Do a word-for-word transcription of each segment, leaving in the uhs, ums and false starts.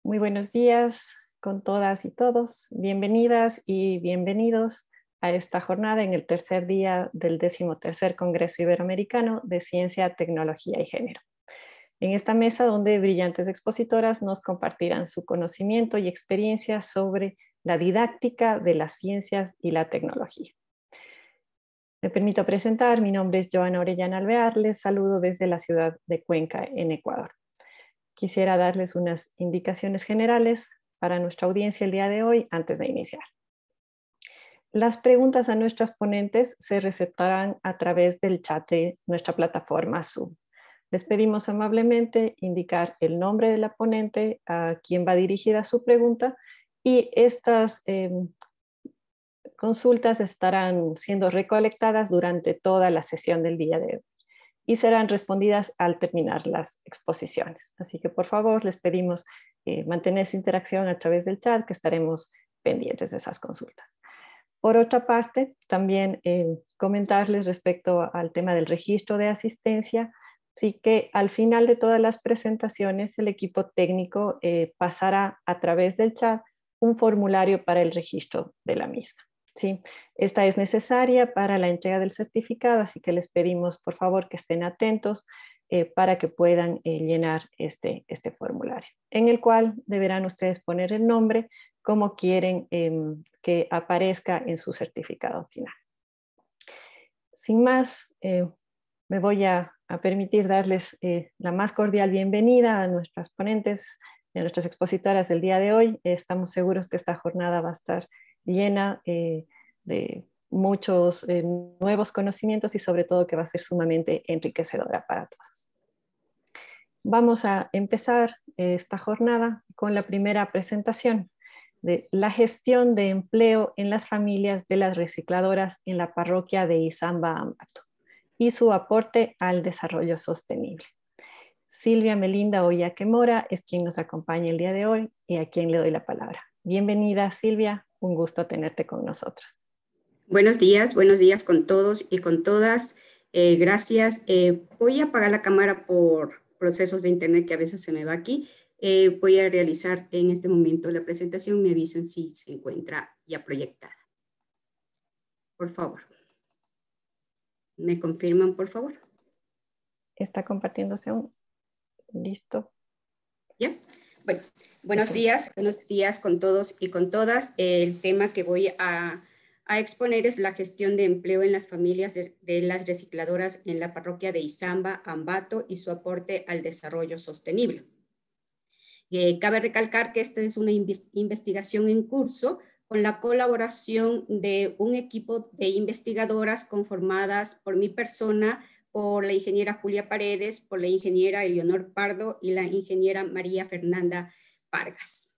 Muy buenos días con todas y todos. Bienvenidas y bienvenidos a esta jornada en el tercer día del decimotercer Congreso Iberoamericano de Ciencia, Tecnología y Género. En esta mesa donde brillantes expositoras nos compartirán su conocimiento y experiencia sobre la didáctica de las ciencias y la tecnología. Me permito presentar, mi nombre es Joana Orellana Alvear, les saludo desde la ciudad de Cuenca, en Ecuador. Quisiera darles unas indicaciones generales para nuestra audiencia el día de hoy antes de iniciar. Las preguntas a nuestras ponentes se receptarán a través del chat de nuestra plataforma Zoom. Les pedimos amablemente indicar el nombre de la ponente, a quien va dirigida su pregunta, y estas eh, consultas estarán siendo recolectadas durante toda la sesión del día de hoy y serán respondidas al terminar las exposiciones. Así que por favor les pedimos eh, mantener su interacción a través del chat, que estaremos pendientes de esas consultas. Por otra parte, también eh, comentarles respecto al tema del registro de asistencia, así que al final de todas las presentaciones el equipo técnico eh, pasará a través del chat un formulario para el registro de la misma. ¿Sí? Esta es necesaria para la entrega del certificado, así que les pedimos por favor que estén atentos eh, para que puedan eh, llenar este, este formulario, en el cual deberán ustedes poner el nombre como quieren eh, que aparezca en su certificado final. Sin más, eh, me voy a, a permitir darles eh, la más cordial bienvenida a nuestras ponentes, a nuestras expositoras del día de hoy. Estamos seguros que esta jornada va a estar llena eh, de muchos eh, nuevos conocimientos y sobre todo que va a ser sumamente enriquecedora para todos. Vamos a empezar esta jornada con la primera presentación de la gestión de empleo en las familias de las recicladoras en la parroquia de Izamba, Ambato, y su aporte al desarrollo sostenible. Silvia Melinda Oyaque Mora es quien nos acompaña el día de hoy y a quien le doy la palabra. Bienvenida, Silvia, un gusto tenerte con nosotros. Buenos días, buenos días con todos y con todas. Eh, gracias. Eh, voy a apagar la cámara por procesos de internet que a veces se me va aquí. Eh, voy a realizar en este momento la presentación. Me avisan si se encuentra ya proyectada. Por favor. ¿Me confirman, por favor? Está compartiéndose un... Listo. ¿Ya? Bueno, buenos días, buenos días con todos y con todas. El tema que voy a, a exponer es la gestión de empleo en las familias de, de las recicladoras en la parroquia de Izamba, Ambato, y su aporte al desarrollo sostenible. Eh, cabe recalcar que esta es una investigación en curso con la colaboración de un equipo de investigadoras conformadas por mi persona, por la ingeniera Julia Paredes, por la ingeniera Eleonor Pardo y la ingeniera María Fernanda Vargas.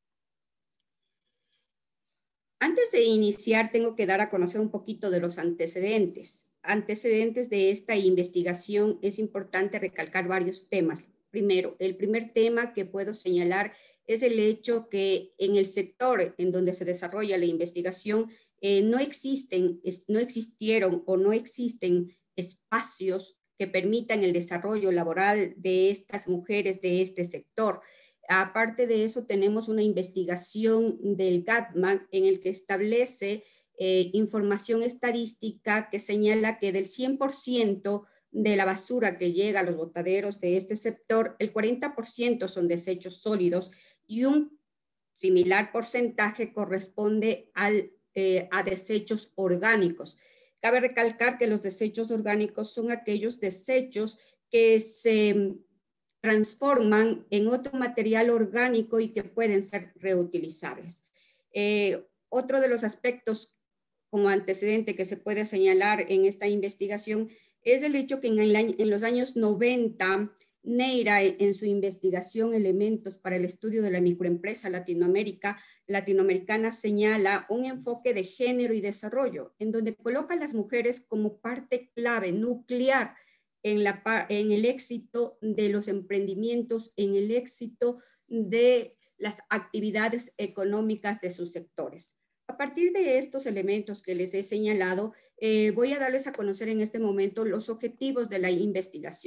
Antes de iniciar, tengo que dar a conocer un poquito de los antecedentes. Antecedentes de esta investigación, es importante recalcar varios temas. Primero, el primer tema que puedo señalar es el hecho que en el sector en donde se desarrolla la investigación eh, no existen, es, no existieron o no existen espacios que permitan el desarrollo laboral de estas mujeres de este sector. Aparte de eso, tenemos una investigación del GATMAN en el que establece eh, información estadística que señala que del cien por ciento de la basura que llega a los botaderos de este sector, el cuarenta por ciento son desechos sólidos y un similar porcentaje corresponde al, eh, a desechos orgánicos. Cabe recalcar que los desechos orgánicos son aquellos desechos que se transforman en otro material orgánico y que pueden ser reutilizables. Eh, otro de los aspectos como antecedente que se puede señalar en esta investigación es el hecho que en, el año, en los años noventa, Neira, en su investigación Elementos para el estudio de la microempresa Latinoamérica, latinoamericana, señala un enfoque de género y desarrollo, en donde coloca a las mujeres como parte clave, nuclear, En, la, en el éxito de los emprendimientos, en el éxito de las actividades económicas de sus sectores. A partir de estos elementos que les he señalado, eh, voy a darles a conocer en este momento los objetivos de la investigación.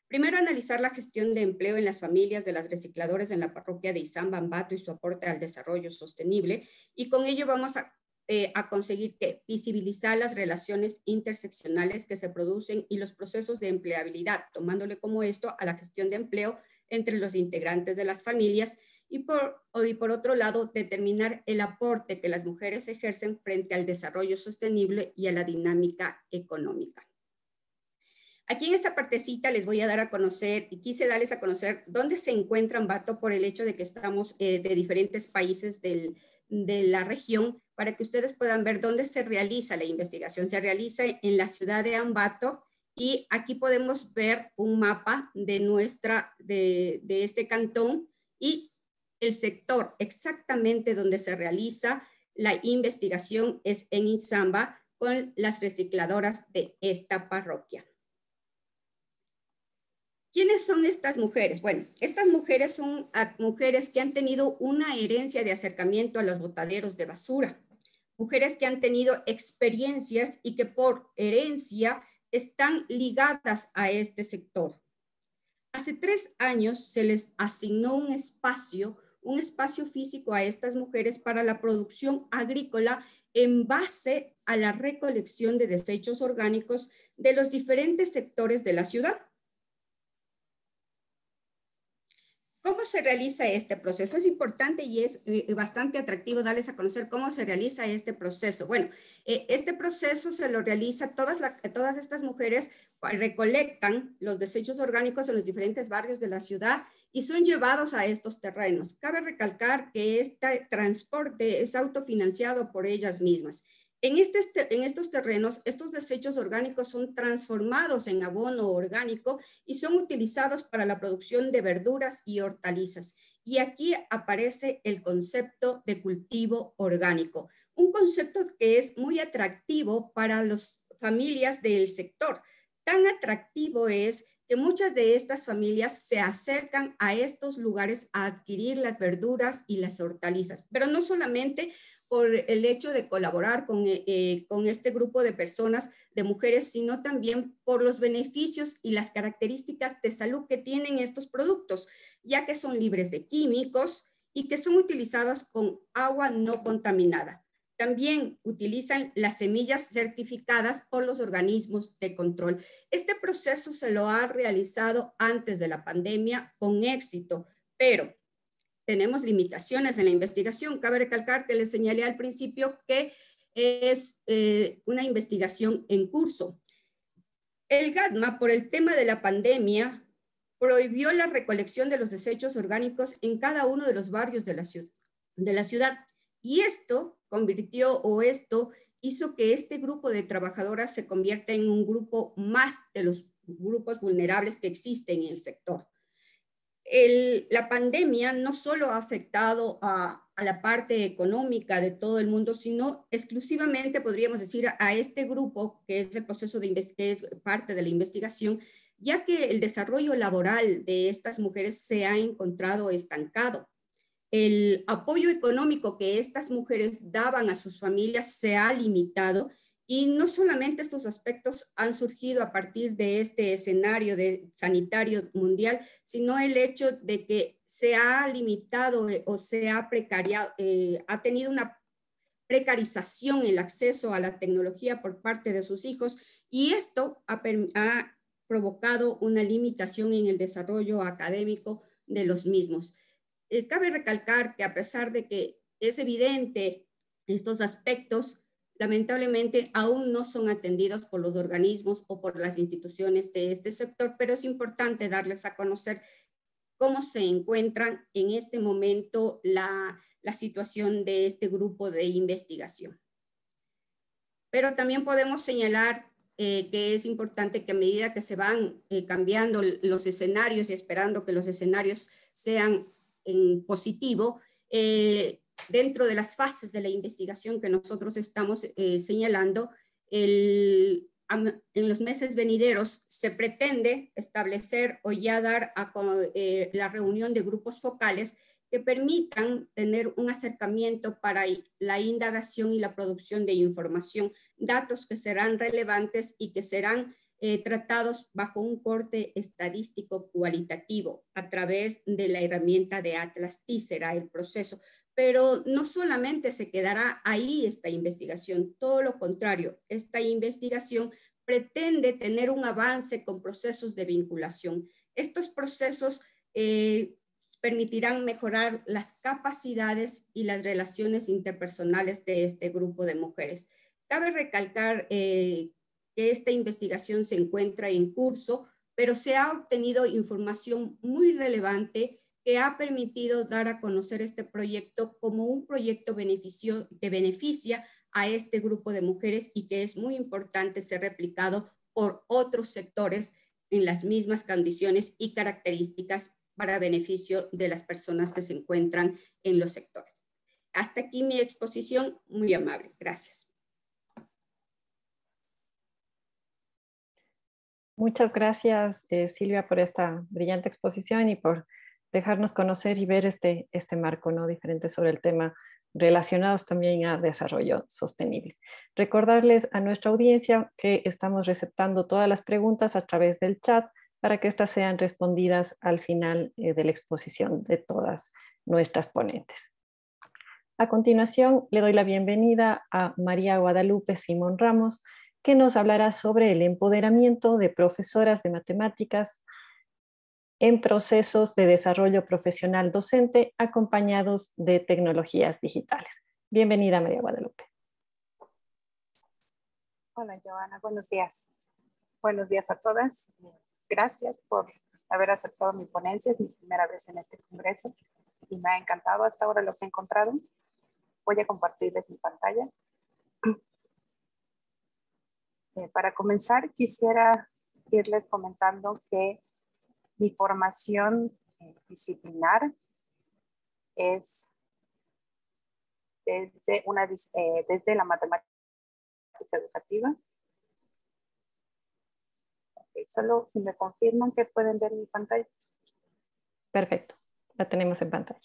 Primero, analizar la gestión de empleo en las familias de las recicladores en la parroquia de Izamba, Ambato y su aporte al desarrollo sostenible. Y con ello vamos a, eh, a conseguir que visibilizar las relaciones interseccionales que se producen y los procesos de empleabilidad, tomándole como esto a la gestión de empleo entre los integrantes de las familias. Y por, y por otro lado, determinar el aporte que las mujeres ejercen frente al desarrollo sostenible y a la dinámica económica. Aquí en esta partecita les voy a dar a conocer, y quise darles a conocer dónde se encuentra Ambato por el hecho de que estamos eh, de diferentes países del, de la región, para que ustedes puedan ver dónde se realiza la investigación. Se realiza en la ciudad de Ambato, y aquí podemos ver un mapa de, nuestra, de, de este cantón y el sector exactamente donde se realiza la investigación es en Izamba con las recicladoras de esta parroquia. ¿Quiénes son estas mujeres? Bueno, estas mujeres son mujeres que han tenido una herencia de acercamiento a los botaderos de basura, mujeres que han tenido experiencias y que por herencia están ligadas a este sector. Hace tres años se les asignó un espacio, un espacio físico a estas mujeres para la producción agrícola en base a la recolección de desechos orgánicos de los diferentes sectores de la ciudad. ¿Cómo se realiza este proceso? Es importante y es eh, bastante atractivo darles a conocer cómo se realiza este proceso. Bueno, eh, este proceso se lo realiza, todas, la, todas estas mujeres recolectan los desechos orgánicos en los diferentes barrios de la ciudad y son llevados a estos terrenos. Cabe recalcar que este transporte es autofinanciado por ellas mismas. En, este, en estos terrenos, estos desechos orgánicos son transformados en abono orgánico y son utilizados para la producción de verduras y hortalizas. Y aquí aparece el concepto de cultivo orgánico, un concepto que es muy atractivo para las familias del sector. Tan atractivo es que muchas de estas familias se acercan a estos lugares a adquirir las verduras y las hortalizas, pero no solamente por el hecho de colaborar con, eh, con este grupo de personas, de mujeres, sino también por los beneficios y las características de salud que tienen estos productos, ya que son libres de químicos y que son utilizados con agua no contaminada. También utilizan las semillas certificadas por los organismos de control. Este proceso se lo ha realizado antes de la pandemia con éxito, pero tenemos limitaciones en la investigación. Cabe recalcar que les señalé al principio que es eh, una investigación en curso. El GATMA, por el tema de la pandemia, prohibió la recolección de los desechos orgánicos en cada uno de los barrios de la ciudad. De la ciudad. Y esto convirtió o esto hizo que este grupo de trabajadoras se convierta en un grupo más de los grupos vulnerables que existen en el sector. El, la pandemia no solo ha afectado a, a la parte económica de todo el mundo, sino exclusivamente, podríamos decir, a, a este grupo que es el proceso de que es parte de la investigación, ya que el desarrollo laboral de estas mujeres se ha encontrado estancado. El apoyo económico que estas mujeres daban a sus familias se ha limitado. Y no solamente estos aspectos han surgido a partir de este escenario de sanitario mundial, sino el hecho de que se ha limitado eh, o se ha precariado, eh, ha tenido una precarización en el acceso a la tecnología por parte de sus hijos, y esto ha, ha provocado una limitación en el desarrollo académico de los mismos. Eh, cabe recalcar que a pesar de que es evidente estos aspectos, lamentablemente aún no son atendidos por los organismos o por las instituciones de este sector, pero es importante darles a conocer cómo se encuentran en este momento la, la situación de este grupo de investigación. Pero también podemos señalar eh, que es importante que a medida que se van eh, cambiando los escenarios y esperando que los escenarios sean en positivo, eh, dentro de las fases de la investigación que nosotros estamos eh, señalando, el, en los meses venideros se pretende establecer o ya dar a eh, la reunión de grupos focales que permitan tener un acercamiento para la indagación y la producción de información, datos que serán relevantes y que serán eh, tratados bajo un corte estadístico cualitativo a través de la herramienta de Atlas T, será el proceso. Pero no solamente se quedará ahí esta investigación, todo lo contrario, esta investigación pretende tener un avance con procesos de vinculación. Estos procesos eh, permitirán mejorar las capacidades y las relaciones interpersonales de este grupo de mujeres. Cabe recalcar eh, que esta investigación se encuentra en curso, pero se ha obtenido información muy relevante que ha permitido dar a conocer este proyecto como un proyecto beneficio, que beneficia a este grupo de mujeres y que es muy importante ser replicado por otros sectores en las mismas condiciones y características para beneficio de las personas que se encuentran en los sectores. Hasta aquí mi exposición, muy amable. Gracias. Muchas gracias, eh, Silvia, por esta brillante exposición y por dejarnos conocer y ver este, este marco, ¿no?, diferente sobre el tema, relacionados también a desarrollo sostenible. Recordarles a nuestra audiencia que estamos receptando todas las preguntas a través del chat para que éstas sean respondidas al final eh, de la exposición de todas nuestras ponentes. A continuación, le doy la bienvenida a María Guadalupe Simón Ramos, que nos hablará sobre el empoderamiento de profesoras de matemáticas en procesos de desarrollo profesional docente acompañados de tecnologías digitales. Bienvenida, María Guadalupe. Hola, Joana. Buenos días. Buenos días a todas. Gracias por haber aceptado mi ponencia. Es mi primera vez en este congreso y me ha encantado hasta ahora lo que he encontrado. Voy a compartirles mi pantalla. Eh, para comenzar, quisiera irles comentando que mi formación eh, disciplinar es desde, una, eh, desde la matemática educativa. Okay, solo si me confirman que pueden ver mi pantalla. Perfecto, la tenemos en pantalla.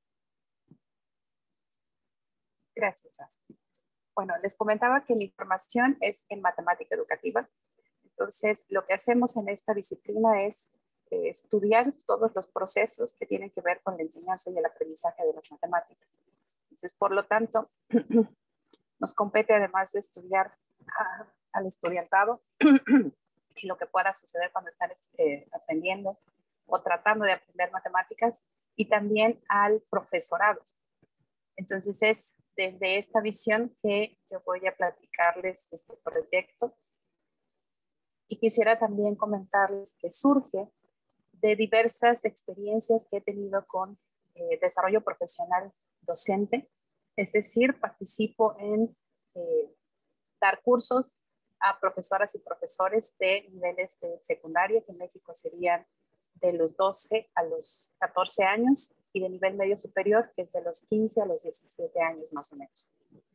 Gracias. Bueno, les comentaba que mi formación es en matemática educativa. Entonces, lo que hacemos en esta disciplina es eh, estudiar todos los procesos que tienen que ver con la enseñanza y el aprendizaje de las matemáticas. Entonces, por lo tanto, nos compete, además de estudiar a, al estudiantado y lo que pueda suceder cuando están eh, aprendiendo o tratando de aprender matemáticas, y también al profesorado. Entonces, es desde esta visión que yo voy a platicarles este proyecto. Y quisiera también comentarles que surge de diversas experiencias que he tenido con eh, desarrollo profesional docente. Es decir, participo en eh, dar cursos a profesoras y profesores de niveles de secundaria, que en México serían de los doce a los catorce años, y de nivel medio superior, que es de los quince a los diecisiete años más o menos.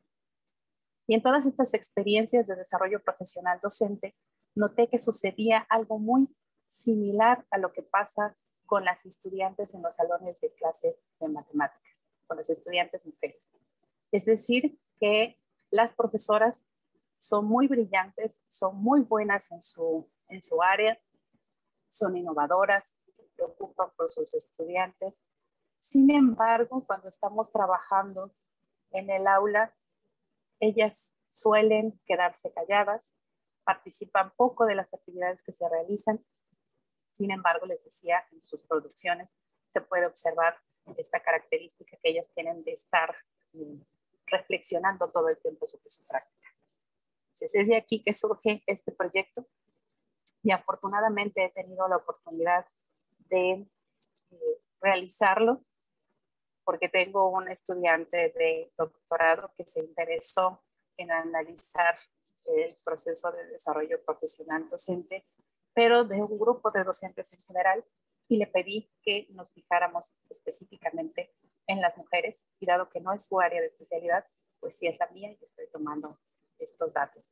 Y en todas estas experiencias de desarrollo profesional docente, noté que sucedía algo muy similar a lo que pasa con las estudiantes en los salones de clase de matemáticas, con las estudiantes mujeres. Es decir, que las profesoras son muy brillantes, son muy buenas en su, en su área, son innovadoras, se preocupan por sus estudiantes. Sin embargo, cuando estamos trabajando en el aula, ellas suelen quedarse calladas, participan poco de las actividades que se realizan. Sin embargo, les decía, en sus producciones se puede observar esta característica que ellas tienen de estar eh, reflexionando todo el tiempo sobre su práctica. Entonces, es de aquí que surge este proyecto, y afortunadamente he tenido la oportunidad de eh, realizarlo, porque tengo un estudiante de doctorado que se interesó en analizar el proceso de desarrollo profesional docente, pero de un grupo de docentes en general, y le pedí que nos fijáramos específicamente en las mujeres, y dado que no es su área de especialidad, pues sí es la mía, y estoy tomando estos datos.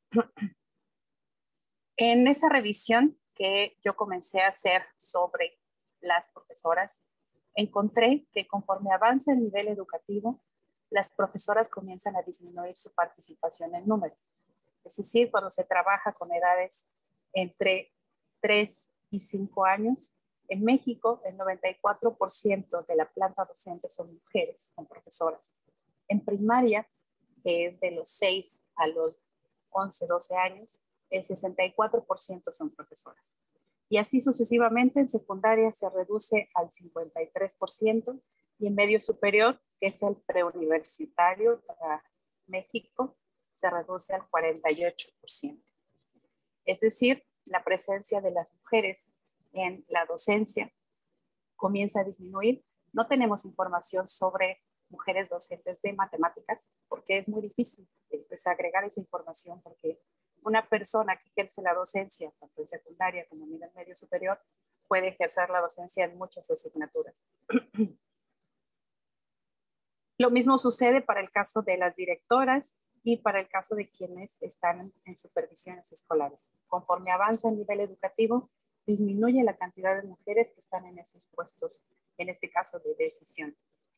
En esa revisión que yo comencé a hacer sobre las profesoras, encontré que conforme avanza el nivel educativo, las profesoras comienzan a disminuir su participación en número. Es decir, cuando se trabaja con edades entre tres y cinco años. En México, el noventa y cuatro por ciento de la planta docente son mujeres, son profesoras. En primaria, que es de los seis a los once, doce años, el sesenta y cuatro por ciento son profesoras. Y así sucesivamente, en secundaria se reduce al cincuenta y tres por ciento y en medio superior, que es el preuniversitario para México, se reduce al cuarenta y ocho por ciento. Es decir, la presencia de las mujeres en la docencia comienza a disminuir. No tenemos información sobre mujeres docentes de matemáticas porque es muy difícil desagregar esa información, porque una persona que ejerce la docencia, tanto en secundaria como en el medio superior, puede ejercer la docencia en muchas asignaturas. Lo mismo sucede para el caso de las directoras y para el caso de quienes están en supervisiones escolares. Conforme avanza el nivel educativo, disminuye la cantidad de mujeres que están en esos puestos, en este caso de decisión.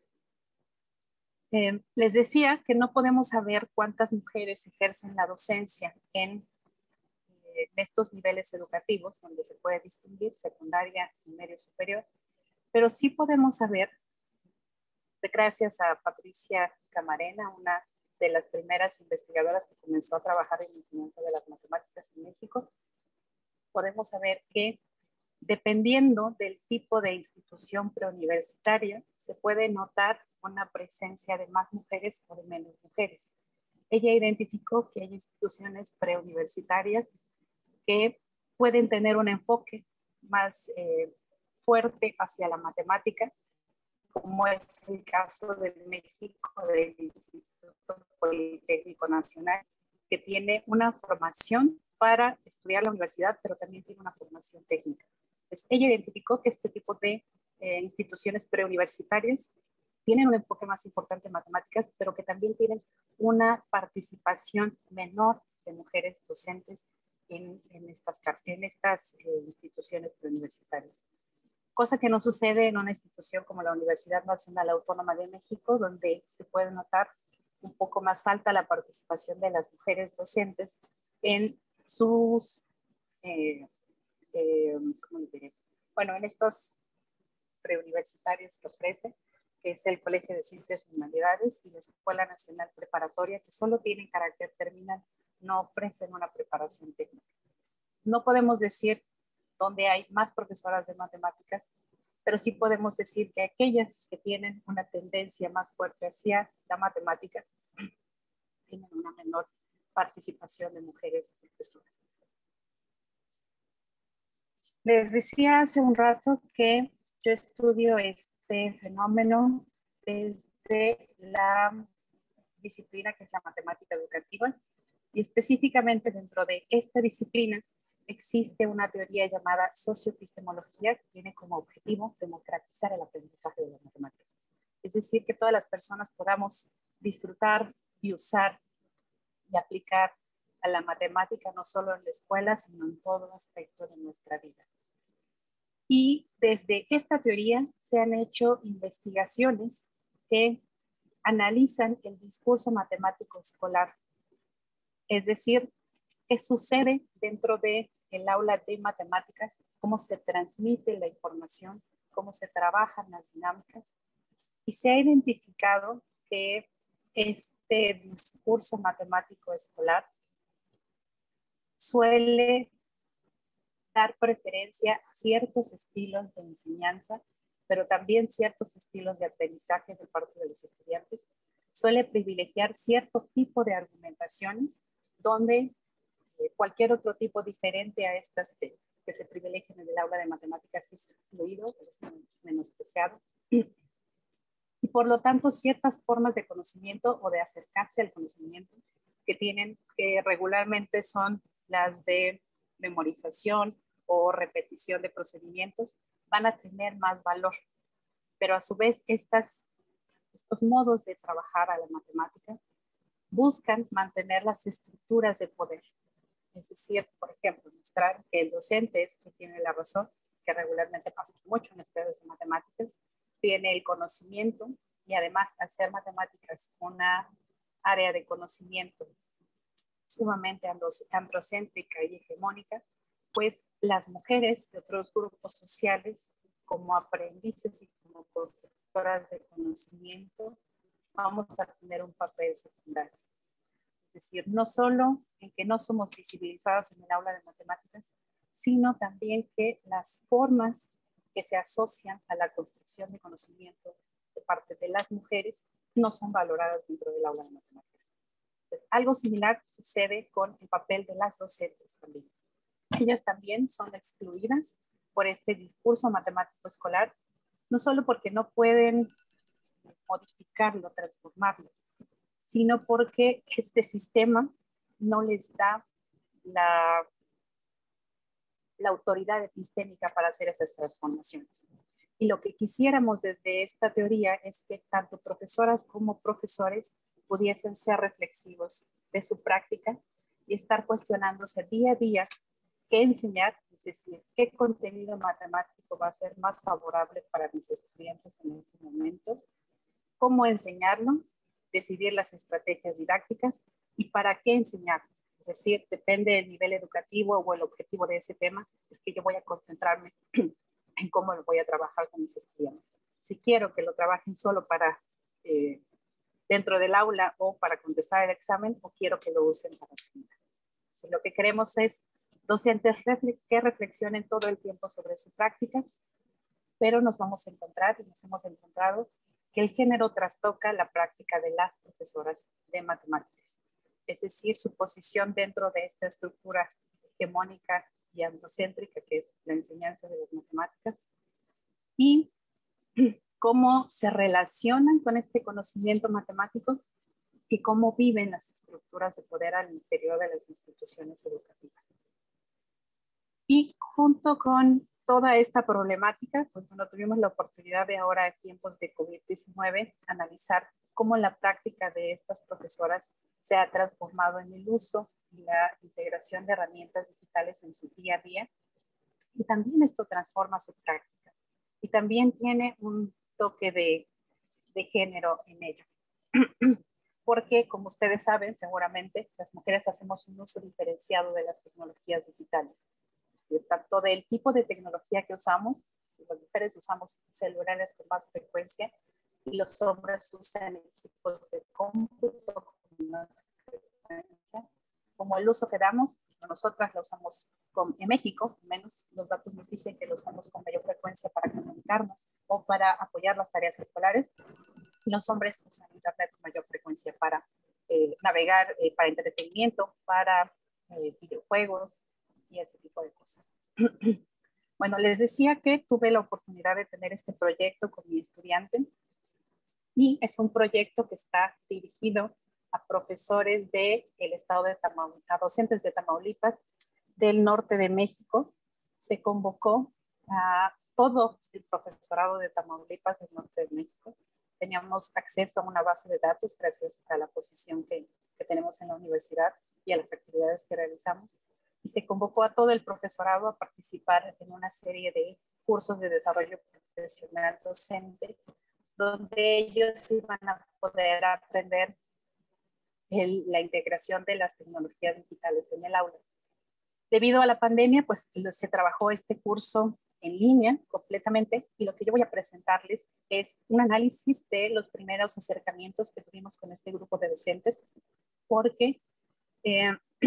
Eh, les decía que no podemos saber cuántas mujeres ejercen la docencia en, eh, en estos niveles educativos, donde se puede distinguir secundaria y medio superior, pero sí podemos saber, gracias a Patricia Camarena, una de las primeras investigadoras que comenzó a trabajar en la enseñanza de las matemáticas en México, podemos saber que dependiendo del tipo de institución preuniversitaria, se puede notar una presencia de más mujeres o de menos mujeres. Ella identificó que hay instituciones preuniversitarias que pueden tener un enfoque más eh, fuerte hacia la matemática, como es el caso de México del Instituto Politécnico Nacional, que tiene una formación para estudiar la universidad, pero también tiene una formación técnica. Entonces, ella identificó que este tipo de eh, instituciones preuniversitarias tienen un enfoque más importante en matemáticas, pero que también tienen una participación menor de mujeres docentes en, en estas, en estas eh, instituciones preuniversitarias. Cosa que no sucede en una institución como la Universidad Nacional Autónoma de México, donde se puede notar un poco más alta la participación de las mujeres docentes en sus, eh, eh, ¿cómo le diré? Bueno, en estos preuniversitarios que ofrece, que es el Colegio de Ciencias y Humanidades y la Escuela Nacional Preparatoria, que solo tienen carácter terminal, no ofrecen una preparación técnica. No podemos decir dónde hay más profesoras de matemáticas, pero sí podemos decir que aquellas que tienen una tendencia más fuerte hacia la matemática tienen una menor participación de mujeres profesoras. Les decía hace un rato que yo estudio este fenómeno desde la disciplina que es la matemática educativa, y específicamente dentro de esta disciplina existe una teoría llamada socioepistemología que tiene como objetivo democratizar el aprendizaje de las matemáticas. Es decir, que todas las personas podamos disfrutar y usar y aplicar a la matemática no solo en la escuela, sino en todo aspecto de nuestra vida. Y desde esta teoría se han hecho investigaciones que analizan el discurso matemático escolar, es decir, qué sucede dentro del aula de matemáticas, cómo se transmite la información, cómo se trabajan las dinámicas. Y se ha identificado que este discurso matemático escolar suele dar preferencia a ciertos estilos de enseñanza, pero también ciertos estilos de aprendizaje de parte de los estudiantes. Suele privilegiar cierto tipo de argumentaciones donde eh, cualquier otro tipo diferente a estas que, que se privilegian en el aula de matemáticas es excluido, es menospreciado. Y por lo tanto, ciertas formas de conocimiento o de acercarse al conocimiento que tienen, que regularmente son las de memorización o repetición de procedimientos, van a tener más valor. Pero a su vez, estas, estos modos de trabajar a la matemática buscan mantener las estructuras de poder. Es decir, por ejemplo, mostrar que el docente es quien tiene la razón, que regularmente pasa mucho en las clases de matemáticas, tiene el conocimiento y además al ser matemáticas una área de conocimiento sumamente androcéntrica y hegemónica, pues las mujeres de otros grupos sociales, como aprendices y como constructoras de conocimiento, vamos a tener un papel secundario. Es decir, no solo en que no somos visibilizadas en el aula de matemáticas, sino también que las formas que se asocian a la construcción de conocimiento de parte de las mujeres no son valoradas dentro del aula de matemáticas. Entonces, algo similar sucede con el papel de las docentes también. Ellas también son excluidas por este discurso matemático escolar, no solo porque no pueden modificarlo, transformarlo, sino porque este sistema no les da la, la autoridad epistémica para hacer esas transformaciones. Y lo que quisiéramos desde esta teoría es que tanto profesoras como profesores pudiesen ser reflexivos de su práctica y estar cuestionándose día a día qué enseñar, es decir, qué contenido matemático va a ser más favorable para mis estudiantes en ese momento, cómo enseñarlo, decidir las estrategias didácticas y para qué enseñar. Es decir, depende del nivel educativo o el objetivo de ese tema, es que yo voy a concentrarme en cómo lo voy a trabajar con mis estudiantes. Si quiero que lo trabajen solo para eh, dentro del aula o para contestar el examen, o quiero que lo usen para terminar. Si lo que queremos es docentes que reflexionen todo el tiempo sobre su práctica, pero nos vamos a encontrar y nos hemos encontrado que el género trastoca la práctica de las profesoras de matemáticas. Es decir, su posición dentro de esta estructura hegemónica y androcéntrica que es la enseñanza de las matemáticas, y cómo se relacionan con este conocimiento matemático y cómo viven las estructuras de poder al interior de las instituciones educativas. Y junto con toda esta problemática, pues bueno, tuvimos la oportunidad de ahora, en tiempos de COVID diecinueve, analizar cómo la práctica de estas profesoras se ha transformado en el uso y la integración de herramientas digitales en su día a día. Y también esto transforma su práctica. Y también tiene un toque de, de género en ello. Porque, como ustedes saben, seguramente, las mujeres hacemos un uso diferenciado de las tecnologías digitales. Es decir, tanto del tipo de tecnología que usamos, si las mujeres usamos celulares con más frecuencia y los hombres usan equipos de cómputo con más frecuencia, como el uso que damos, nosotras lo usamos con, en México, menos los datos nos dicen que lo usamos con mayor frecuencia para comunicarnos o para apoyar las tareas escolares. Los hombres usan internet con mayor frecuencia para eh, navegar, eh, para entretenimiento, para eh, videojuegos y ese tipo de cosas. Bueno, les decía que tuve la oportunidad de tener este proyecto con mi estudiante y es un proyecto que está dirigido a profesores del estado de Tamaulipas, a docentes de Tamaulipas, del norte de México. Se convocó a todo el profesorado de Tamaulipas del norte de México. Teníamos acceso a una base de datos gracias a la posición que, que tenemos en la universidad y a las actividades que realizamos. Y se convocó a todo el profesorado a participar en una serie de cursos de desarrollo profesional docente, donde ellos iban a poder aprender el, la integración de las tecnologías digitales en el aula. Debido a la pandemia, pues se trabajó este curso en línea completamente, y lo que yo voy a presentarles es un análisis de los primeros acercamientos que tuvimos con este grupo de docentes, porque eh,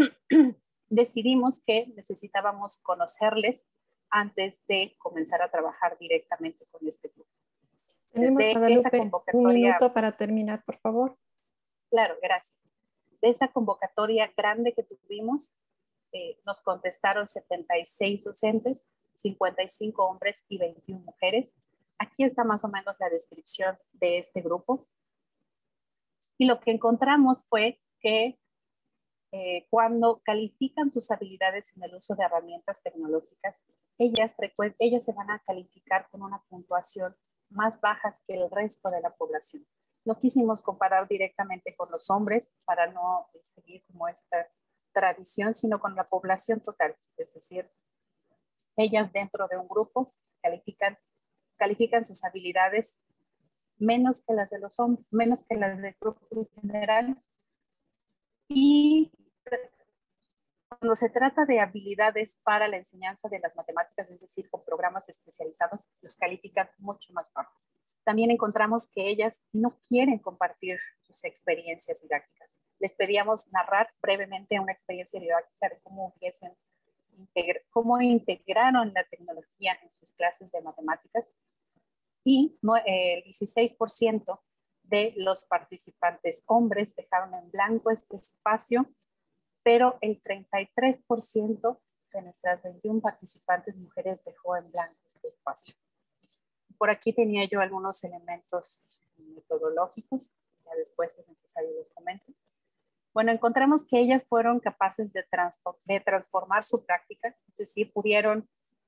decidimos que necesitábamos conocerles antes de comenzar a trabajar directamente con este grupo. Tenemos, Desde Guadalupe, esa convocatoria, un minuto para terminar, por favor. Claro, gracias. De esa convocatoria grande que tuvimos, eh, nos contestaron setenta y seis docentes, cincuenta y cinco hombres y veintiuna mujeres. Aquí está más o menos la descripción de este grupo. Y lo que encontramos fue que eh, cuando califican sus habilidades en el uso de herramientas tecnológicas, ellas, ellas se van a calificar con una puntuación más baja que el resto de la población. No quisimos comparar directamente con los hombres para no seguir como esta tradición, sino con la población total. Es decir, ellas dentro de un grupo califican, califican sus habilidades menos que las de los hombres, menos que las del grupo en general. Y Cuando se trata de habilidades para la enseñanza de las matemáticas, es decir, con programas especializados, los califican mucho más bajo. También encontramos que ellas no quieren compartir sus experiencias didácticas. Les pedíamos narrar brevemente una experiencia didáctica de cómo hubiesen integr cómo integraron la tecnología en sus clases de matemáticas, y no, eh, el dieciséis por ciento de los participantes hombres dejaron en blanco este espacio, pero el treinta y tres por ciento de nuestras veintiuna participantes mujeres dejó en blanco este espacio. Por aquí tenía yo algunos elementos metodológicos, ya después es necesario los comento. Bueno, encontramos que ellas fueron capaces de, trans de transformar su práctica, es decir, pudieron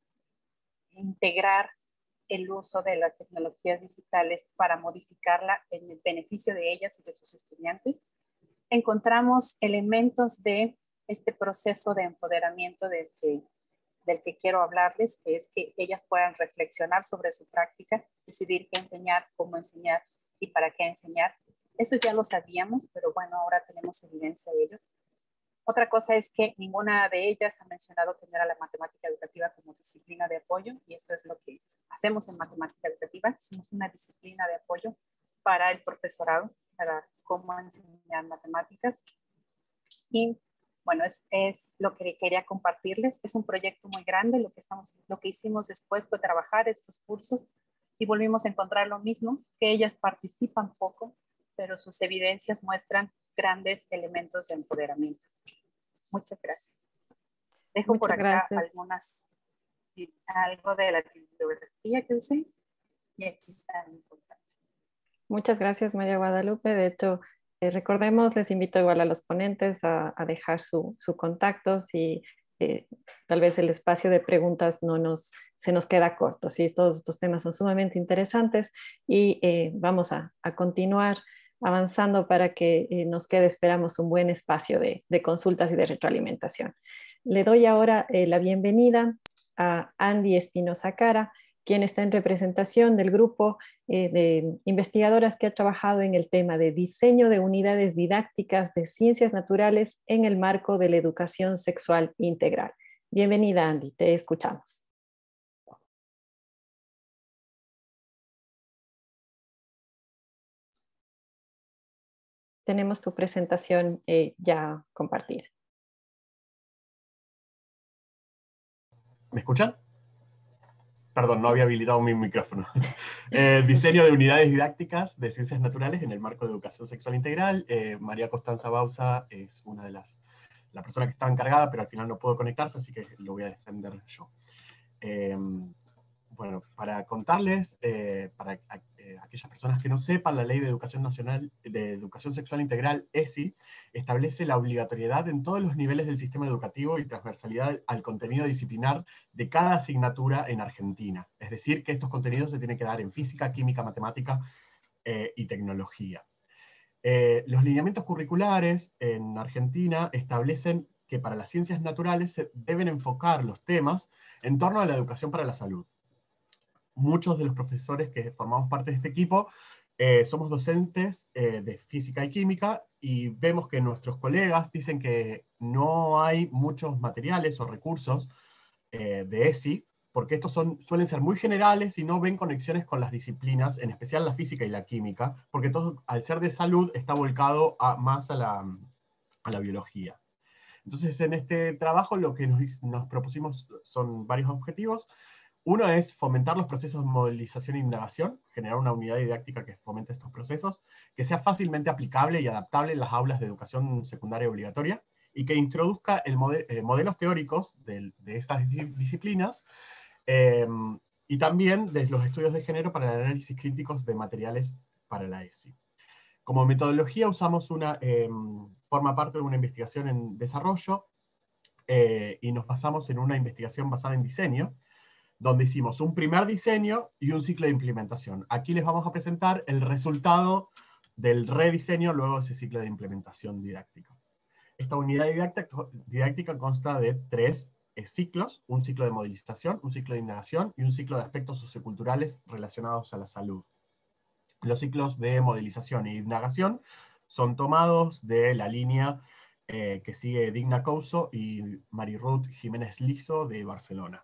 integrar el uso de las tecnologías digitales para modificarla en el beneficio de ellas y de sus estudiantes. Encontramos elementos de este proceso de empoderamiento del que, del que quiero hablarles, que es que ellas puedan reflexionar sobre su práctica, decidir qué enseñar, cómo enseñar y para qué enseñar. Eso ya lo sabíamos, pero bueno, ahora tenemos evidencia de ello. Otra cosa es que ninguna de ellas ha mencionado tener a la matemática educativa como disciplina de apoyo, y eso es lo que hacemos en matemática educativa. Somos una disciplina de apoyo para el profesorado, para cómo enseñar matemáticas. Y bueno, es, es lo que quería compartirles. Es un proyecto muy grande. Lo que, estamos, lo que hicimos después fue trabajar estos cursos y volvimos a encontrar lo mismo, que ellas participan poco, pero sus evidencias muestran grandes elementos de empoderamiento. Muchas gracias. Dejo Muchas por acá gracias. algunas, algo de la bibliografía que usé, y aquí está mi contacto. Muchas gracias, María Guadalupe. De hecho, eh, recordemos, les invito igual a los ponentes a, a dejar su, su contacto si eh, tal vez el espacio de preguntas no nos, se nos queda corto. ¿Sí? Todos estos temas son sumamente interesantes y eh, vamos a, a continuar avanzando para que eh, nos quede, esperamos, un buen espacio de, de consultas y de retroalimentación. Le doy ahora eh, la bienvenida a Andy Espinosa Cara, quien está en representación del grupo eh, de investigadoras que ha trabajado en el tema de diseño de unidades didácticas de ciencias naturales en el marco de la educación sexual integral. Bienvenida, Andy, te escuchamos. Tenemos tu presentación eh, ya compartida. ¿Me escuchan? Perdón, no había habilitado mi micrófono. eh, diseño de unidades didácticas de ciencias naturales en el marco de educación sexual integral. Eh, María Costanza Bauza es una de las la persona que estaba encargada, pero al final no pudo conectarse, así que lo voy a defender yo. Eh, bueno, para contarles, eh, para eh, aquellas personas que no sepan, la Ley de Educación Nacional de Educación Sexual Integral, E S I, establece la obligatoriedad en todos los niveles del sistema educativo y transversalidad al contenido disciplinar de cada asignatura en Argentina. Es decir, que estos contenidos se tienen que dar en física, química, matemática eh, y tecnología. Eh, los lineamientos curriculares en Argentina establecen que para las ciencias naturales se deben enfocar los temas en torno a la educación para la salud. Muchos de los profesores que formamos parte de este equipo eh, somos docentes eh, de física y química, y vemos que nuestros colegas dicen que no hay muchos materiales o recursos eh, de E S I, porque estos son, suelen ser muy generales y no ven conexiones con las disciplinas, en especial la física y la química, porque todo, al ser de salud, está volcado a, más a la, a la biología. Entonces, en este trabajo lo que nos, nos propusimos son varios objetivos. Uno es fomentar los procesos de modelización e indagación, generar una unidad didáctica que fomente estos procesos, que sea fácilmente aplicable y adaptable en las aulas de educación secundaria obligatoria, y que introduzca el model, eh, modelos teóricos de, de estas disciplinas, eh, y también de los estudios de género para el análisis críticos de materiales para la E S I. Como metodología usamos una, eh, forma parte de una investigación en desarrollo, eh, y nos basamos en una investigación basada en diseño, donde hicimos un primer diseño y un ciclo de implementación. Aquí les vamos a presentar el resultado del rediseño luego de ese ciclo de implementación didáctica. Esta unidad didáctica, didáctica consta de tres eh, ciclos: un ciclo de modelización, un ciclo de indagación y un ciclo de aspectos socioculturales relacionados a la salud. Los ciclos de modelización e indagación son tomados de la línea eh, que sigue Digna Couso y Marie-Ruth Jiménez Lizo de Barcelona.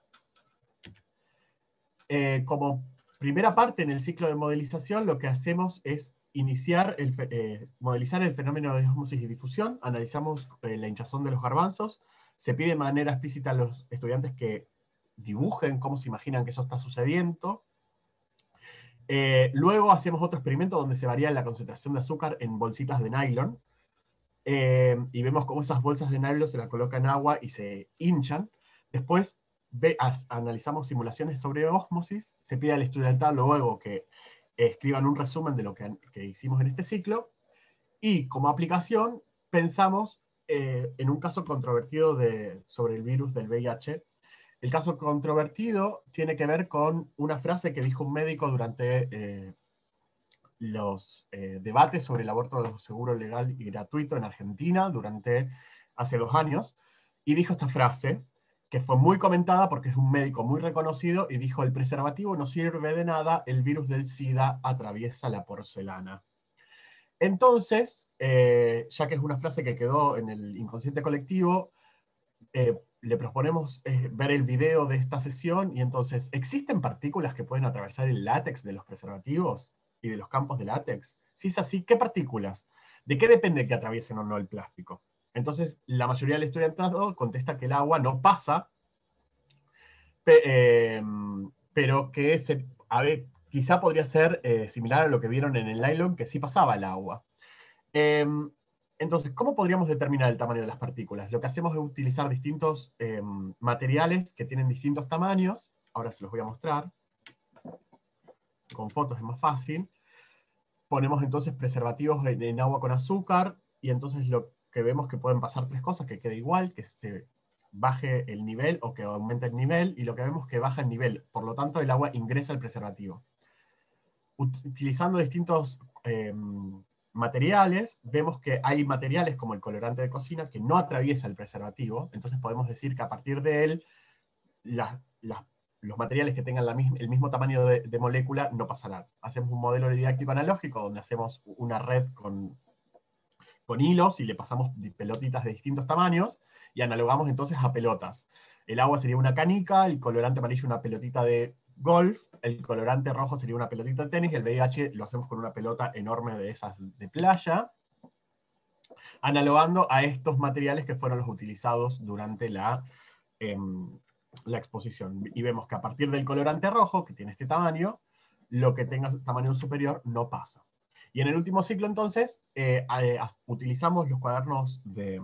Eh, como primera parte en el ciclo de modelización, lo que hacemos es iniciar el, eh, modelizar el fenómeno de ósmosis y difusión, analizamos eh, la hinchazón de los garbanzos, se pide de manera explícita a los estudiantes que dibujen cómo se imaginan que eso está sucediendo. Eh, luego hacemos otro experimento donde se varía la concentración de azúcar en bolsitas de nylon, eh, y vemos cómo esas bolsas de nylon se la colocan en agua y se hinchan. Después ve, as, analizamos simulaciones sobre ósmosis, se pide al estudiantado luego que escriban un resumen de lo que, que hicimos en este ciclo, y como aplicación pensamos eh, en un caso controvertido de, sobre el virus del V I H. El caso controvertido tiene que ver con una frase que dijo un médico durante eh, los eh, debates sobre el aborto seguro, legal y gratuito en Argentina durante hace dos años, y dijo esta frase, que fue muy comentada porque es un médico muy reconocido, y dijo: el preservativo no sirve de nada, el virus del SIDA atraviesa la porcelana. Entonces, eh, ya que es una frase que quedó en el inconsciente colectivo, eh, le proponemos eh, ver el video de esta sesión, y entonces, ¿existen partículas que pueden atravesar el látex de los preservativos y de los campos de látex? Si es así, ¿qué partículas? ¿De qué depende que atraviesen o no el plástico? Entonces, la mayoría del estudiantado contesta que el agua no pasa, pe eh, pero que se, a ver, quizá podría ser eh, similar a lo que vieron en el nylon, que sí pasaba el agua. Eh, entonces, ¿cómo podríamos determinar el tamaño de las partículas? Lo que hacemos es utilizar distintos eh, materiales que tienen distintos tamaños. Ahora se los voy a mostrar. Con fotos es más fácil. Ponemos entonces preservativos en, en agua con azúcar, y entonces lo que vemos que pueden pasar tres cosas: que quede igual, que se baje el nivel o que aumente el nivel, y lo que vemos que baja el nivel. Por lo tanto, el agua ingresa al preservativo. Utilizando distintos eh, materiales, vemos que hay materiales como el colorante de cocina que no atraviesa el preservativo, entonces podemos decir que a partir de él, la, la, los materiales que tengan la misma, el mismo tamaño de, de molécula no pasarán. Hacemos un modelo didáctico analógico donde hacemos una red con, con hilos y le pasamos pelotitas de distintos tamaños, y analogamos entonces a pelotas. El agua sería una canica, el colorante amarillo una pelotita de golf, el colorante rojo sería una pelotita de tenis, y el V I H lo hacemos con una pelota enorme de esas de playa, analogando a estos materiales que fueron los utilizados durante la, eh, la exposición. Y vemos que a partir del colorante rojo, que tiene este tamaño, lo que tenga tamaño superior no pasa. Y en el último ciclo, entonces, eh, eh, utilizamos los cuadernos de,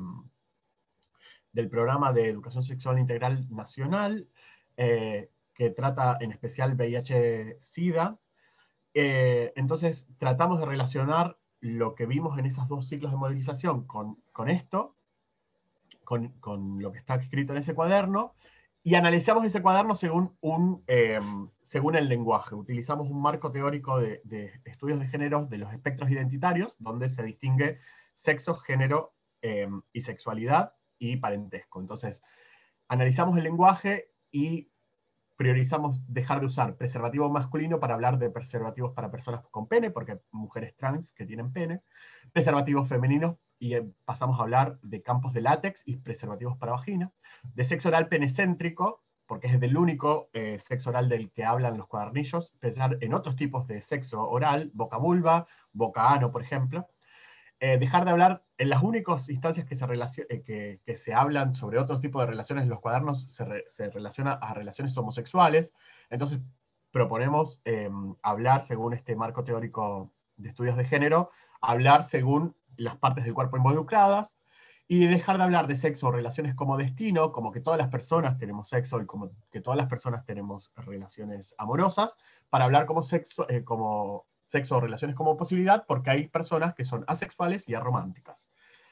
del Programa de Educación Sexual Integral Nacional, eh, que trata en especial V I H SIDA. Eh, entonces, tratamos de relacionar lo que vimos en esos dos ciclos de modelización con, con esto, con, con lo que está escrito en ese cuaderno, y analizamos ese cuaderno según, un, eh, según el lenguaje. Utilizamos un marco teórico de, de estudios de género de los espectros identitarios, donde se distingue sexo, género eh, y sexualidad y parentesco. Entonces, analizamos el lenguaje y priorizamos dejar de usar preservativo masculino para hablar de preservativos para personas con pene, porque hay mujeres trans que tienen pene, preservativos femeninos, y pasamos a hablar de campos de látex y preservativos para vagina, de sexo oral penecéntrico, porque es el único eh, sexo oral del que hablan los cuadernillos, pensar en otros tipos de sexo oral, boca-vulva, boca-ano, por ejemplo. Eh, dejar de hablar, en las únicas instancias que se, eh, que, que se hablan sobre otro tipo de relaciones en los cuadernos, se, re se relaciona a relaciones homosexuales. Entonces proponemos eh, hablar según este marco teórico de estudios de género, hablar según las partes del cuerpo involucradas, y dejar de hablar de sexo o relaciones como destino, como que todas las personas tenemos sexo y como que todas las personas tenemos relaciones amorosas, para hablar como sexo, eh, como sexo o relaciones como posibilidad, porque hay personas que son asexuales y arománticas.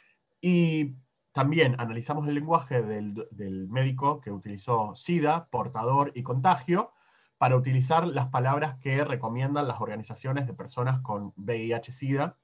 Y también analizamos el lenguaje del, del médico que utilizó SIDA, portador y contagio, para utilizar las palabras que recomiendan las organizaciones de personas con V I H SIDA,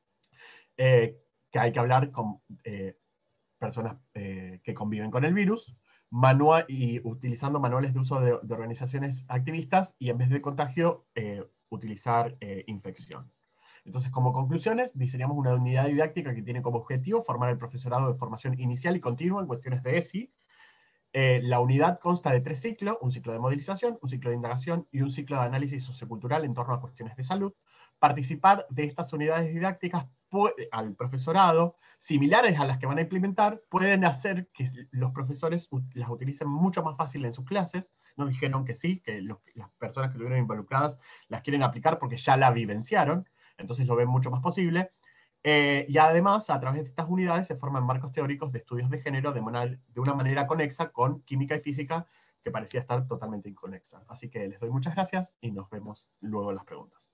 eh, que hay que hablar con eh, personas eh, que conviven con el virus, manual, y utilizando manuales de uso de, de organizaciones activistas, y en vez de contagio, eh, utilizar eh, infección. Entonces, como conclusiones, diseñamos una unidad didáctica que tiene como objetivo formar el profesorado de formación inicial y continua en cuestiones de E S I. Eh, la unidad consta de tres ciclos, un ciclo de modelización, un ciclo de indagación y un ciclo de análisis sociocultural en torno a cuestiones de salud. Participar de estas unidades didácticas puede, al profesorado, similares a las que van a implementar, pueden hacer que los profesores las utilicen mucho más fácil en sus clases. Nos dijeron que sí, que los, las personas que estuvieron involucradas las quieren aplicar porque ya la vivenciaron, entonces lo ven mucho más posible. Eh, y además, a través de estas unidades se forman marcos teóricos de estudios de género de, manera, de una manera conexa con química y física, que parecía estar totalmente inconexa. Así que les doy muchas gracias y nos vemos luego en las preguntas.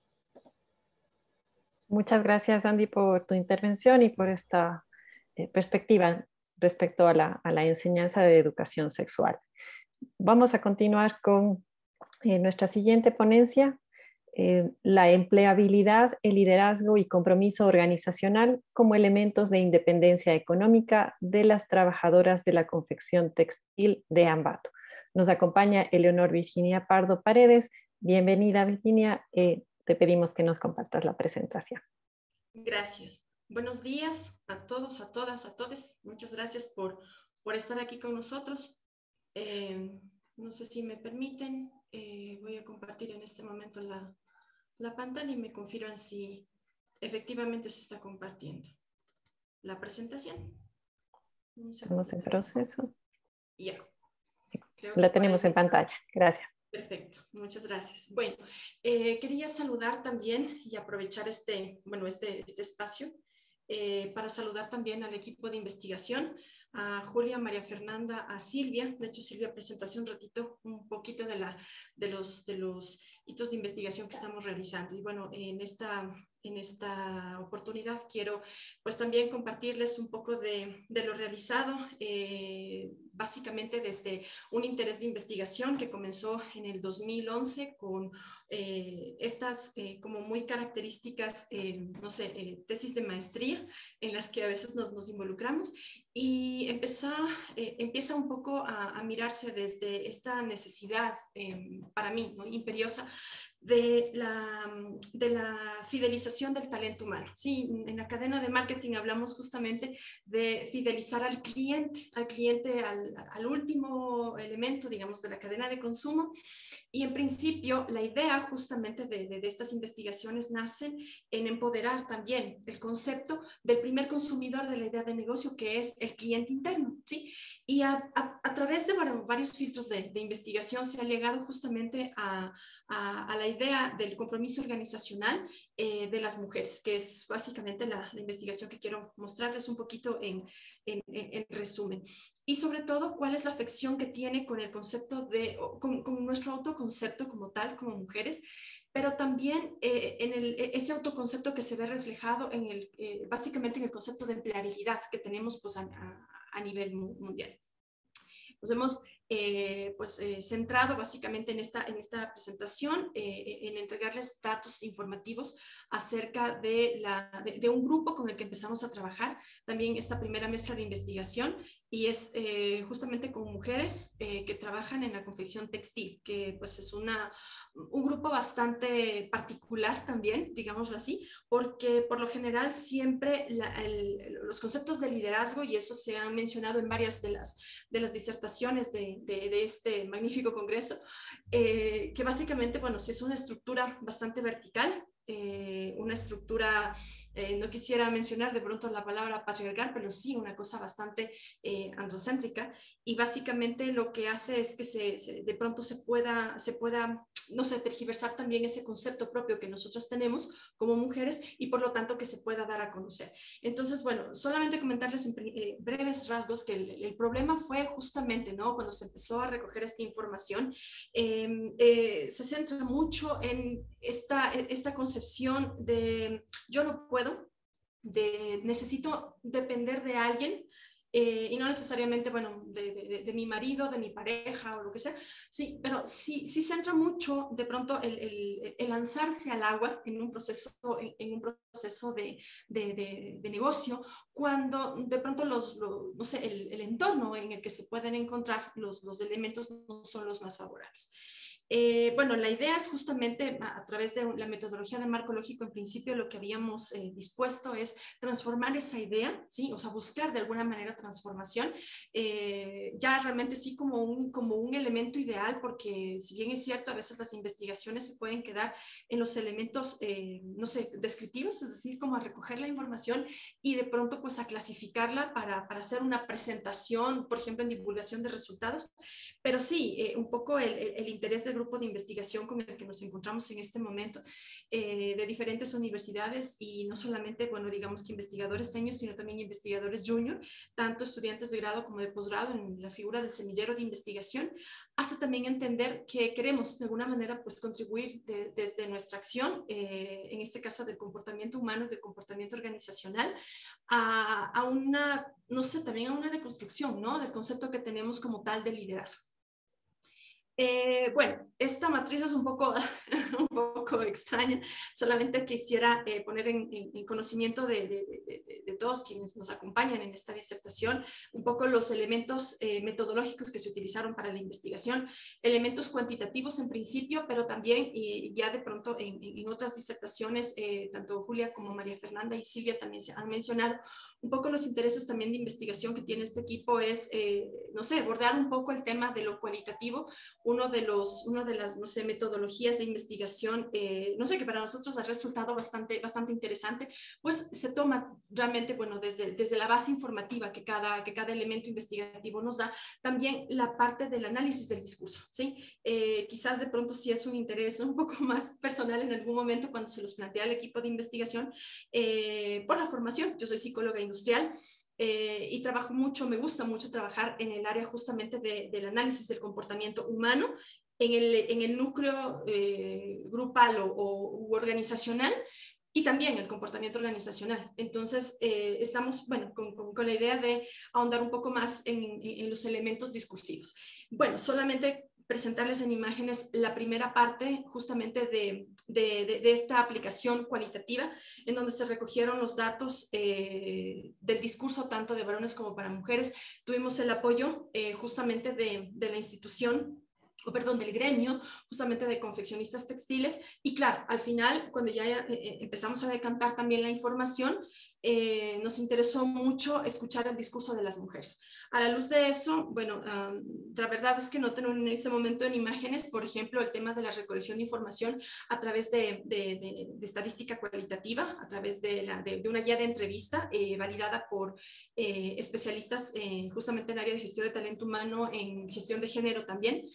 Muchas gracias, Andy, por tu intervención y por esta eh, perspectiva respecto a la, a la enseñanza de educación sexual. Vamos a continuar con eh, nuestra siguiente ponencia, eh, la empleabilidad, el liderazgo y compromiso organizacional como elementos de independencia económica de las trabajadoras de la confección textil de Ambato. Nos acompaña Eleonor Virginia Pardo Paredes. Bienvenida, Virginia. Eh, te pedimos que nos compartas la presentación. Gracias. Buenos días a todos, a todas, a todos. Muchas gracias por, por estar aquí con nosotros. Eh, no sé si me permiten, eh, voy a compartir en este momento la, la pantalla y me confirman si efectivamente se está compartiendo la presentación. Estamos en proceso. Ya. Creo la tenemos en pantalla. Gracias. Perfecto, muchas gracias. Bueno, eh, quería saludar también y aprovechar este, bueno, este, este espacio eh, para saludar también al equipo de investigación, a Julia, María Fernanda, a Silvia. De hecho, Silvia presentó hace un ratito un poquito de, la, de, los, de los hitos de investigación que estamos realizando. Y bueno, en esta, en esta oportunidad quiero pues también compartirles un poco de, de lo realizado, eh, básicamente desde un interés de investigación que comenzó en el dos mil once con eh, estas eh, como muy características, eh, no sé, eh, tesis de maestría en las que a veces nos, nos involucramos y empieza, eh, empieza un poco a, a mirarse desde esta necesidad eh, para mí, ¿no?, imperiosa de la, de la fidelización del talento humano. Sí, en la cadena de marketing hablamos justamente de fidelizar al cliente, al cliente, al, al último elemento, digamos, de la cadena de consumo. Y en principio, la idea justamente de, de, de estas investigaciones nace en empoderar también el concepto del primer consumidor de la idea de negocio, que es el cliente interno, ¿sí? Y a, a, a través de bueno, varios filtros de, de investigación se ha llegado justamente a, a, a la idea del compromiso organizacional eh, de las mujeres, que es básicamente la, la investigación que quiero mostrarles un poquito en, en, en resumen. Y sobre todo, cuál es la afección que tiene con el concepto de, con, con nuestro autoconcepto como tal, como mujeres, pero también eh, en el, ese autoconcepto que se ve reflejado en el, eh, básicamente en el concepto de empleabilidad que tenemos pues, a, a, a nivel mundial. Nos hemos eh, pues, eh, centrado básicamente en esta, en esta presentación, eh, en entregarles datos informativos acerca de, la, de, de un grupo con el que empezamos a trabajar, también esta primera mezcla de investigación, y es eh, justamente con mujeres eh, que trabajan en la confección textil, que pues es una, un grupo bastante particular también, digámoslo así, porque por lo general siempre la, el, los conceptos de liderazgo, y eso se han mencionado en varias de las, de las disertaciones de, de, de este magnífico congreso, eh, que básicamente, bueno, sí es una estructura bastante vertical, eh, una estructura, eh, no quisiera mencionar de pronto la palabra patriarcal, pero sí una cosa bastante eh, androcéntrica, y básicamente lo que hace es que se, se, de pronto se pueda, se pueda, no sé, tergiversar también ese concepto propio que nosotras tenemos como mujeres y por lo tanto que se pueda dar a conocer. Entonces, bueno, solamente comentarles en eh, breves rasgos que el, el problema fue justamente, ¿no?, cuando se empezó a recoger esta información, eh, eh, se centra mucho en esta, esta concepción de yo no puedo, de necesito depender de alguien, eh, y no necesariamente, bueno, de, de, de mi marido, de mi pareja o lo que sea, sí, pero sí, sí centra mucho de pronto el, el, el lanzarse al agua en un proceso, en, en un proceso de, de, de, de negocio, cuando de pronto los, los no sé, el, el entorno en el que se pueden encontrar los, los elementos no son los más favorables. Eh, bueno, la idea es justamente a, a través de la metodología de marco lógico, en principio lo que habíamos eh, dispuesto es transformar esa idea, ¿sí? O sea, buscar de alguna manera transformación, eh, ya realmente sí como un, como un elemento ideal, porque si bien es cierto, a veces las investigaciones se pueden quedar en los elementos, eh, no sé, descriptivos, es decir, como a recoger la información y de pronto pues a clasificarla para, para hacer una presentación, por ejemplo, en divulgación de resultados, pero sí, eh, un poco el, el, el interés del grupo de investigación con el que nos encontramos en este momento, eh, de diferentes universidades y no solamente, bueno, digamos que investigadores senior, sino también investigadores junior, tanto estudiantes de grado como de posgrado en la figura del semillero de investigación, hace también entender que queremos de alguna manera pues contribuir de, desde nuestra acción, eh, en este caso del comportamiento humano, del comportamiento organizacional, a, a una, no sé, también a una deconstrucción, ¿no? Del concepto que tenemos como tal de liderazgo. Eh, bueno, esta matriz es un poco, un poco extraña, solamente quisiera eh, poner en, en, en conocimiento de, de, de, de todos quienes nos acompañan en esta disertación un poco los elementos eh, metodológicos que se utilizaron para la investigación, elementos cuantitativos en principio, pero también y ya de pronto en, en otras disertaciones, eh, tanto Julia como María Fernanda y Silvia también se han mencionado un poco los intereses también de investigación que tiene este equipo es, eh, no sé, abordar un poco el tema de lo cualitativo, uno de los, una de las, no sé, metodologías de investigación, eh, no sé, que para nosotros ha resultado bastante, bastante interesante, pues se toma realmente, bueno, desde, desde la base informativa que cada, que cada elemento investigativo nos da, también la parte del análisis del discurso, ¿sí? Eh, quizás de pronto sí es un interés un poco más personal en algún momento cuando se los plantea al equipo de investigación, eh, por la formación, yo soy psicóloga industrial, Eh, y trabajo mucho, me gusta mucho trabajar en el área justamente de, del análisis del comportamiento humano, en el, en el núcleo eh, grupal o, o u organizacional, y también el comportamiento organizacional. Entonces, eh, estamos, bueno, con, con, con la idea de ahondar un poco más en, en, en los elementos discursivos. Bueno, solamente presentarles en imágenes la primera parte justamente de, de, de, de esta aplicación cualitativa, en donde se recogieron los datos eh, del discurso tanto de varones como para mujeres. Tuvimos el apoyo eh, justamente de, de la institución, o perdón, del gremio, justamente de confeccionistas textiles, y claro, al final, cuando ya eh, empezamos a decantar también la información, eh, nos interesó mucho escuchar el discurso de las mujeres. A la luz de eso, bueno, um, la verdad es que no tengo en ese momento en imágenes, por ejemplo, el tema de la recolección de información a través de, de, de, de estadística cualitativa, a través de, la, de, de una guía de entrevista eh, validada por eh, especialistas eh, justamente en área de gestión de talento humano, en gestión de género también.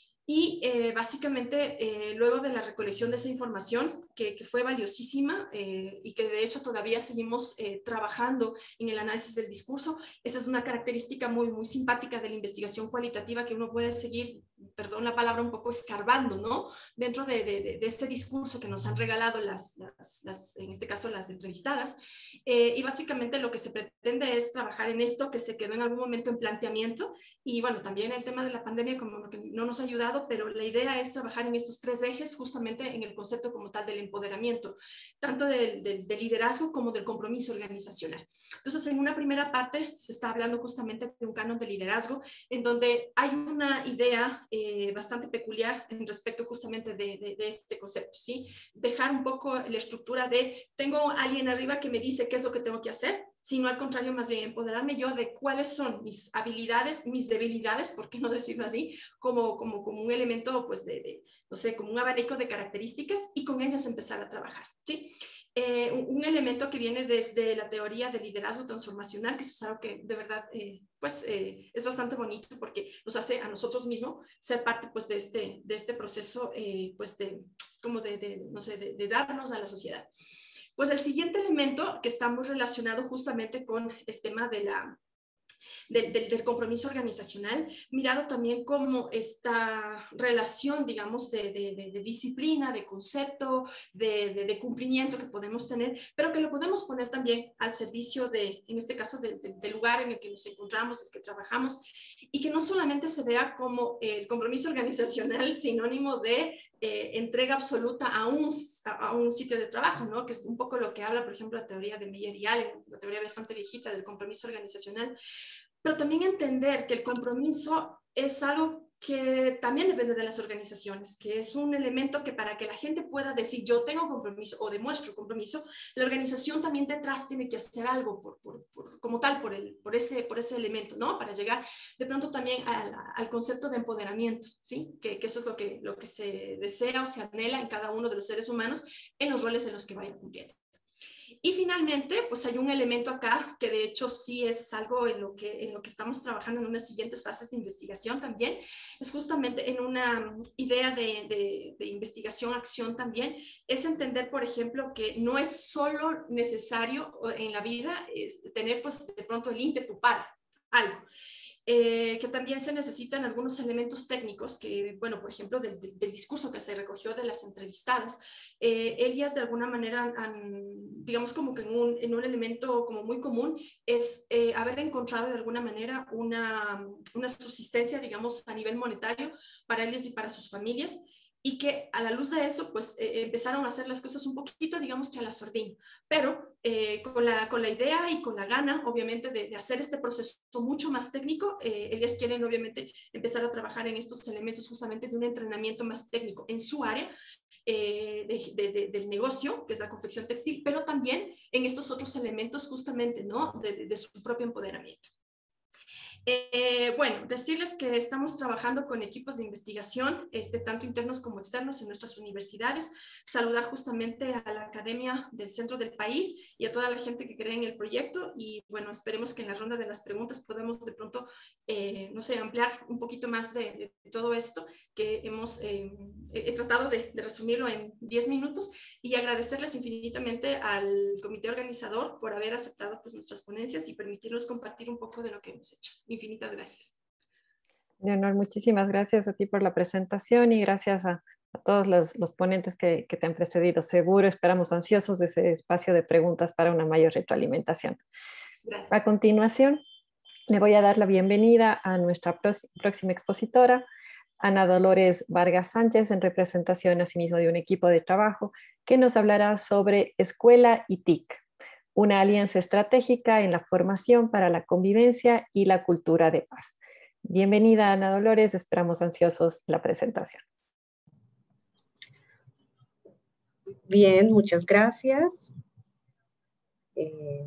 Y eh, básicamente, eh, luego de la recolección de esa información, que, que fue valiosísima eh, y que de hecho todavía seguimos eh, trabajando en el análisis del discurso, esa es una característica muy, muy simpática de la investigación cualitativa, que uno puede seguir, perdón la palabra, un poco escarbando, ¿no? Dentro de, de, de este discurso que nos han regalado las, las, las en este caso las entrevistadas. Eh, y básicamente lo que se pretende es trabajar en esto que se quedó en algún momento en planteamiento. Y bueno, también el tema de la pandemia como que no nos ha ayudado, pero la idea es trabajar en estos tres ejes justamente en el concepto como tal del empoderamiento, tanto del, del, del liderazgo como del compromiso organizacional. Entonces, en una primera parte se está hablando justamente de un canon de liderazgo, en donde hay una idea eh, bastante peculiar en respecto justamente de, de, de este concepto, ¿sí? Dejar un poco la estructura de tengo a alguien arriba que me dice qué es lo que tengo que hacer, sino al contrario, más bien empoderarme yo de cuáles son mis habilidades, mis debilidades, ¿por qué no decirlo así? Como, como, como un elemento, pues, de, de, no sé, como un abanico de características y con ellas empezar a trabajar, ¿sí? Eh, un, un elemento que viene desde la teoría del liderazgo transformacional, que eso es algo que de verdad, eh, pues, eh, es bastante bonito porque nos hace a nosotros mismos ser parte, pues, de este, de este proceso, eh, pues, de, como de, de no sé, de, de darnos a la sociedad. Pues el siguiente elemento que está muy relacionado justamente con el tema de la, de, de, del compromiso organizacional, mirado también como esta relación, digamos, de, de, de, de disciplina, de concepto, de, de, de cumplimiento que podemos tener, pero que lo podemos poner también al servicio de, en este caso, del de, de lugar en el que nos encontramos, en el que trabajamos, y que no solamente se vea como el compromiso organizacional sinónimo de eh, entrega absoluta a un, a, a un sitio de trabajo, ¿no? Que es un poco lo que habla, por ejemplo, la teoría de Meyer y Allen, la teoría bastante viejita del compromiso organizacional, pero también entender que el compromiso es algo que también depende de las organizaciones, que es un elemento que para que la gente pueda decir yo tengo compromiso o demuestro compromiso, la organización también detrás tiene que hacer algo por, por, por, como tal por, el, por, ese, por ese elemento, ¿no? Para llegar de pronto también al, al concepto de empoderamiento, ¿sí? Que, que eso es lo que, lo que se desea o se anhela en cada uno de los seres humanos en los roles en los que vayan cumpliendo. Y finalmente, pues hay un elemento acá que de hecho sí es algo en lo que, en lo que estamos trabajando en unas siguientes fases de investigación también, es justamente en una idea de, de, de investigación-acción también, es entender, por ejemplo, que no es solo necesario en la vida es tener pues de pronto el ímpetu para algo. Eh, que también se necesitan algunos elementos técnicos que, bueno, por ejemplo, del, del, del discurso que se recogió de las entrevistadas, eh, ellas de alguna manera han, han, digamos como que en un, en un elemento como muy común es eh, haber encontrado de alguna manera una, una subsistencia, digamos, a nivel monetario para ellas y para sus familias, y que a la luz de eso, pues eh, empezaron a hacer las cosas un poquito, digamos que a la sordina, pero eh, con, la, con la idea y con la gana, obviamente, de, de hacer este proceso mucho más técnico, eh, ellas quieren, obviamente, empezar a trabajar en estos elementos justamente de un entrenamiento más técnico en su área, eh, de, de, de, del negocio, que es la confección textil, pero también en estos otros elementos justamente, ¿no? De, de, de su propio empoderamiento. Eh, bueno, decirles que estamos trabajando con equipos de investigación, este, tanto internos como externos en nuestras universidades, saludar justamente a la academia del centro del país y a toda la gente que cree en el proyecto, y bueno, esperemos que en la ronda de las preguntas podamos de pronto, eh, no sé, ampliar un poquito más de, de todo esto que hemos, eh, he tratado de, de resumirlo en diez minutos, y agradecerles infinitamente al comité organizador por haber aceptado pues nuestras ponencias y permitirnos compartir un poco de lo que hemos hecho. Infinitas gracias. Leonor, muchísimas gracias a ti por la presentación y gracias a, a todos los, los ponentes que, que te han precedido. Seguro esperamos ansiosos de ese espacio de preguntas para una mayor retroalimentación. Gracias. A continuación, le voy a dar la bienvenida a nuestra próxima expositora, Ana Dolores Vargas Sánchez, en representación asimismo de un equipo de trabajo que nos hablará sobre Escuela y T I C, una alianza estratégica en la formación para la convivencia y la cultura de paz. Bienvenida, Ana Dolores, esperamos ansiosos la presentación. Bien, muchas gracias. Eh...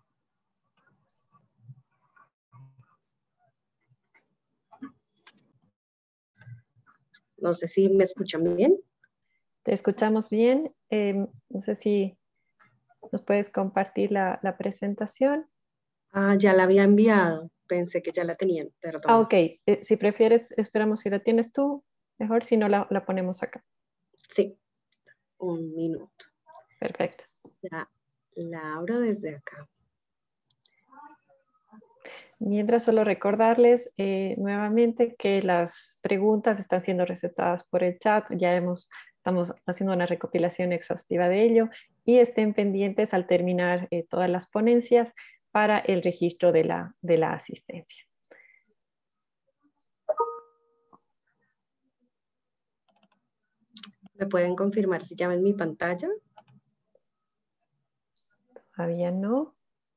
No sé si me escuchan bien. Te escuchamos bien. Eh, no sé si nos puedes compartir la, la presentación. Ah, ya la había enviado. Pensé que ya la tenían, perdón. Ah, ok. Eh, si prefieres, esperamos si la tienes tú. Mejor, si no, la, la ponemos acá. Sí, un minuto. Perfecto. Ya la abro desde acá. Mientras, solo recordarles eh, nuevamente que las preguntas están siendo recetadas por el chat. Ya hemos, estamos haciendo una recopilación exhaustiva de ello y estén pendientes al terminar eh, todas las ponencias para el registro de la, de la asistencia. ¿Me pueden confirmar si ya ven mi pantalla? Todavía no.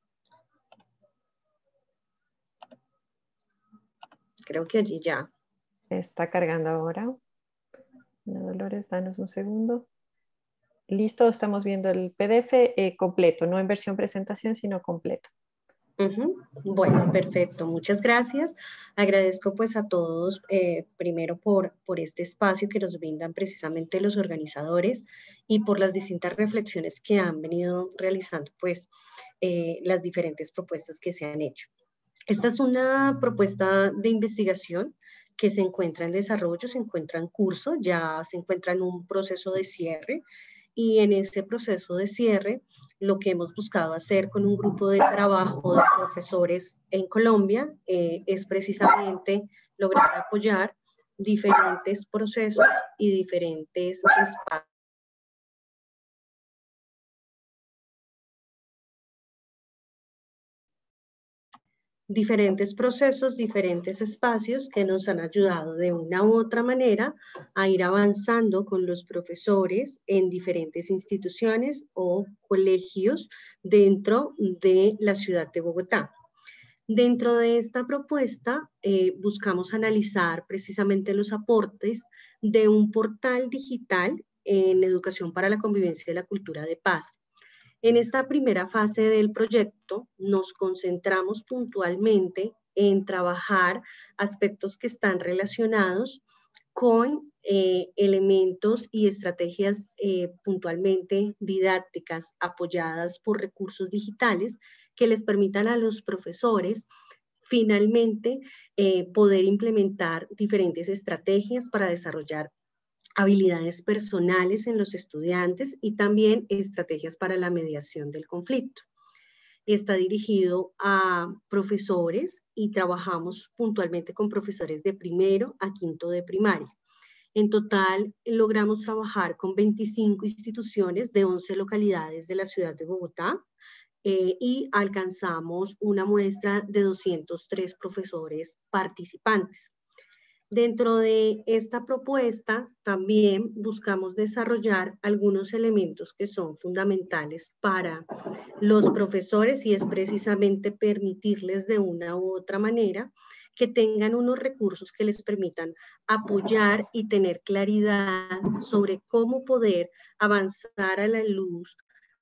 Creo que allí ya. Se está cargando ahora. Ana Dolores, danos un segundo. Listo, estamos viendo el P D F eh, completo, no en versión presentación, sino completo. Uh-huh. Bueno, perfecto, muchas gracias. Agradezco pues a todos, eh, primero por, por este espacio que nos brindan precisamente los organizadores y por las distintas reflexiones que han venido realizando pues eh, las diferentes propuestas que se han hecho. Esta es una propuesta de investigación que se encuentra en desarrollo, se encuentra en curso, ya se encuentra en un proceso de cierre. Y en este proceso de cierre, lo que hemos buscado hacer con un grupo de trabajo de profesores en Colombia eh, es precisamente lograr apoyar diferentes procesos y diferentes espacios. Diferentes procesos, diferentes espacios que nos han ayudado de una u otra manera a ir avanzando con los profesores en diferentes instituciones o colegios dentro de la ciudad de Bogotá. Dentro de esta propuesta eh, buscamos analizar precisamente los aportes de un portal digital en educación para la convivencia y la cultura de paz. En esta primera fase del proyecto nos concentramos puntualmente en trabajar aspectos que están relacionados con eh, elementos y estrategias eh, puntualmente didácticas apoyadas por recursos digitales que les permitan a los profesores finalmente eh, poder implementar diferentes estrategias para desarrollar habilidades personales en los estudiantes y también estrategias para la mediación del conflicto. Está dirigido a profesores y trabajamos puntualmente con profesores de primero a quinto de primaria. En total, logramos trabajar con veinticinco instituciones de once localidades de la ciudad de Bogotá eh, y alcanzamos una muestra de doscientos tres profesores participantes. Dentro de esta propuesta también buscamos desarrollar algunos elementos que son fundamentales para los profesores y es precisamente permitirles de una u otra manera que tengan unos recursos que les permitan apoyar y tener claridad sobre cómo poder avanzar a la luz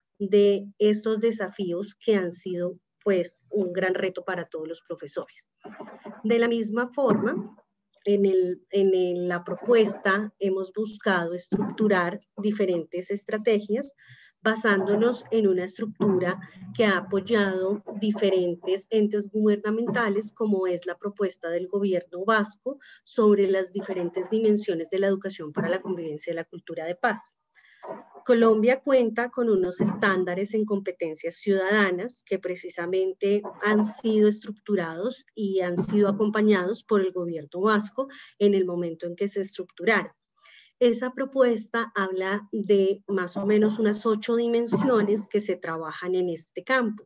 de estos desafíos que han sido pues un gran reto para todos los profesores. De la misma forma, En, el, en el, la propuesta hemos buscado estructurar diferentes estrategias basándonos en una estructura que ha apoyado diferentes entes gubernamentales, como es la propuesta del gobierno vasco sobre las diferentes dimensiones de la educación para la convivencia y la cultura de paz. Colombia cuenta con unos estándares en competencias ciudadanas que precisamente han sido estructurados y han sido acompañados por el gobierno vasco en el momento en que se estructuraron. Esa propuesta habla de más o menos unas ocho dimensiones que se trabajan en este campo.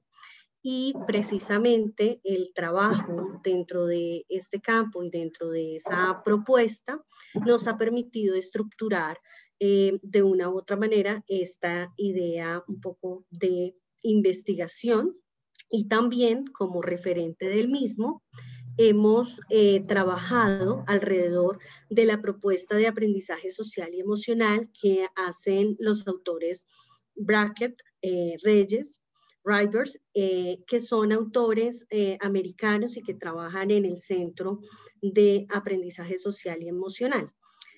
Y precisamente el trabajo dentro de este campo y dentro de esa propuesta nos ha permitido estructurar eh, de una u otra manera esta idea un poco de investigación y también como referente del mismo hemos eh, trabajado alrededor de la propuesta de aprendizaje social y emocional que hacen los autores Brackett, eh, Reyes, Rivers, eh, que son autores eh, americanos y que trabajan en el Centro de Aprendizaje Social y Emocional.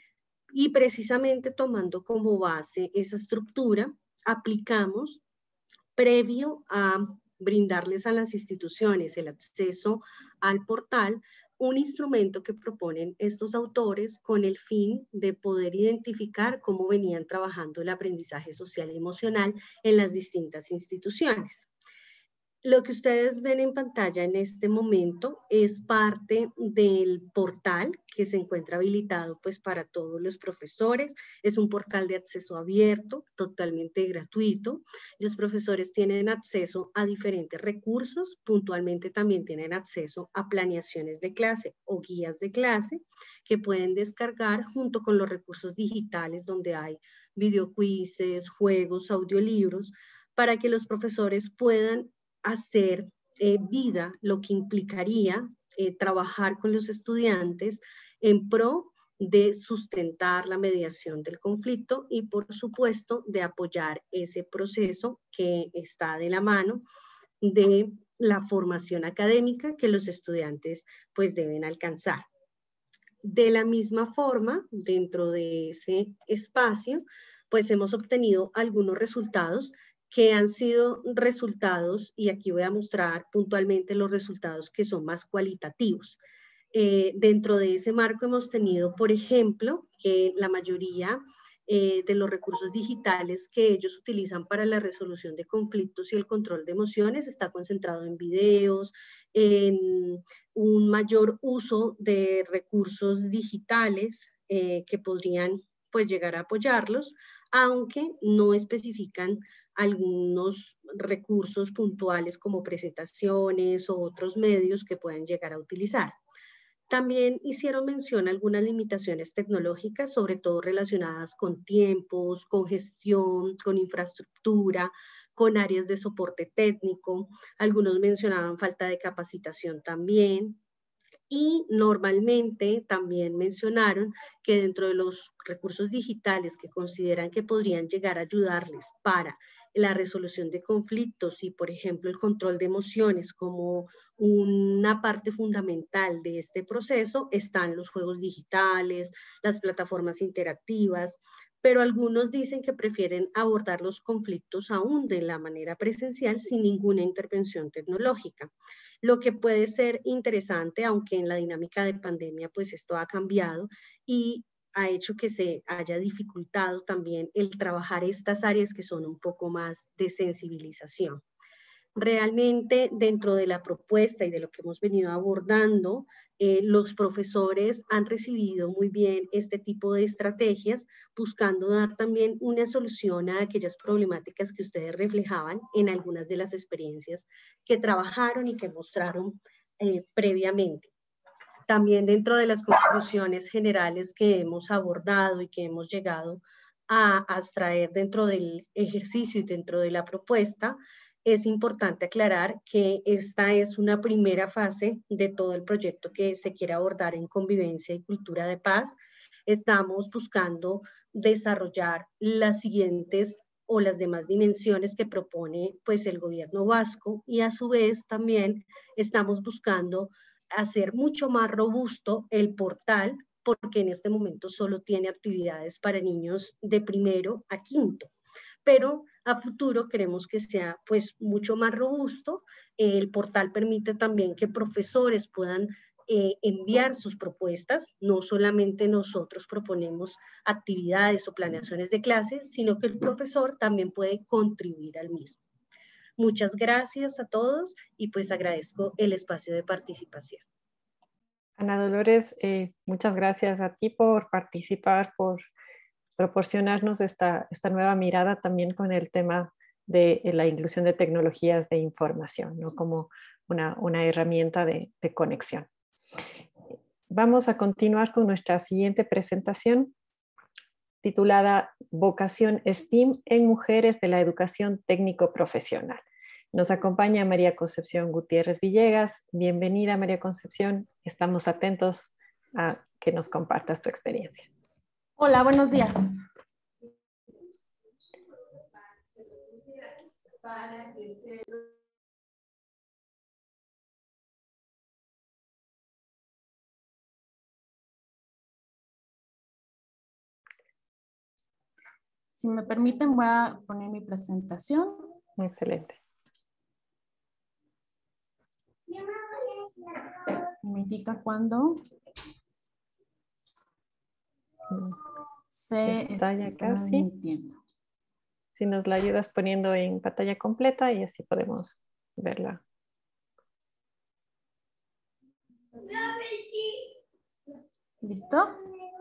Y precisamente tomando como base esa estructura, aplicamos, previo a brindarles a las instituciones el acceso al portal, un instrumento que proponen estos autores con el fin de poder identificar cómo venían trabajando el aprendizaje social y emocional en las distintas instituciones. Lo que ustedes ven en pantalla en este momento es parte del portal que se encuentra habilitado pues para todos los profesores. Es un portal de acceso abierto, totalmente gratuito. Los profesores tienen acceso a diferentes recursos, puntualmente también tienen acceso a planeaciones de clase o guías de clase que pueden descargar junto con los recursos digitales donde hay videoquizzes, juegos, audiolibros, para que los profesores puedan hacer eh, vida lo que implicaría eh, trabajar con los estudiantes en pro de sustentar la mediación del conflicto y por supuesto de apoyar ese proceso que está de la mano de la formación académica que los estudiantes pues deben alcanzar. De la misma forma, dentro de ese espacio, pues hemos obtenido algunos resultados que han sido resultados, y aquí voy a mostrar puntualmente los resultados que son más cualitativos. Eh, dentro de ese marco hemos tenido, por ejemplo, que la mayoría eh, de los recursos digitales que ellos utilizan para la resolución de conflictos y el control de emociones está concentrado en videos, en un mayor uso de recursos digitales eh, que podrían pues llegar a apoyarlos, aunque no especifican algunos recursos puntuales como presentaciones o otros medios que puedan llegar a utilizar. También hicieron mención a algunas limitaciones tecnológicas, sobre todo relacionadas con tiempos, con gestión, con infraestructura, con áreas de soporte técnico. Algunos mencionaban falta de capacitación también. Y normalmente también mencionaron que dentro de los recursos digitales que consideran que podrían llegar a ayudarles para la resolución de conflictos y, por ejemplo, el control de emociones como una parte fundamental de este proceso, están los juegos digitales, las plataformas interactivas, pero algunos dicen que prefieren abordar los conflictos aún de la manera presencial sin ninguna intervención tecnológica. Lo que puede ser interesante, aunque en la dinámica de pandemia pues esto ha cambiado y ha hecho que se haya dificultado también el trabajar estas áreas que son un poco más de sensibilización. Realmente dentro de la propuesta y de lo que hemos venido abordando, eh, los profesores han recibido muy bien este tipo de estrategias, buscando dar también una solución a aquellas problemáticas que ustedes reflejaban en algunas de las experiencias que trabajaron y que mostraron eh, previamente. También dentro de las conclusiones generales que hemos abordado y que hemos llegado a, a extraer dentro del ejercicio y dentro de la propuesta, es importante aclarar que esta es una primera fase de todo el proyecto que se quiere abordar en convivencia y cultura de paz. Estamos buscando desarrollar las siguientes o las demás dimensiones que propone pues, el gobierno vasco y a su vez también estamos buscando hacer mucho más robusto el portal porque en este momento solo tiene actividades para niños de primero a quinto. Pero a futuro queremos que sea pues mucho más robusto. El portal permite también que profesores puedan eh, enviar sus propuestas, no solamente nosotros proponemos actividades o planeaciones de clase, sino que el profesor también puede contribuir al mismo. Muchas gracias a todos y pues agradezco el espacio de participación. Ana Dolores, eh, muchas gracias a ti por participar, por proporcionarnos esta, esta nueva mirada también con el tema de la inclusión de tecnologías de información, ¿no? Como una, una herramienta de, de conexión. Vamos a continuar con nuestra siguiente presentación titulada Vocación STEAM en Mujeres de la Educación Técnico-Profesional. Nos acompaña María Concepción Gutiérrez Villegas. Bienvenida, María Concepción. Estamos atentos a que nos compartas tu experiencia. Hola, buenos días. Si me permiten, voy a poner mi presentación. Excelente. Me indica cuando se está ya está casi. transmitiendo. Si nos la ayudas poniendo en pantalla completa y así podemos verla. ¿Listo?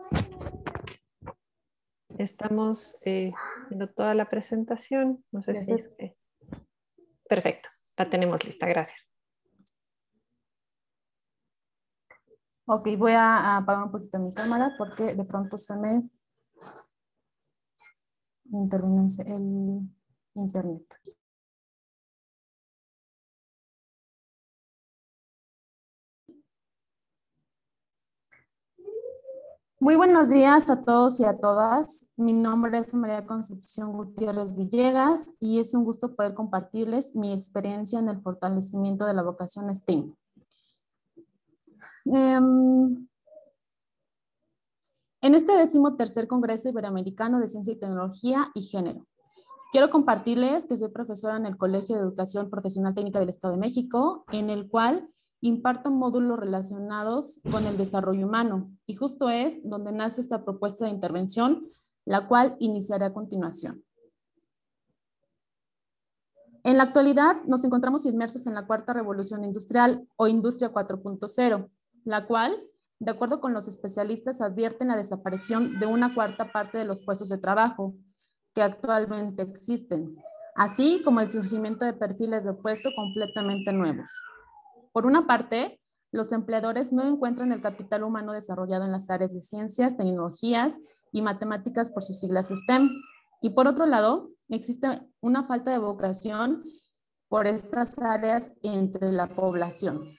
Estamos eh, viendo toda la presentación. No sé si es que... Perfecto, la tenemos lista, gracias. Ok, voy a apagar un poquito mi cámara porque de pronto se me interviene el internet. Muy buenos días a todos y a todas. Mi nombre es María Concepción Gutiérrez Villegas y es un gusto poder compartirles mi experiencia en el fortalecimiento de la vocación STEAM. Um, en este decimotercer Congreso Iberoamericano de Ciencia y Tecnología y Género, quiero compartirles que soy profesora en el Colegio de Educación Profesional Técnica del Estado de México, en el cual imparto módulos relacionados con el desarrollo humano, y justo es donde nace esta propuesta de intervención, la cual iniciaré a continuación. En la actualidad nos encontramos inmersos en la cuarta revolución industrial o industria cuatro punto cero, la cual, de acuerdo con los especialistas, advierten la desaparición de una cuarta parte de los puestos de trabajo que actualmente existen, así como el surgimiento de perfiles de puesto completamente nuevos. Por una parte, los empleadores no encuentran el capital humano desarrollado en las áreas de ciencias, tecnologías y matemáticas por sus siglas STEM. Y por otro lado, existe una falta de vocación por estas áreas entre la población.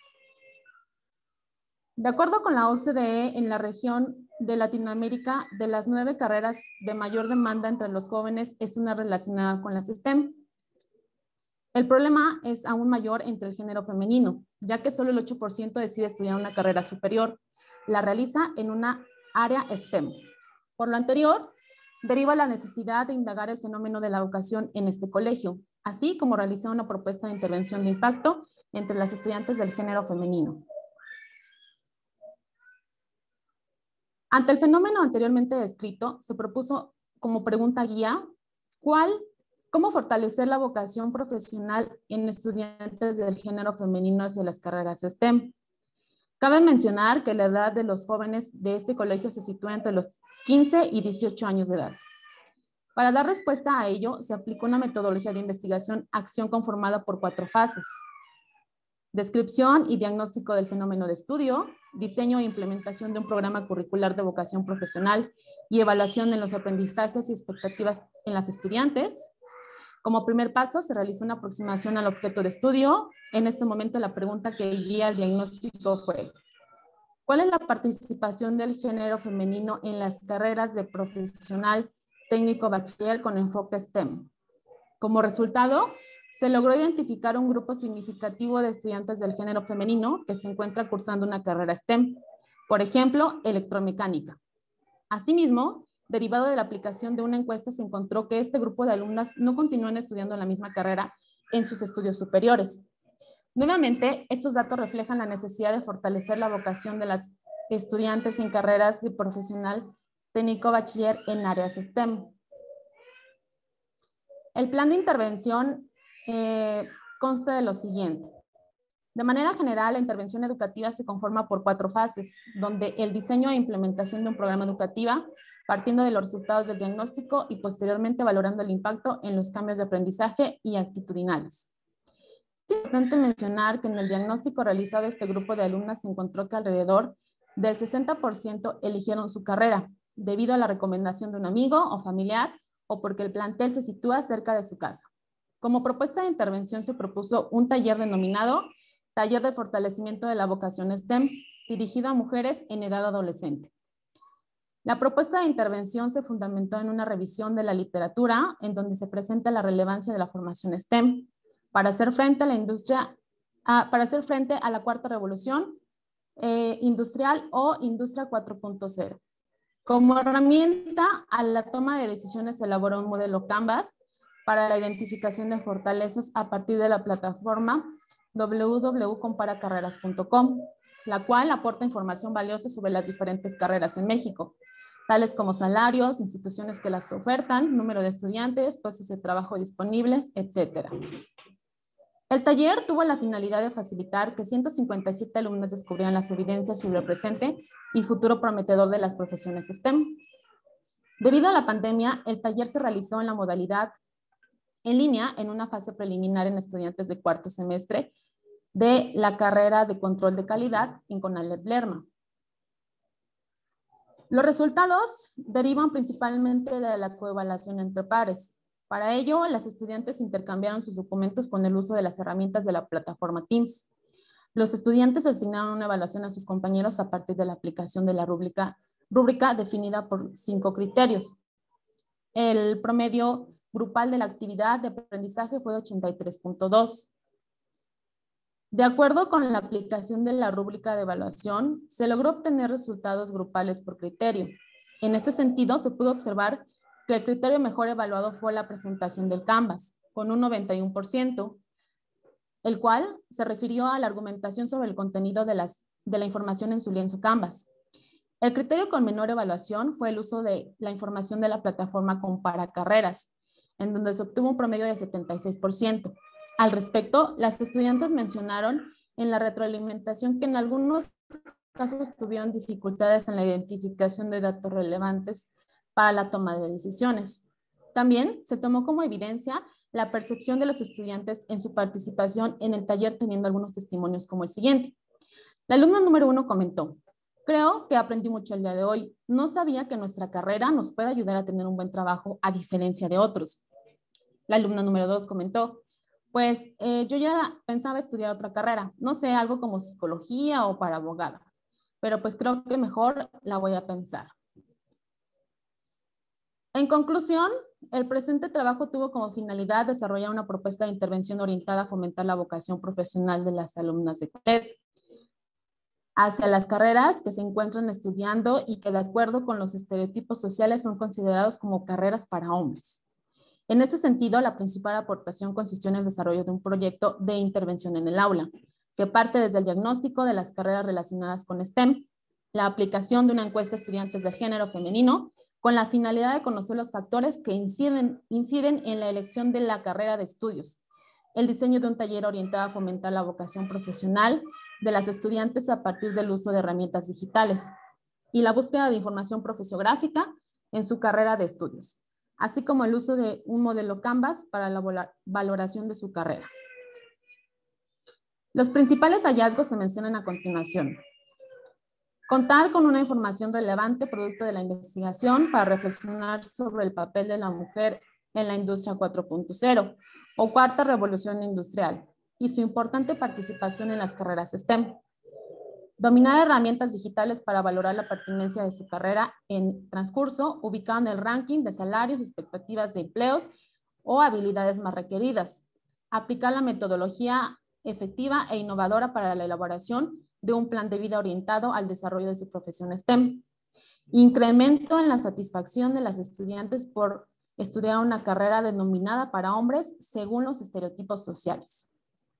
De acuerdo con la O C D E, en la región de Latinoamérica, de las nueve carreras de mayor demanda entre los jóvenes es una relacionada con las STEM. El problema es aún mayor entre el género femenino, ya que solo el ocho por ciento decide estudiar una carrera superior. La realiza en una área STEM. Por lo anterior, deriva la necesidad de indagar el fenómeno de la vocación en este colegio, así como realizar una propuesta de intervención de impacto entre las estudiantes del género femenino. Ante el fenómeno anteriormente descrito, se propuso como pregunta guía, ¿cuál, cómo fortalecer la vocación profesional en estudiantes del género femenino hacia las carreras STEM? Cabe mencionar que la edad de los jóvenes de este colegio se sitúa entre los quince y dieciocho años de edad. Para dar respuesta a ello, se aplicó una metodología de investigación-acción conformada por cuatro fases: descripción y diagnóstico del fenómeno de estudio, diseño e implementación de un programa curricular de vocación profesional y evaluación de los aprendizajes y expectativas en las estudiantes. Como primer paso, se realizó una aproximación al objeto de estudio. En este momento, la pregunta que guía el diagnóstico fue: ¿cuál es la participación del género femenino en las carreras de profesional técnico bachiller con enfoque STEM? Como resultado, se logró identificar un grupo significativo de estudiantes del género femenino que se encuentra cursando una carrera STEM, por ejemplo, electromecánica. Asimismo, derivado de la aplicación de una encuesta, se encontró que este grupo de alumnas no continúan estudiando la misma carrera en sus estudios superiores. Nuevamente, estos datos reflejan la necesidad de fortalecer la vocación de las estudiantes en carreras de profesional técnico bachiller en áreas STEM. El plan de intervención Eh, consta de lo siguiente. De manera general, la intervención educativa se conforma por cuatro fases, donde el diseño e implementación de un programa educativo, partiendo de los resultados del diagnóstico y posteriormente valorando el impacto en los cambios de aprendizaje y actitudinales. Es importante mencionar que en el diagnóstico realizado este grupo de alumnas se encontró que alrededor del sesenta por ciento eligieron su carrera, debido a la recomendación de un amigo o familiar o porque el plantel se sitúa cerca de su casa. Como propuesta de intervención se propuso un taller denominado Taller de Fortalecimiento de la Vocación STEM, dirigido a mujeres en edad adolescente. La propuesta de intervención se fundamentó en una revisión de la literatura en donde se presenta la relevancia de la formación STEM para hacer frente a la industria, a, para hacer frente a la cuarta revolución eh, industrial o industria cuatro punto cero. Como herramienta a la toma de decisiones se elaboró un modelo Canvas para la identificación de fortalezas a partir de la plataforma doble u doble u punto compara carreras punto com, la cual aporta información valiosa sobre las diferentes carreras en México, tales como salarios, instituciones que las ofertan, número de estudiantes, puestos de trabajo disponibles, etcétera. El taller tuvo la finalidad de facilitar que ciento cincuenta y siete alumnos descubrieran las evidencias sobre el presente y futuro prometedor de las profesiones STEM. Debido a la pandemia, el taller se realizó en la modalidad en línea en una fase preliminar en estudiantes de cuarto semestre de la carrera de control de calidad en CONALEP Lerma. Los resultados derivan principalmente de la coevaluación entre pares. Para ello, las estudiantes intercambiaron sus documentos con el uso de las herramientas de la plataforma Teams. Los estudiantes asignaron una evaluación a sus compañeros a partir de la aplicación de la rúbrica, rúbrica definida por cinco criterios. El promedio grupal de la actividad de aprendizaje fue de ochenta y tres punto dos. De acuerdo con la aplicación de la rúbrica de evaluación, se logró obtener resultados grupales por criterio. En este sentido, se pudo observar que el criterio mejor evaluado fue la presentación del Canvas, con un noventa y uno por ciento, el cual se refirió a la argumentación sobre el contenido de, las, de la información en su lienzo Canvas. El criterio con menor evaluación fue el uso de la información de la plataforma Compara Carreras, en donde se obtuvo un promedio de setenta y seis por ciento. Al respecto, las estudiantes mencionaron en la retroalimentación que en algunos casos tuvieron dificultades en la identificación de datos relevantes para la toma de decisiones. También se tomó como evidencia la percepción de los estudiantes en su participación en el taller, teniendo algunos testimonios como el siguiente. La alumna número uno comentó: creo que aprendí mucho el día de hoy. No sabía que nuestra carrera nos puede ayudar a tener un buen trabajo a diferencia de otros. La alumna número dos comentó, pues eh, yo ya pensaba estudiar otra carrera, no sé, algo como psicología o para abogada, pero pues creo que mejor la voy a pensar. En conclusión, el presente trabajo tuvo como finalidad desarrollar una propuesta de intervención orientada a fomentar la vocación profesional de las alumnas de COLED hacia las carreras que se encuentran estudiando y que de acuerdo con los estereotipos sociales son considerados como carreras para hombres. En este sentido, la principal aportación consistió en el desarrollo de un proyecto de intervención en el aula, que parte desde el diagnóstico de las carreras relacionadas con STEM, la aplicación de una encuesta a estudiantes de género femenino, con la finalidad de conocer los factores que inciden, inciden en la elección de la carrera de estudios, el diseño de un taller orientado a fomentar la vocación profesional de las estudiantes a partir del uso de herramientas digitales y la búsqueda de información profesiográfica en su carrera de estudios, así como el uso de un modelo Canvas para la valoración de su carrera. Los principales hallazgos se mencionan a continuación. Contar con una información relevante producto de la investigación para reflexionar sobre el papel de la mujer en la industria cuatro punto cero o cuarta revolución industrial y su importante participación en las carreras STEM. Dominar herramientas digitales para valorar la pertinencia de su carrera en transcurso, ubicado en el ranking de salarios, expectativas de empleos o habilidades más requeridas. Aplicar la metodología efectiva e innovadora para la elaboración de un plan de vida orientado al desarrollo de su profesión STEM. Incremento en la satisfacción de las estudiantes por estudiar una carrera denominada para hombres según los estereotipos sociales.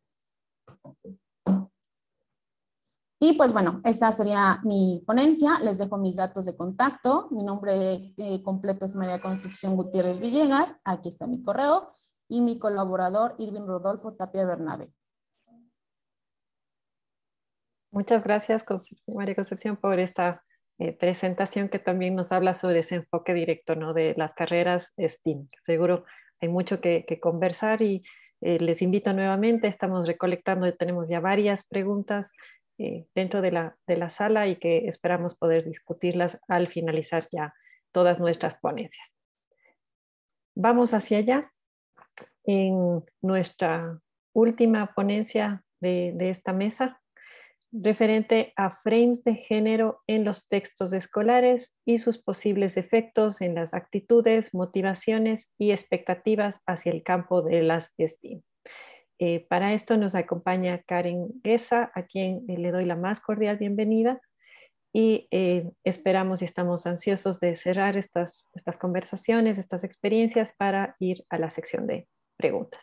Y pues bueno, esa sería mi ponencia. Les dejo mis datos de contacto. Mi nombre eh, completo es María Concepción Gutiérrez Villegas. Aquí está mi correo. Y mi colaborador, Irving Rodolfo Tapia Bernabe. Muchas gracias, María Concepción, por esta eh, presentación que también nos habla sobre ese enfoque directo, ¿no?, de las carreras STEAM. Seguro hay mucho que, que conversar y eh, les invito nuevamente. Estamos recolectando, tenemos ya varias preguntas eh, dentro de la, de la sala y que esperamos poder discutirlas al finalizar ya todas nuestras ponencias. Vamos hacia allá. En nuestra última ponencia de, de esta mesa, referente a frames de género en los textos escolares y sus posibles efectos en las actitudes, motivaciones y expectativas hacia el campo de las STEAM. Eh, para esto nos acompaña Karen Guesa, a quien eh, le doy la más cordial bienvenida y eh, esperamos y estamos ansiosos de cerrar estas, estas conversaciones, estas experiencias para ir a la sección de preguntas.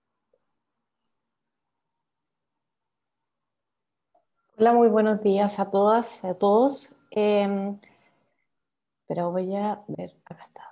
Hola, muy buenos días a todas, a todos. Eh, pero voy a ver, acá está.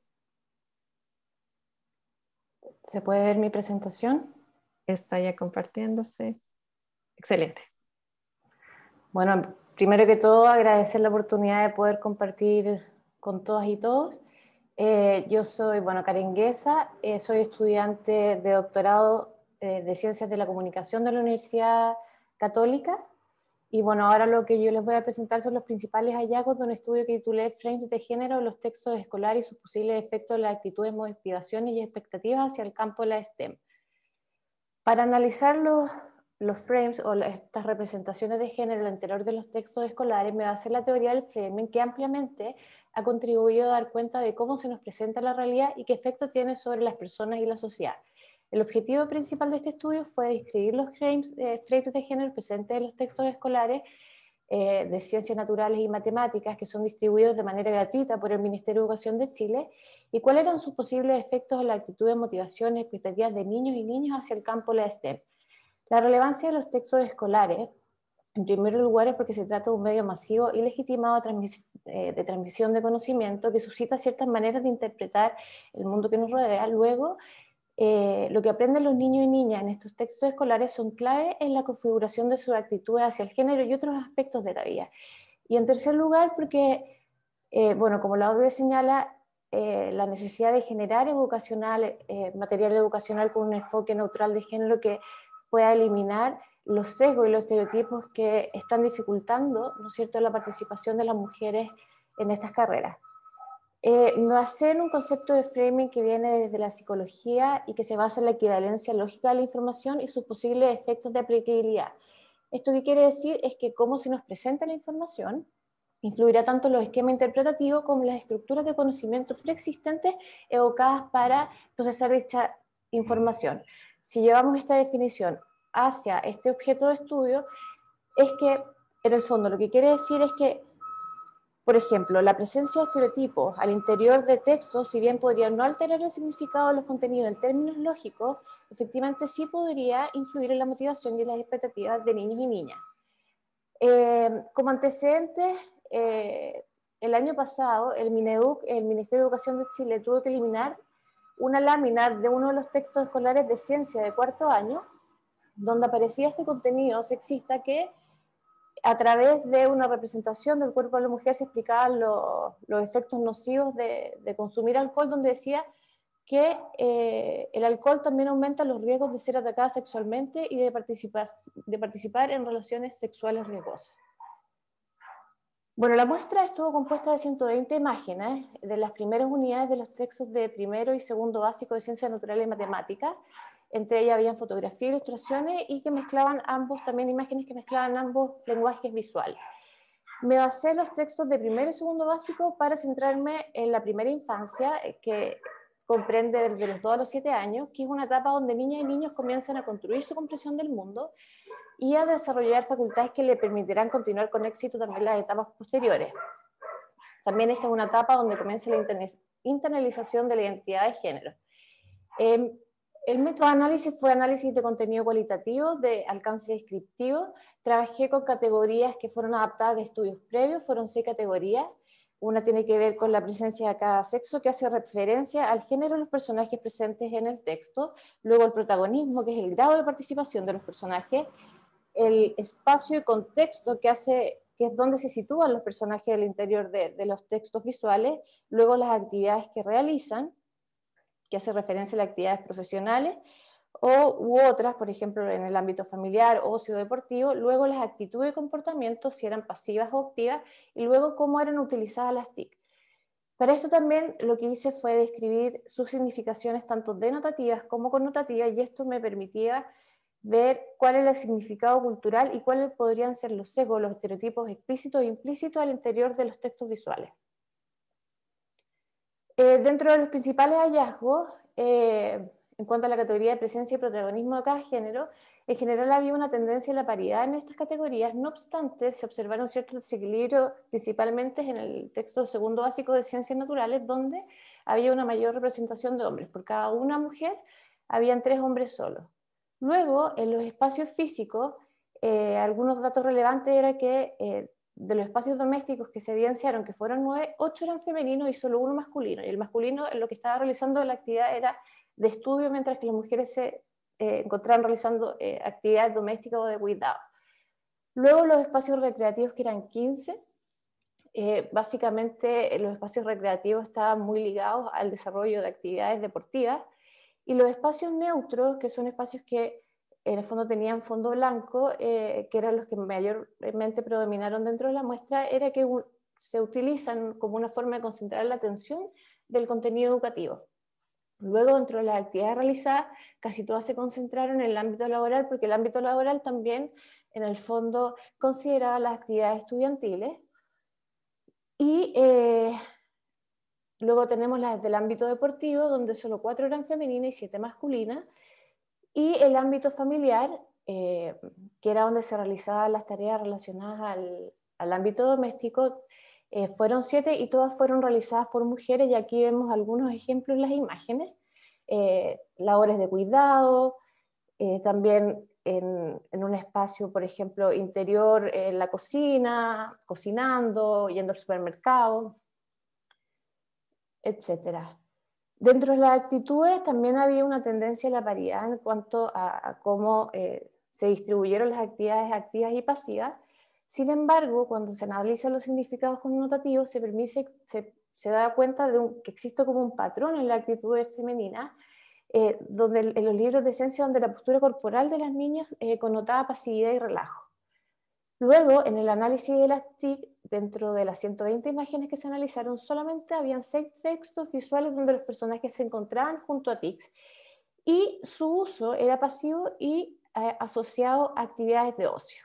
¿Se puede ver mi presentación? Está ya compartiéndose. Excelente. Bueno, primero que todo agradecer la oportunidad de poder compartir con todas y todos. Eh, yo soy, bueno, Karen Guesa, eh, soy estudiante de doctorado eh, de Ciencias de la Comunicación de la Universidad Católica. Y bueno, ahora lo que yo les voy a presentar son los principales hallazgos de un estudio que titulé Frames de género en los textos escolares y sus posibles efectos en las actitudes, motivaciones y expectativas hacia el campo de la STEM. Para analizar los, los frames o la, estas representaciones de género al interior de los textos escolares, me basé en la teoría del framing, que ampliamente ha contribuido a dar cuenta de cómo se nos presenta la realidad y qué efecto tiene sobre las personas y la sociedad. El objetivo principal de este estudio fue describir los frames, eh, frames de género presentes en los textos escolares eh, de ciencias naturales y matemáticas que son distribuidos de manera gratuita por el Ministerio de Educación de Chile y cuáles eran sus posibles efectos en la actitud de motivación y expectativas de niños y niñas hacia el campo de la STEM. La relevancia de los textos escolares, en primer lugar, es porque se trata de un medio masivo y legitimado de, transmis eh, de transmisión de conocimiento que suscita ciertas maneras de interpretar el mundo que nos rodea. Luego, Eh, lo que aprenden los niños y niñas en estos textos escolares son clave en la configuración de sus actitudes hacia el género y otros aspectos de la vida. Y en tercer lugar, porque, eh, bueno, como la O C D E señala, eh, la necesidad de generar educacional, eh, material educacional con un enfoque neutral de género que pueda eliminar los sesgos y los estereotipos que están dificultando, ¿no es cierto?, la participación de las mujeres en estas carreras. Eh, me basé en un concepto de framing que viene desde la psicología y que se basa en la equivalencia lógica de la información y sus posibles efectos de aplicabilidad. ¿Esto qué quiere decir? Es que cómo se nos presenta la información influirá tanto en los esquemas interpretativos como en las estructuras de conocimiento preexistentes evocadas para procesar dicha información. Si llevamos esta definición hacia este objeto de estudio, es que en el fondo lo que quiere decir es que, por ejemplo, la presencia de estereotipos al interior de textos, si bien podría no alterar el significado de los contenidos en términos lógicos, efectivamente sí podría influir en la motivación y las expectativas de niños y niñas. Eh, como antecedentes, eh, el año pasado el Mineduc, el Ministerio de Educación de Chile, tuvo que eliminar una lámina de uno de los textos escolares de ciencia de cuarto año, donde aparecía este contenido sexista que a través de una representación del cuerpo de la mujer se explicaban los, los efectos nocivos de, de consumir alcohol, donde decía que eh, el alcohol también aumenta los riesgos de ser atacada sexualmente y de participar, de participar en relaciones sexuales riesgosas. Bueno, la muestra estuvo compuesta de ciento veinte imágenes de las primeras unidades de los textos de primero y segundo básico de Ciencias Naturales y Matemáticas. Entre ellas habían fotografías e ilustraciones y que mezclaban ambos, también imágenes que mezclaban ambos lenguajes visuales. Me basé en los textos de primero y segundo básico para centrarme en la primera infancia, que comprende desde los dos a los siete años, que es una etapa donde niñas y niños comienzan a construir su comprensión del mundo y a desarrollar facultades que le permitirán continuar con éxito también las etapas posteriores. También esta es una etapa donde comienza la internalización de la identidad de género. Eh, el método de análisis fue análisis de contenido cualitativo, de alcance descriptivo. Trabajé con categorías que fueron adaptadas de estudios previos, fueron seis categorías. Una tiene que ver con la presencia de cada sexo, que hace referencia al género de los personajes presentes en el texto. Luego el protagonismo, que es el grado de participación de los personajes. El espacio y contexto, que, hace, que es donde se sitúan los personajes del interior de, de los textos visuales. Luego las actividades que realizan, que hace referencia a las actividades profesionales, o, u otras, por ejemplo, en el ámbito familiar, ocio, deportivo. Luego las actitudes y comportamientos, si eran pasivas o activas, y luego cómo eran utilizadas las T I C. Para esto también lo que hice fue describir sus significaciones tanto denotativas como connotativas, y esto me permitía ver cuál es el significado cultural y cuáles podrían ser los sesgos, los estereotipos explícitos e implícitos al interior de los textos visuales. Eh, dentro de los principales hallazgos, eh, en cuanto a la categoría de presencia y protagonismo de cada género, en general había una tendencia a la paridad en estas categorías. No obstante, se observaron ciertos desequilibrios, principalmente en el texto segundo básico de Ciencias Naturales, donde había una mayor representación de hombres. Por cada una mujer, habían tres hombres solos. Luego, en los espacios físicos, eh, algunos datos relevantes era que eh, de los espacios domésticos que se evidenciaron, que fueron nueve, ocho eran femeninos y solo uno masculino. Y el masculino lo que estaba realizando la actividad era de estudio, mientras que las mujeres se eh, encontraban realizando eh, actividades domésticas o de cuidado. Luego los espacios recreativos, que eran quince, eh, básicamente los espacios recreativos estaban muy ligados al desarrollo de actividades deportivas, y los espacios neutros, que son espacios que en el fondo tenían fondo blanco, eh, que eran los que mayormente predominaron dentro de la muestra, era que se utilizan como una forma de concentrar la atención del contenido educativo. Luego, dentro de las actividades realizadas, casi todas se concentraron en el ámbito laboral, porque el ámbito laboral también, en el fondo, consideraba las actividades estudiantiles. Y eh, luego tenemos las del ámbito deportivo, donde solo cuatro eran femeninas y siete masculinas. Y el ámbito familiar, eh, que era donde se realizaban las tareas relacionadas al, al ámbito doméstico, eh, fueron siete y todas fueron realizadas por mujeres, y aquí vemos algunos ejemplos en las imágenes. Eh, labores de cuidado, eh, también en, en un espacio, por ejemplo, interior, en la cocina, cocinando, yendo al supermercado, etcétera. Dentro de las actitudes también había una tendencia a la paridad en cuanto a, a cómo eh, se distribuyeron las actividades activas y pasivas. Sin embargo, cuando se analizan los significados connotativos, se, permite, se, se da cuenta de un, que existe como un patrón en la actitud femenina, eh, donde en los libros de ciencia, donde la postura corporal de las niñas eh, connotaba pasividad y relajo. Luego, en el análisis de las T I C, dentro de las ciento veinte imágenes que se analizaron, solamente habían seis textos visuales donde los personajes se encontraban junto a tics, y su uso era pasivo y eh, asociado a actividades de ocio.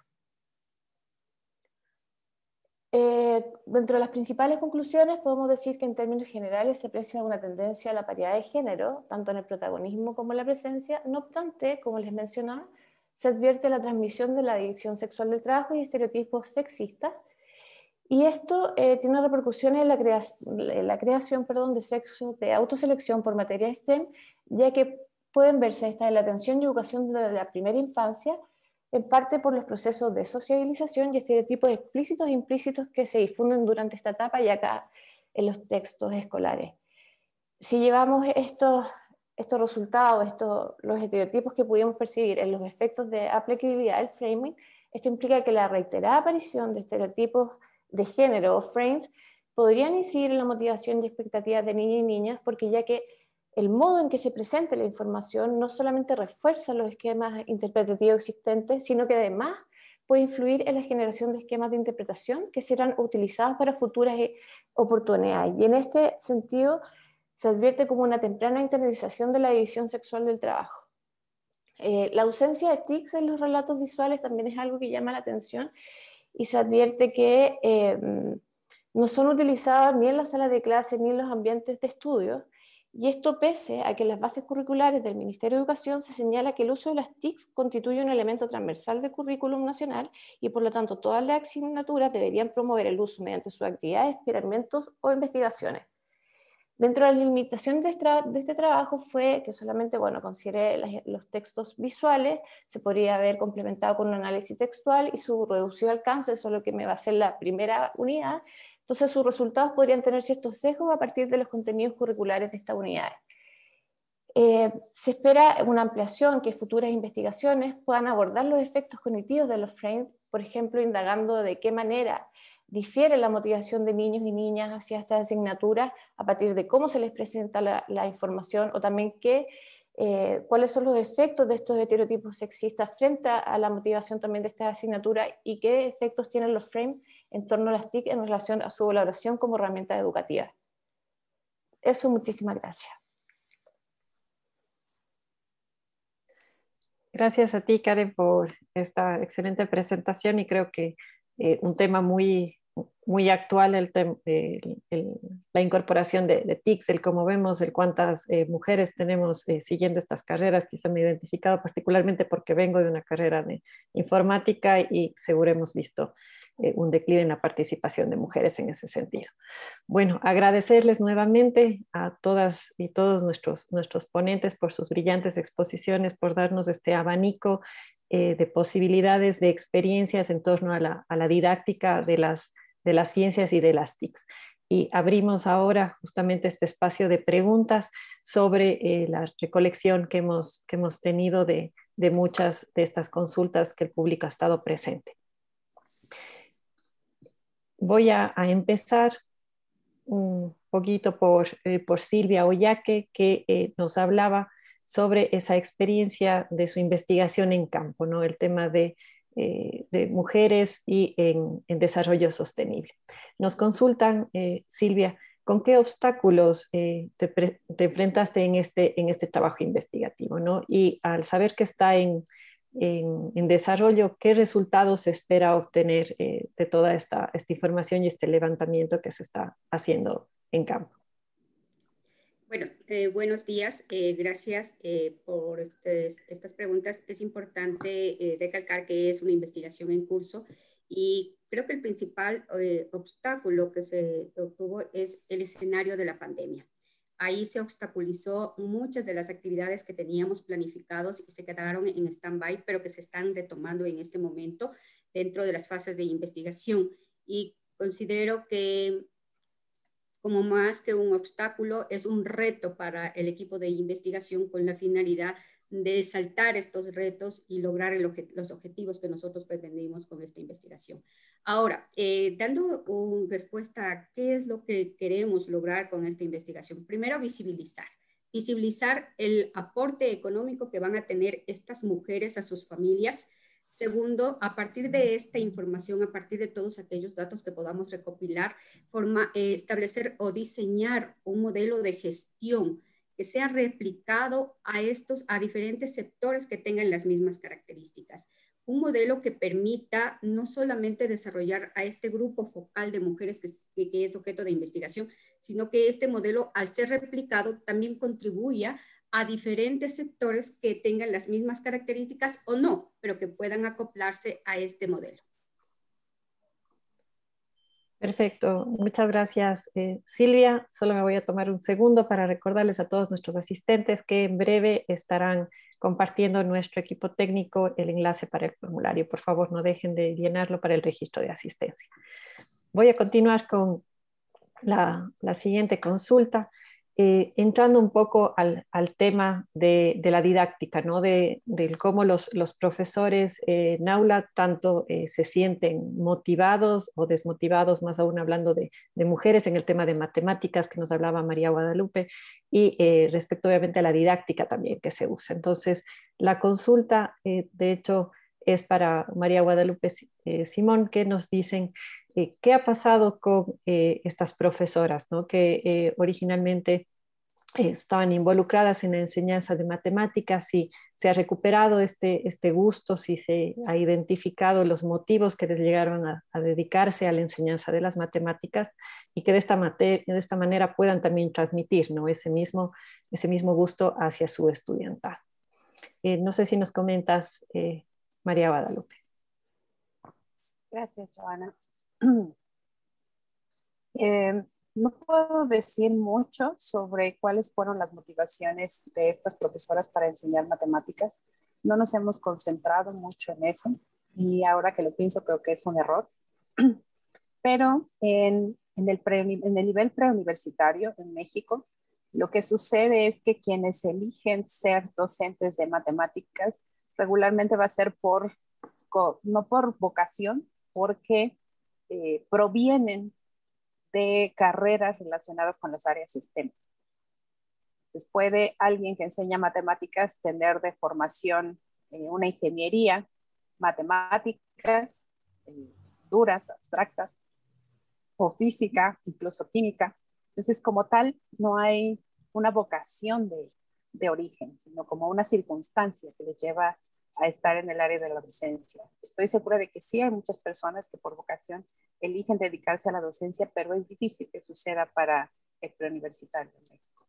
Eh, dentro de las principales conclusiones podemos decir que en términos generales se aprecia una tendencia a la paridad de género, tanto en el protagonismo como en la presencia. No obstante, como les mencionaba, se advierte la transmisión de la dirección sexual del trabajo y estereotipos sexistas, y esto eh, tiene repercusiones en la, crea en la creación perdón, de sexo, de autoselección por materias STEM, ya que pueden verse esta en la atención y educación desde la primera infancia, en parte por los procesos de sociabilización y estereotipos explícitos e implícitos que se difunden durante esta etapa y acá en los textos escolares. Si llevamos estos, estos resultados, estos, los estereotipos que pudimos percibir en los efectos de aplicabilidad del framing, esto implica que la reiterada aparición de estereotipos de género o frames podrían incidir en la motivación y expectativas de niños y niñas, porque ya que el modo en que se presenta la información no solamente refuerza los esquemas interpretativos existentes, sino que además puede influir en la generación de esquemas de interpretación que serán utilizados para futuras oportunidades. Y en este sentido se advierte como una temprana internalización de la división sexual del trabajo. Eh, la ausencia de tics en los relatos visuales también es algo que llama la atención, y se advierte que eh, no son utilizadas ni en las salas de clase ni en los ambientes de estudio, y esto pese a que en las bases curriculares del Ministerio de Educación se señala que el uso de las tics constituye un elemento transversal del currículum nacional y por lo tanto todas las asignaturas deberían promover el uso mediante sus actividades, experimentos o investigaciones. Dentro de la limitación de este, de este trabajo fue que solamente, bueno, consideré las, los textos visuales, se podría haber complementado con un análisis textual y su reducido alcance, eso es lo que me va a ser la primera unidad. Entonces sus resultados podrían tener ciertos sesgos a partir de los contenidos curriculares de estas unidades. Eh, se espera una ampliación, que futuras investigaciones puedan abordar los efectos cognitivos de los frames, por ejemplo, indagando de qué manera difiere la motivación de niños y niñas hacia estas asignaturas a partir de cómo se les presenta la, la información, o también qué, eh, cuáles son los efectos de estos estereotipos sexistas frente a la motivación también de esta asignatura y qué efectos tienen los frames en torno a las T I C en relación a su valoración como herramienta educativa. Eso, muchísimas gracias. Gracias a ti, Karen, por esta excelente presentación, y creo que eh, un tema muy, muy actual, el el, el, la incorporación de, de tics, el cómo vemos, el cuántas eh, mujeres tenemos eh, siguiendo estas carreras. Quizá me he identificado particularmente porque vengo de una carrera de informática y seguro hemos visto eh, un declive en la participación de mujeres en ese sentido. Bueno, agradecerles nuevamente a todas y todos nuestros, nuestros ponentes por sus brillantes exposiciones, por darnos este abanico eh, de posibilidades, de experiencias en torno a la, a la didáctica de las, de las ciencias y de las tics. Y abrimos ahora justamente este espacio de preguntas sobre eh, la recolección que hemos, que hemos tenido de, de muchas de estas consultas que el público ha estado presente. Voy a, a empezar un poquito por, eh, por Silvia Oyaque, que eh, nos hablaba sobre esa experiencia de su investigación en campo, ¿no? El tema de, eh, de mujeres y en, en desarrollo sostenible. Nos consultan, eh, Silvia, ¿con qué obstáculos eh, te, te enfrentaste en este, en este trabajo investigativo, ¿no? Y al saber que está en, en, en desarrollo, ¿qué resultados se espera obtener eh, de toda esta, esta información y este levantamiento que se está haciendo en campo? Bueno, eh, buenos días. Eh, gracias eh, por estes, estas preguntas. Es importante eh, recalcar que es una investigación en curso y creo que el principal eh, obstáculo que se obtuvo es el escenario de la pandemia. Ahí se obstaculizó muchas de las actividades que teníamos planificados y se quedaron en stand-by, pero que se están retomando en este momento dentro de las fases de investigación. Y considero que como más que un obstáculo, es un reto para el equipo de investigación con la finalidad de saltar estos retos y lograr el obje- los objetivos que nosotros pretendimos con esta investigación. Ahora, eh, dando una respuesta a qué es lo que queremos lograr con esta investigación. Primero, visibilizar. Visibilizar el aporte económico que van a tener estas mujeres a sus familias Segundo, a partir de esta información, a partir de todos aquellos datos que podamos recopilar, forma, eh, establecer o diseñar un modelo de gestión que sea replicado a estos, a diferentes sectores que tengan las mismas características. Un modelo que permita no solamente desarrollar a este grupo focal de mujeres que, que es objeto de investigación, sino que este modelo, al ser replicado, también contribuya a diferentes sectores que tengan las mismas características o no, pero que puedan acoplarse a este modelo. Perfecto, muchas gracias eh, Silvia. Solo me voy a tomar un segundo para recordarles a todos nuestros asistentes que en breve estarán compartiendo nuestro equipo técnico el enlace para el formulario. Por favor, no dejen de llenarlo para el registro de asistencia. Voy a continuar con la, la siguiente consulta. Eh, entrando un poco al, al tema de, de la didáctica, ¿no? de, de cómo los, los profesores eh, en aula tanto eh, se sienten motivados o desmotivados, más aún hablando de, de mujeres en el tema de matemáticas que nos hablaba María Guadalupe, y eh, respecto obviamente a la didáctica también que se usa. Entonces, la consulta, eh, de hecho, es para María Guadalupe eh, Simón, que nos dicen Eh, ¿qué ha pasado con eh, estas profesoras, ¿no? que eh, originalmente eh, estaban involucradas en la enseñanza de matemáticas? Si se ha recuperado este, este gusto, si se ha identificado los motivos que les llegaron a, a dedicarse a la enseñanza de las matemáticas y que de esta, de esta manera puedan también transmitir, ¿no? ese, mismo, ese mismo gusto hacia su estudiantado. Eh, no sé si nos comentas, eh, María Guadalupe. Gracias, Joana. Eh, no puedo decir mucho sobre cuáles fueron las motivaciones de estas profesoras para enseñar matemáticas. No nos hemos concentrado mucho en eso y ahora que lo pienso creo que es un error. Pero en, en, el, pre, en el nivel preuniversitario en México, lo que sucede es que quienes eligen ser docentes de matemáticas regularmente va a ser por, no por vocación, porque Eh, provienen de carreras relacionadas con las áreas STEM. Entonces, puede alguien que enseña matemáticas tener de formación eh, una ingeniería, matemáticas eh, duras, abstractas, o física, incluso química. Entonces, como tal, no hay una vocación de, de origen, sino como una circunstancia que les lleva a estar en el área de la docencia. Estoy segura de que sí hay muchas personas que por vocación eligen dedicarse a la docencia, pero es difícil que suceda para el preuniversitario en México.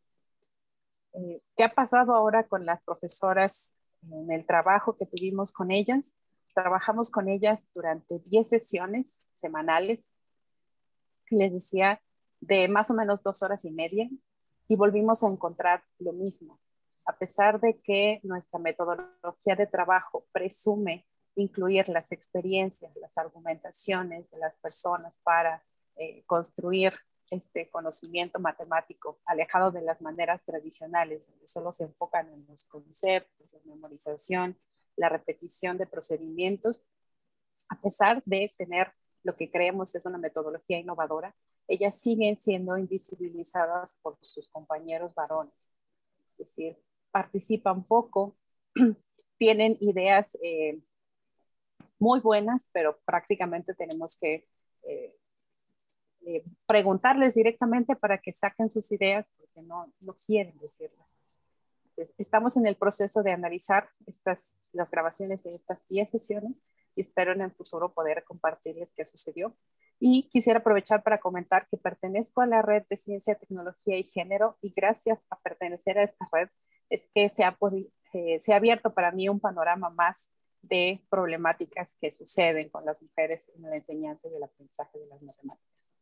Eh, ¿Qué ha pasado ahora con las profesoras en el trabajo que tuvimos con ellas? Trabajamos con ellas durante diez sesiones semanales, les decía, de más o menos dos horas y media, y volvimos a encontrar lo mismo. A pesar de que nuestra metodología de trabajo presume incluir las experiencias, las argumentaciones de las personas para eh, construir este conocimiento matemático alejado de las maneras tradicionales, donde solo se enfocan en los conceptos, la memorización, la repetición de procedimientos. A pesar de tener lo que creemos es una metodología innovadora, ellas siguen siendo invisibilizadas por sus compañeros varones. Es decir, participan poco, tienen ideas eh, muy buenas, pero prácticamente tenemos que eh, eh, preguntarles directamente para que saquen sus ideas porque no, no quieren decirlas. Entonces, estamos en el proceso de analizar estas, las grabaciones de estas diez sesiones y espero en el futuro poder compartirles qué sucedió. Y quisiera aprovechar para comentar que pertenezco a la red de Ciencia, Tecnología y Género y gracias a pertenecer a esta red es que se ha, eh, se ha abierto para mí un panorama más de problemáticas que suceden con las mujeres en la enseñanza y el aprendizaje de las matemáticas.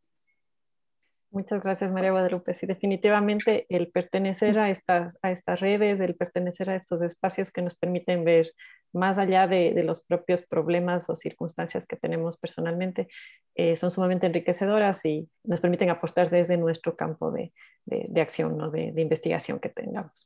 Muchas gracias, María Guadalupe. Sí, definitivamente el pertenecer a estas, a estas redes, el pertenecer a estos espacios que nos permiten ver más allá de, de los propios problemas o circunstancias que tenemos personalmente, eh, son sumamente enriquecedoras y nos permiten apostar desde nuestro campo de, de, de acción, ¿no? de, de investigación que tengamos.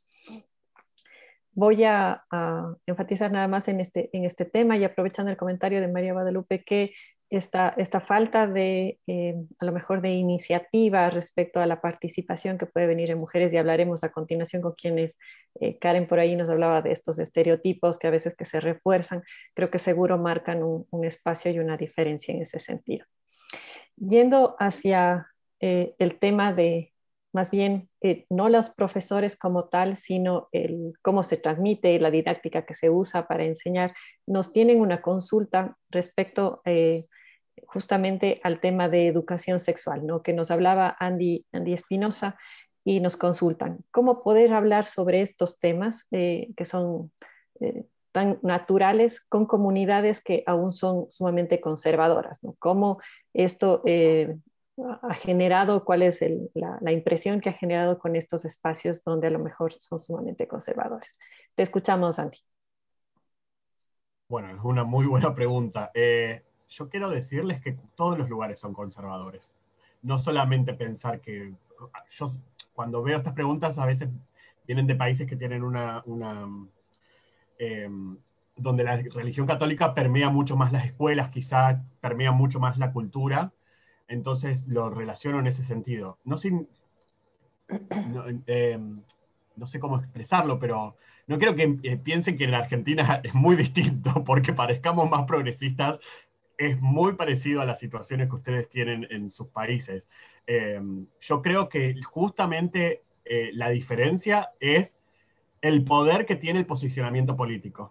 Voy a, a enfatizar nada más en este, en este tema y aprovechando el comentario de María Guadalupe que esta, esta falta de, eh, a lo mejor, de iniciativa respecto a la participación que puede venir en mujeres, y hablaremos a continuación con quienes, eh, Karen por ahí nos hablaba de estos estereotipos que a veces que se refuerzan, creo que seguro marcan un, un espacio y una diferencia en ese sentido. Yendo hacia eh, el tema de, más bien, eh, no los profesores como tal, sino el, cómo se transmite, la didáctica que se usa para enseñar, nos tienen una consulta respecto eh, justamente al tema de educación sexual, ¿no? Que nos hablaba Andy, Andy Espinosa, y nos consultan cómo poder hablar sobre estos temas eh, que son eh, tan naturales con comunidades que aún son sumamente conservadoras, ¿no? Cómo esto eh, ha generado, cuál es el, la, la impresión que ha generado con estos espacios donde a lo mejor son sumamente conservadores. Te escuchamos, Andy. Bueno, es una muy buena pregunta. Eh, yo quiero decirles que todos los lugares son conservadores. No solamente pensar que... Yo cuando veo estas preguntas a veces vienen de países que tienen una... una eh, donde la religión católica permea mucho más las escuelas, quizá permea mucho más la cultura. Entonces lo relaciono en ese sentido. No, sin, no, eh, no sé cómo expresarlo, pero no creo que eh, piensen que en la Argentina es muy distinto, porque parezcamos más progresistas, es muy parecido a las situaciones que ustedes tienen en sus países. Eh, yo creo que justamente eh, la diferencia es el poder que tiene el posicionamiento político.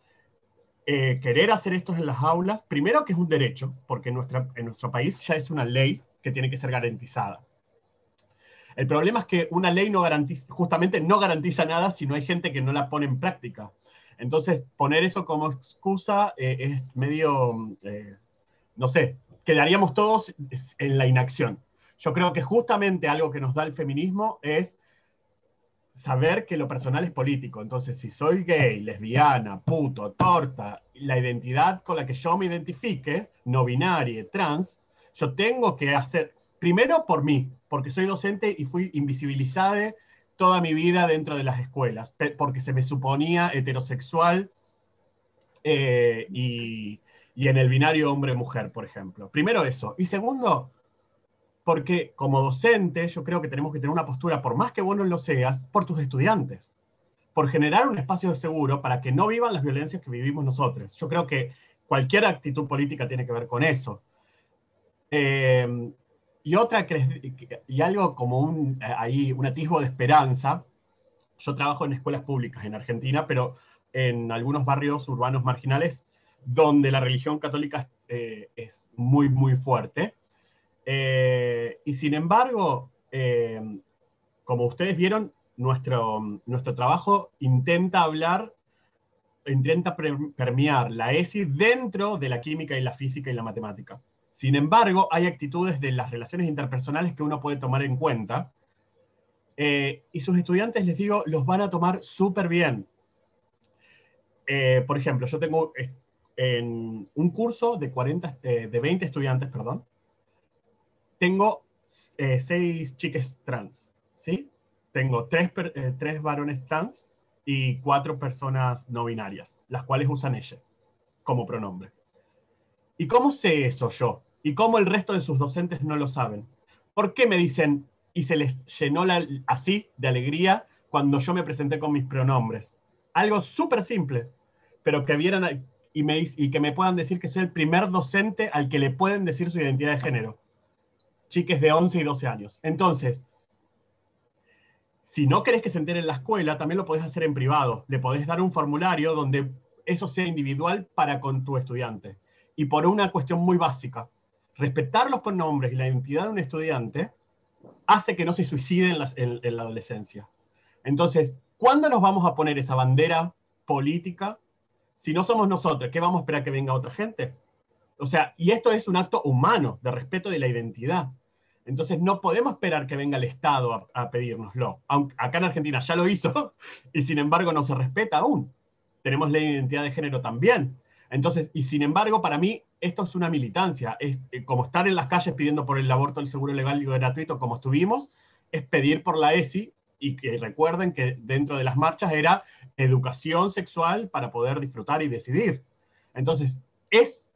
Eh, querer hacer esto en las aulas, primero que es un derecho, porque en, nuestra, en nuestro país ya es una ley que tiene que ser garantizada. El problema es que una ley no garantiza, justamente no garantiza nada si no hay gente que no la pone en práctica. Entonces, poner eso como excusa eh, es medio, eh, no sé, quedaríamos todos en la inacción. Yo creo que justamente algo que nos da el feminismo es saber que lo personal es político. Entonces, si soy gay, lesbiana, puto, torta, la identidad con la que yo me identifique, no binaria, trans, yo tengo que hacer, primero por mí, porque soy docente y fui invisibilizada toda mi vida dentro de las escuelas, porque se me suponía heterosexual eh, y, y en el binario hombre-mujer, por ejemplo. Primero eso. Y segundo, porque como docente yo creo que tenemos que tener una postura, por más que vos no lo seas, por tus estudiantes, por generar un espacio seguro para que no vivan las violencias que vivimos nosotros. Yo creo que cualquier actitud política tiene que ver con eso. Eh, y otra que les, y algo como un, ahí, un atisbo de esperanza. Yo trabajo en escuelas públicas en Argentina, pero en algunos barrios urbanos marginales donde la religión católica eh, es muy, muy fuerte. Eh, y sin embargo, eh, como ustedes vieron, nuestro, nuestro trabajo intenta hablar, intenta permear la ESI dentro de la química y la física y la matemática. Sin embargo, hay actitudes de las relaciones interpersonales que uno puede tomar en cuenta, eh, y sus estudiantes, les digo, los van a tomar súper bien. Eh, por ejemplo, yo tengo en un curso de, cuarenta, eh, de veinte estudiantes, perdón, tengo eh, seis chicas trans, ¿sí? Tengo tres, eh, tres varones trans y cuatro personas no binarias, las cuales usan ella como pronombre. ¿Y cómo sé eso yo? ¿Y cómo el resto de sus docentes no lo saben? ¿Por qué me dicen y se les llenó la, así de alegría cuando yo me presenté con mis pronombres? Algo súper simple, pero que vieran y, me, y que me puedan decir que soy el primer docente al que le pueden decir su identidad de género. Chiques de once y doce años. Entonces, si no querés que se entere en la escuela, también lo podés hacer en privado. Le podés dar un formulario donde eso sea individual para con tu estudiante. Y por una cuestión muy básica, respetar los pronombres y la identidad de un estudiante hace que no se suicide en la, en, en la adolescencia. Entonces, ¿cuándo nos vamos a poner esa bandera política? Si no somos nosotros, ¿qué vamos a esperar que venga otra gente? O sea, y esto es un acto humano de respeto de la identidad. Entonces no podemos esperar que venga el Estado a, a pedírnoslo. Aunque acá en Argentina ya lo hizo y sin embargo no se respeta aún. Tenemos ley de identidad de género también. Entonces, y sin embargo, para mí esto es una militancia. Es eh, como estar en las calles pidiendo por el aborto, el seguro legal y gratuito, como estuvimos, es pedir por la ESI, y que recuerden que dentro de las marchas era educación sexual para poder disfrutar y decidir. Entonces, es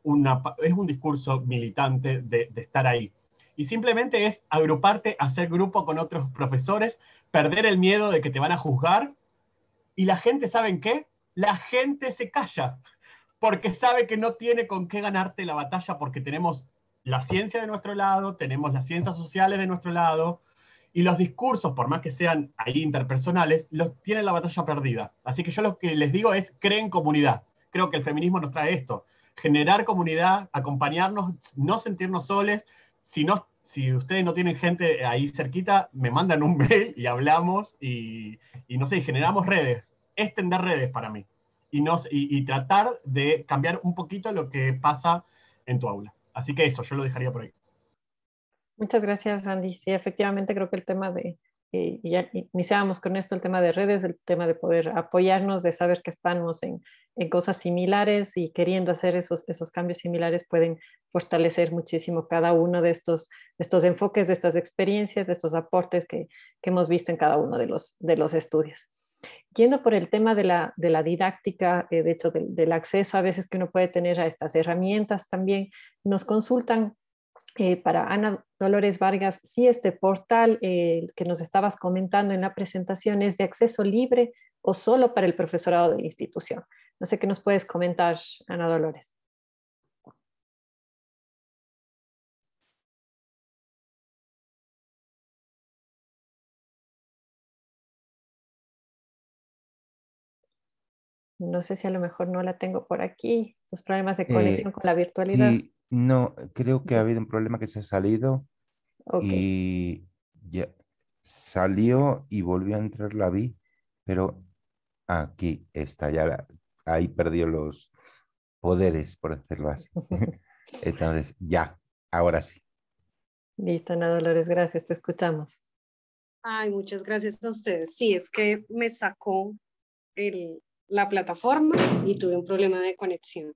una, es un discurso militante de, de estar ahí. Y simplemente es agruparte, hacer grupo con otros profesores, perder el miedo de que te van a juzgar, y la gente, ¿saben qué? La gente se calla, porque sabe que no tiene con qué ganarte la batalla, porque tenemos la ciencia de nuestro lado, tenemos las ciencias sociales de nuestro lado, y los discursos, por más que sean ahí interpersonales, los tienen la batalla perdida. Así que yo lo que les digo es, creen comunidad. Creo que el feminismo nos trae esto, generar comunidad, acompañarnos, no sentirnos soles. Si, no, si ustedes no tienen gente ahí cerquita, me mandan un mail y hablamos, y, y no sé, generamos redes, extender redes para mí, y, nos, y, y tratar de cambiar un poquito lo que pasa en tu aula. Así que eso, yo lo dejaría por ahí. Muchas gracias, Andy. Sí, efectivamente creo que el tema de, eh, ya iniciábamos con esto, el tema de redes, el tema de poder apoyarnos, de saber que estamos en, en cosas similares y queriendo hacer esos, esos cambios similares, pueden fortalecer muchísimo cada uno de estos, de estos enfoques, de estas experiencias, de estos aportes que, que hemos visto en cada uno de los, de los estudios. Yendo por el tema de la, de la didáctica, eh, de hecho del, del acceso a veces que uno puede tener a estas herramientas, también nos consultan Eh, para Ana Dolores Vargas, si este portal eh, que nos estabas comentando en la presentación es de acceso libre o solo para el profesorado de la institución. No sé qué nos puedes comentar, Ana Dolores. No sé si a lo mejor no la tengo por aquí, los problemas de conexión Eh, con la virtualidad. sí, no, creo que ha habido un problema que se ha salido Ok. y ya salió y volvió a entrar, la vi, pero aquí está, ya la- ahí perdió los poderes, por decirlo así. Entonces, ya, ahora sí. Listo, Ana Dolores, gracias, te escuchamos. Ay, muchas gracias a ustedes. Sí, es que me sacó el, la plataforma y tuve un problema de conexión.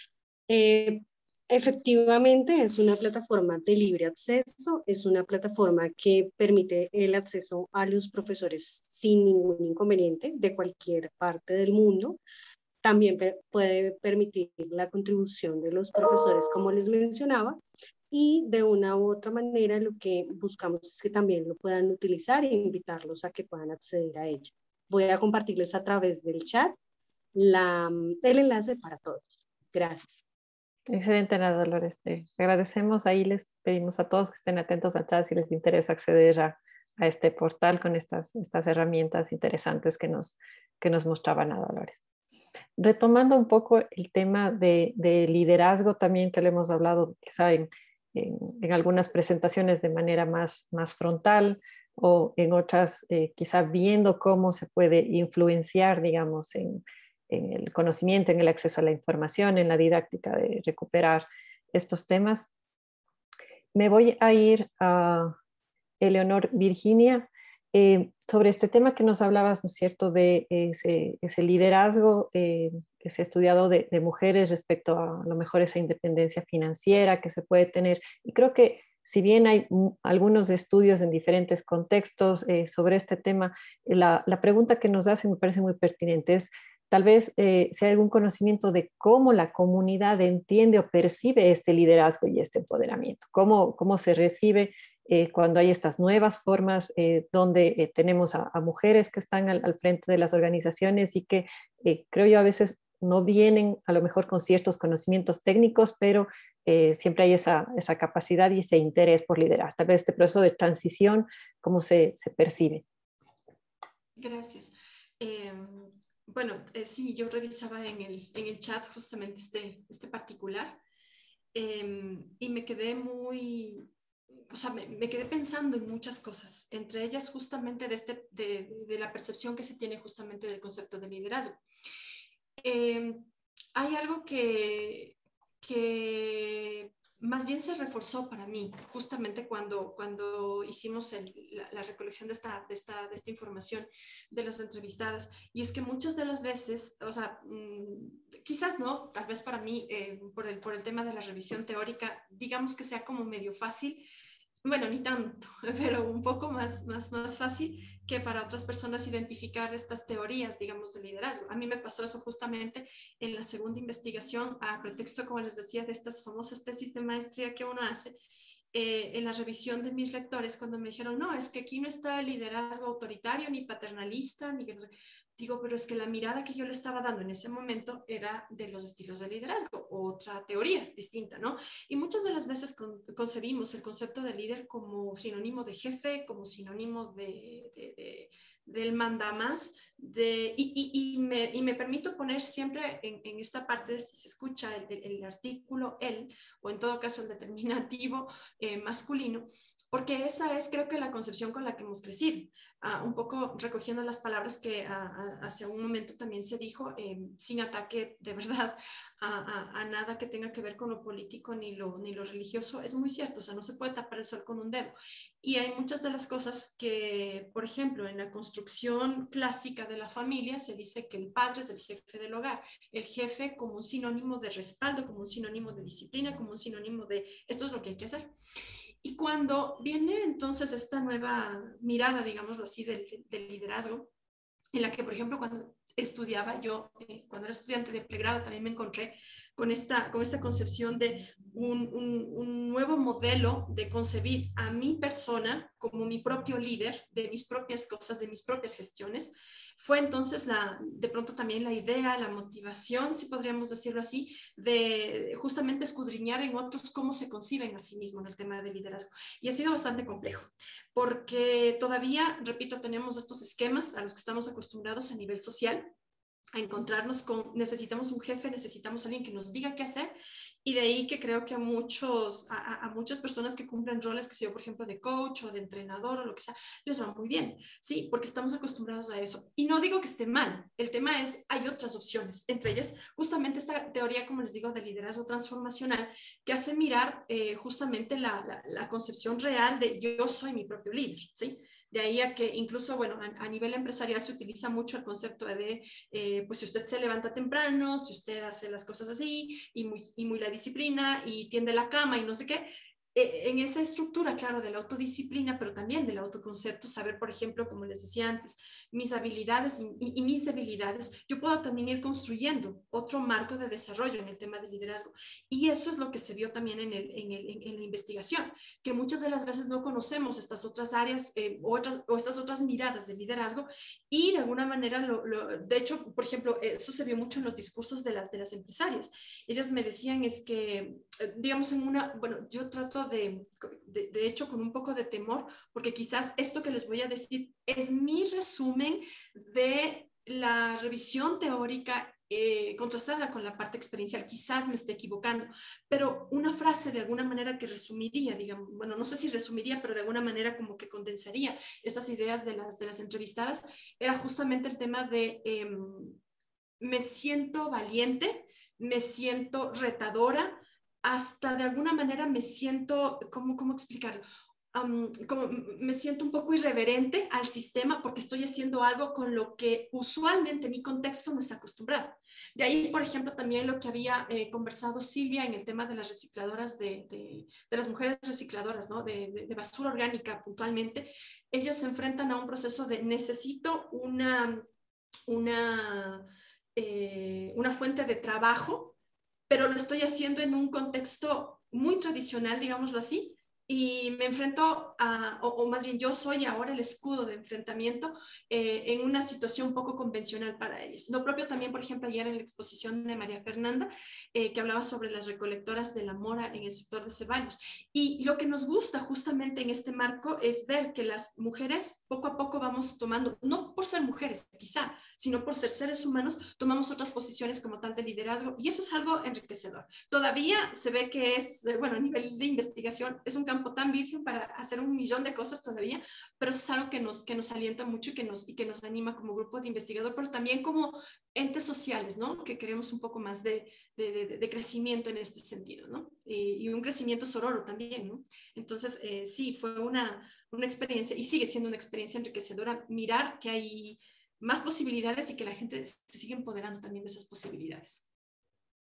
Eh, efectivamente, es una plataforma de libre acceso, es una plataforma que permite el acceso a los profesores sin ningún inconveniente de cualquier parte del mundo. También per- puede permitir la contribución de los profesores, como les mencionaba, y de una u otra manera lo que buscamos es que también lo puedan utilizar e invitarlos a que puedan acceder a ella. Voy a compartirles a través del chat la, el enlace para todos. Gracias. Excelente, Ana Dolores. Te agradecemos. Ahí les pedimos a todos que estén atentos al chat si les interesa acceder a, a este portal con estas, estas herramientas interesantes que nos, que nos mostraba Ana Dolores. Retomando un poco el tema de, de liderazgo también que le hemos hablado quizá en, en, en algunas presentaciones de manera más, más frontal o en otras eh, quizá viendo cómo se puede influenciar, digamos, en, en el conocimiento, en el acceso a la información, en la didáctica de recuperar estos temas. Me voy a ir a Eleonor Virginia. Eh, sobre este tema que nos hablabas, ¿no es cierto?, de ese, ese liderazgo eh, que se ha estudiado de, de mujeres respecto a, a lo mejor esa independencia financiera que se puede tener. Y creo que si bien hay algunos estudios en diferentes contextos eh, sobre este tema, la, la pregunta que nos hacen me parece muy pertinente. Es tal vez eh, si hay algún conocimiento de cómo la comunidad entiende o percibe este liderazgo y este empoderamiento, cómo, cómo se recibe Eh, cuando hay estas nuevas formas eh, donde eh, tenemos a, a mujeres que están al, al frente de las organizaciones y que eh, creo yo a veces no vienen a lo mejor con ciertos conocimientos técnicos, pero eh, siempre hay esa, esa capacidad y ese interés por liderar. Tal vez este proceso de transición, ¿cómo se, se percibe? Gracias. Eh, bueno, eh, sí, yo revisaba en el, en el chat justamente este, este particular eh, y me quedé muy... O sea, me, me quedé pensando en muchas cosas, entre ellas justamente de, este, de, de la percepción que se tiene justamente del concepto de liderazgo. Eh, hay algo que, que más bien se reforzó para mí, justamente cuando, cuando hicimos el, la, la recolección de esta, de, esta, de esta información de las entrevistadas, y es que muchas de las veces, o sea, mmm, quizás no, tal vez para mí, eh, por, el, por el tema de la revisión teórica, digamos que sea como medio fácil bueno, ni tanto, pero un poco más, más, más fácil que para otras personas identificar estas teorías, digamos, de liderazgo. A mí me pasó eso justamente en la segunda investigación, a pretexto, como les decía, de estas famosas tesis de maestría que uno hace. Eh, en la revisión de mis lectores, cuando me dijeron, no, es que aquí no está el liderazgo autoritario, ni paternalista, ni que no sé. Digo, pero es que la mirada que yo le estaba dando en ese momento era de los estilos de liderazgo, otra teoría distinta, ¿no? Y muchas de las veces con, concebimos el concepto de líder como sinónimo de jefe, como sinónimo de, de, de, del mandamás, de, y, y, y, me, y me permito poner siempre en, en esta parte, si se escucha el, el, el artículo él, o en todo caso el determinativo eh, masculino, porque esa es, creo que, la concepción con la que hemos crecido. Uh, un poco recogiendo las palabras que uh, uh, hace un momento también se dijo, eh, sin ataque de verdad a, a, a nada que tenga que ver con lo político ni lo, ni lo religioso, es muy cierto, o sea, no se puede tapar el sol con un dedo. Y hay muchas de las cosas que, por ejemplo, en la construcción clásica de la familia se dice que el padre es el jefe del hogar, el jefe como un sinónimo de respaldo, como un sinónimo de disciplina, como un sinónimo de esto es lo que hay que hacer. Y cuando viene entonces esta nueva mirada, digámoslo así, del, del liderazgo, en la que, por ejemplo, cuando estudiaba yo, eh, cuando era estudiante de pregrado, también me encontré con esta, con esta concepción de un, un, un nuevo modelo de concebir a mi persona como mi propio líder de mis propias cosas, de mis propias gestiones. Fue entonces la, de pronto también la idea, la motivación, si podríamos decirlo así, de justamente escudriñar en otros cómo se conciben a sí mismos en el tema del liderazgo. Y ha sido bastante complejo, porque todavía, repito, tenemos estos esquemas a los que estamos acostumbrados a nivel social, a encontrarnos con, necesitamos un jefe, necesitamos alguien que nos diga qué hacer, y de ahí que creo que a muchos, a, a muchas personas que cumplen roles, que sea, por ejemplo, de coach o de entrenador o lo que sea, les va muy bien, sí, porque estamos acostumbrados a eso. Y no digo que esté mal, el tema es, hay otras opciones, entre ellas justamente esta teoría, como les digo, de liderazgo transformacional, que hace mirar eh, justamente la, la, la concepción real de yo soy mi propio líder, ¿sí? De ahí a que incluso, bueno, a, a nivel empresarial se utiliza mucho el concepto de, eh, pues si usted se levanta temprano, si usted hace las cosas así, y muy, y muy la disciplina, y tiende la cama y no sé qué, eh, en esa estructura, claro, de la autodisciplina, pero también del autoconcepto, saber, por ejemplo, como les decía antes, mis habilidades y, y mis debilidades, yo puedo también ir construyendo otro marco de desarrollo en el tema del liderazgo. Y eso es lo que se vio también en, el, en, el, en la investigación, que muchas de las veces no conocemos estas otras áreas eh, otras, o estas otras miradas de liderazgo, y de alguna manera, lo, lo, de hecho, por ejemplo, eso se vio mucho en los discursos de las, de las empresarias. Ellas me decían es que, digamos, en una, bueno, yo trato de, de, de hecho, con un poco de temor, porque quizás esto que les voy a decir es mi resumen de la revisión teórica eh, contrastada con la parte experiencial. Quizás me esté equivocando, pero una frase de alguna manera que resumiría, digamos, bueno, no sé si resumiría, pero de alguna manera como que condensaría estas ideas de las, de las entrevistadas, era justamente el tema de eh, me siento valiente, me siento retadora, hasta de alguna manera me siento, ¿cómo, cómo explicarlo? Um, como me siento un poco irreverente al sistema porque estoy haciendo algo con lo que usualmente mi contexto no está acostumbrado. De ahí, por ejemplo, también lo que había eh, conversado Silvia en el tema de las recicladoras, de, de, de las mujeres recicladoras, ¿no? de, de, de basura orgánica puntualmente. Ellas se enfrentan a un proceso de necesito una, una, eh, una fuente de trabajo, pero lo estoy haciendo en un contexto muy tradicional, digámoslo así, y me enfrento a, o, o más bien yo soy ahora el escudo de enfrentamiento eh, en una situación poco convencional para ellos. Lo propio también, por ejemplo, ayer en la exposición de María Fernanda, eh, que hablaba sobre las recolectoras de la mora en el sector de Ceballos. Y lo que nos gusta justamente en este marco es ver que las mujeres poco a poco vamos tomando, no por ser mujeres quizá, sino por ser seres humanos, tomamos otras posiciones como tal de liderazgo, y eso es algo enriquecedor. Todavía se ve que es, bueno, a nivel de investigación, es un campo tan virgen para hacer un millón de cosas todavía, pero es algo que nos, que nos alienta mucho y que nos, y que nos anima como grupo de investigador, pero también como entes sociales, ¿no? Que queremos un poco más de, de, de, de crecimiento en este sentido, ¿no? Y, y un crecimiento sororo también, ¿no? Entonces, eh, sí, fue una, una experiencia, y sigue siendo una experiencia enriquecedora, mirar que hay más posibilidades y que la gente se sigue empoderando también de esas posibilidades.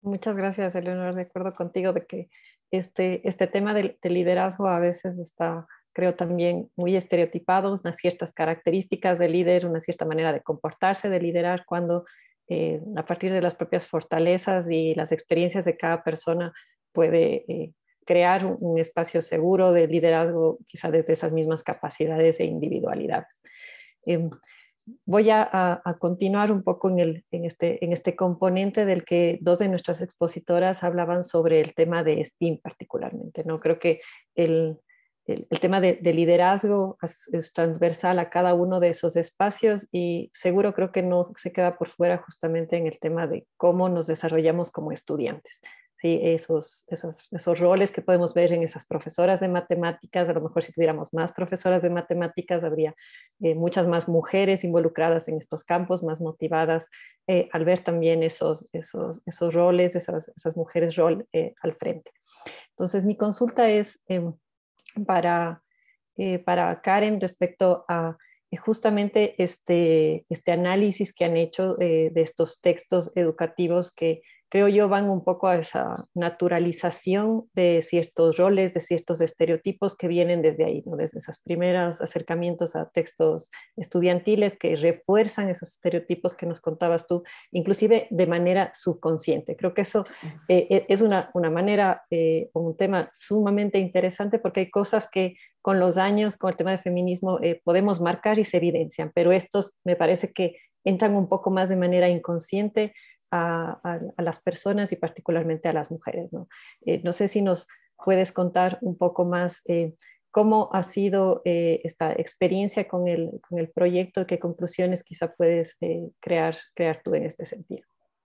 Muchas gracias, Eleonora. De acuerdo contigo de que este, este tema del, del liderazgo a veces está, creo, también muy estereotipado, unas ciertas características del líder, una cierta manera de comportarse, de liderar, cuando eh, a partir de las propias fortalezas y las experiencias de cada persona puede eh, crear un, un espacio seguro de liderazgo, quizá desde esas mismas capacidades e individualidades. Eh, Voy a, a, a continuar un poco en, el, en, este, en este componente del que dos de nuestras expositoras hablaban sobre el tema de STEAM particularmente, ¿no? Creo que el, el, el tema de, de liderazgo es, es transversal a cada uno de esos espacios y seguro creo que no se queda por fuera justamente en el tema de cómo nos desarrollamos como estudiantes. Sí, esos, esos, esos roles que podemos ver en esas profesoras de matemáticas, a lo mejor si tuviéramos más profesoras de matemáticas, habría eh, muchas más mujeres involucradas en estos campos, más motivadas eh, al ver también esos, esos, esos roles, esas, esas mujeres rol eh, al frente. Entonces, mi consulta es eh, para, eh, para Karen respecto a eh, justamente este, este análisis que han hecho eh, de estos textos educativos que creo yo van un poco a esa naturalización de ciertos roles, de ciertos estereotipos que vienen desde ahí, ¿no? Desde esos primeros acercamientos a textos estudiantiles que refuerzan esos estereotipos que nos contabas tú, inclusive de manera subconsciente. Creo que eso eh, es una, una manera, eh, un tema sumamente interesante porque hay cosas que con los años, con el tema de feminismo, eh, podemos marcar y se evidencian, pero estos me parece que entran un poco más de manera inconsciente A, a, a las personas y particularmente a las mujeres, ¿no? Eh, no sé si nos puedes contar un poco más eh, cómo ha sido eh, esta experiencia con el, con el proyecto, qué conclusiones quizá puedes eh, crear, crear tú en este sentido.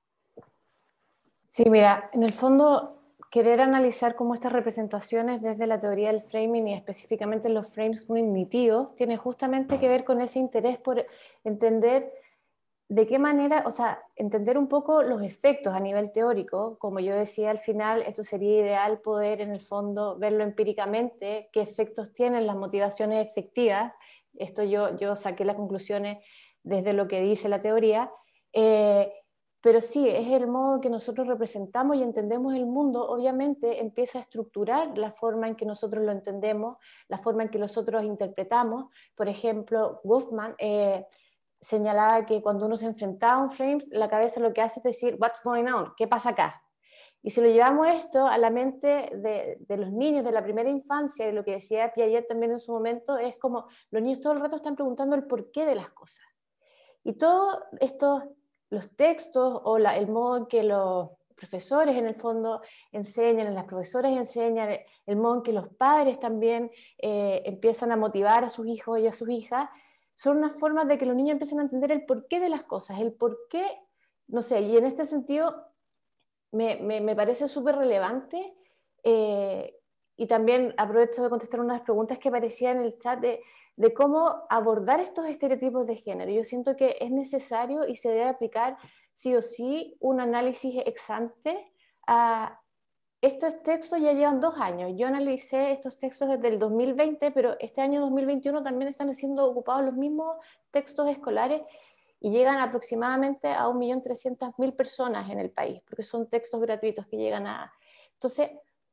Sí, mira, en el fondo querer analizar cómo estas representaciones desde la teoría del framing y específicamente los frames cognitivos tiene justamente que ver con ese interés por entender de qué manera, o sea, entender un poco los efectos a nivel teórico. Como yo decía al final, esto sería ideal poder en el fondo verlo empíricamente, qué efectos tienen las motivaciones efectivas. Esto yo, yo saqué las conclusiones desde lo que dice la teoría, eh, pero sí, es el modo que nosotros representamos y entendemos el mundo, obviamente empieza a estructurar la forma en que nosotros lo entendemos, la forma en que nosotros interpretamos. Por ejemplo, Wolfman eh, señalaba que cuando uno se enfrentaba a un frame, la cabeza lo que hace es decir, what's going on? ¿Qué pasa acá? Y si lo llevamos esto a la mente de, de los niños de la primera infancia, y lo que decía Piaget también en su momento, es como los niños todo el rato están preguntando el porqué de las cosas. Y todos estos, los textos o la, el modo en que los profesores en el fondo enseñan, las profesoras enseñan, el modo en que los padres también eh, empiezan a motivar a sus hijos y a sus hijas, son unas formas de que los niños empiecen a entender el porqué de las cosas, el porqué, no sé, y en este sentido me, me, me parece súper relevante eh, y también aprovecho de contestar unas preguntas que aparecían en el chat de, de cómo abordar estos estereotipos de género. Yo siento que es necesario y se debe aplicar sí o sí un análisis ex ante a estos textos. Ya llevan dos años. Yo analicé estos textos desde el dos mil veinte, pero este año dos mil veintiuno también están siendo ocupados los mismos textos escolares y llegan aproximadamente a un millón trescientas mil personas en el país, porque son textos gratuitos que llegan a... Entonces,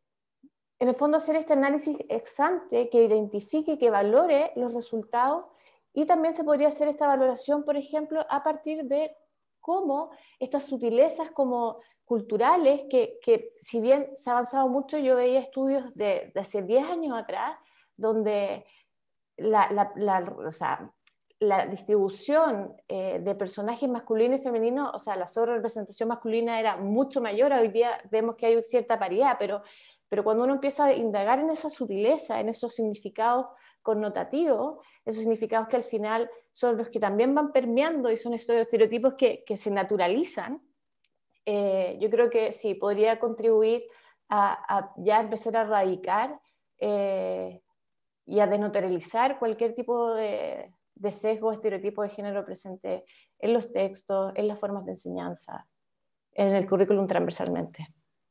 en el fondo hacer este análisis ex ante que identifique, que valore los resultados, y también se podría hacer esta valoración, por ejemplo, a partir de cómo estas sutilezas como culturales, que, que si bien se ha avanzado mucho, yo veía estudios de, de hace diez años atrás, donde la, la, la, o sea, la distribución eh, de personajes masculinos y femeninos, o sea, la sobrerepresentación masculina era mucho mayor. Hoy día vemos que hay cierta paridad, pero, pero cuando uno empieza a indagar en esa sutileza, en esos significados connotativos, esos significados que al final son los que también van permeando y son estos estereotipos que, que se naturalizan, eh, yo creo que sí, podría contribuir a, a ya empezar a erradicar eh, y a desnaturalizar cualquier tipo de, de sesgo, estereotipo de género presente en los textos, en las formas de enseñanza, en el currículum transversalmente.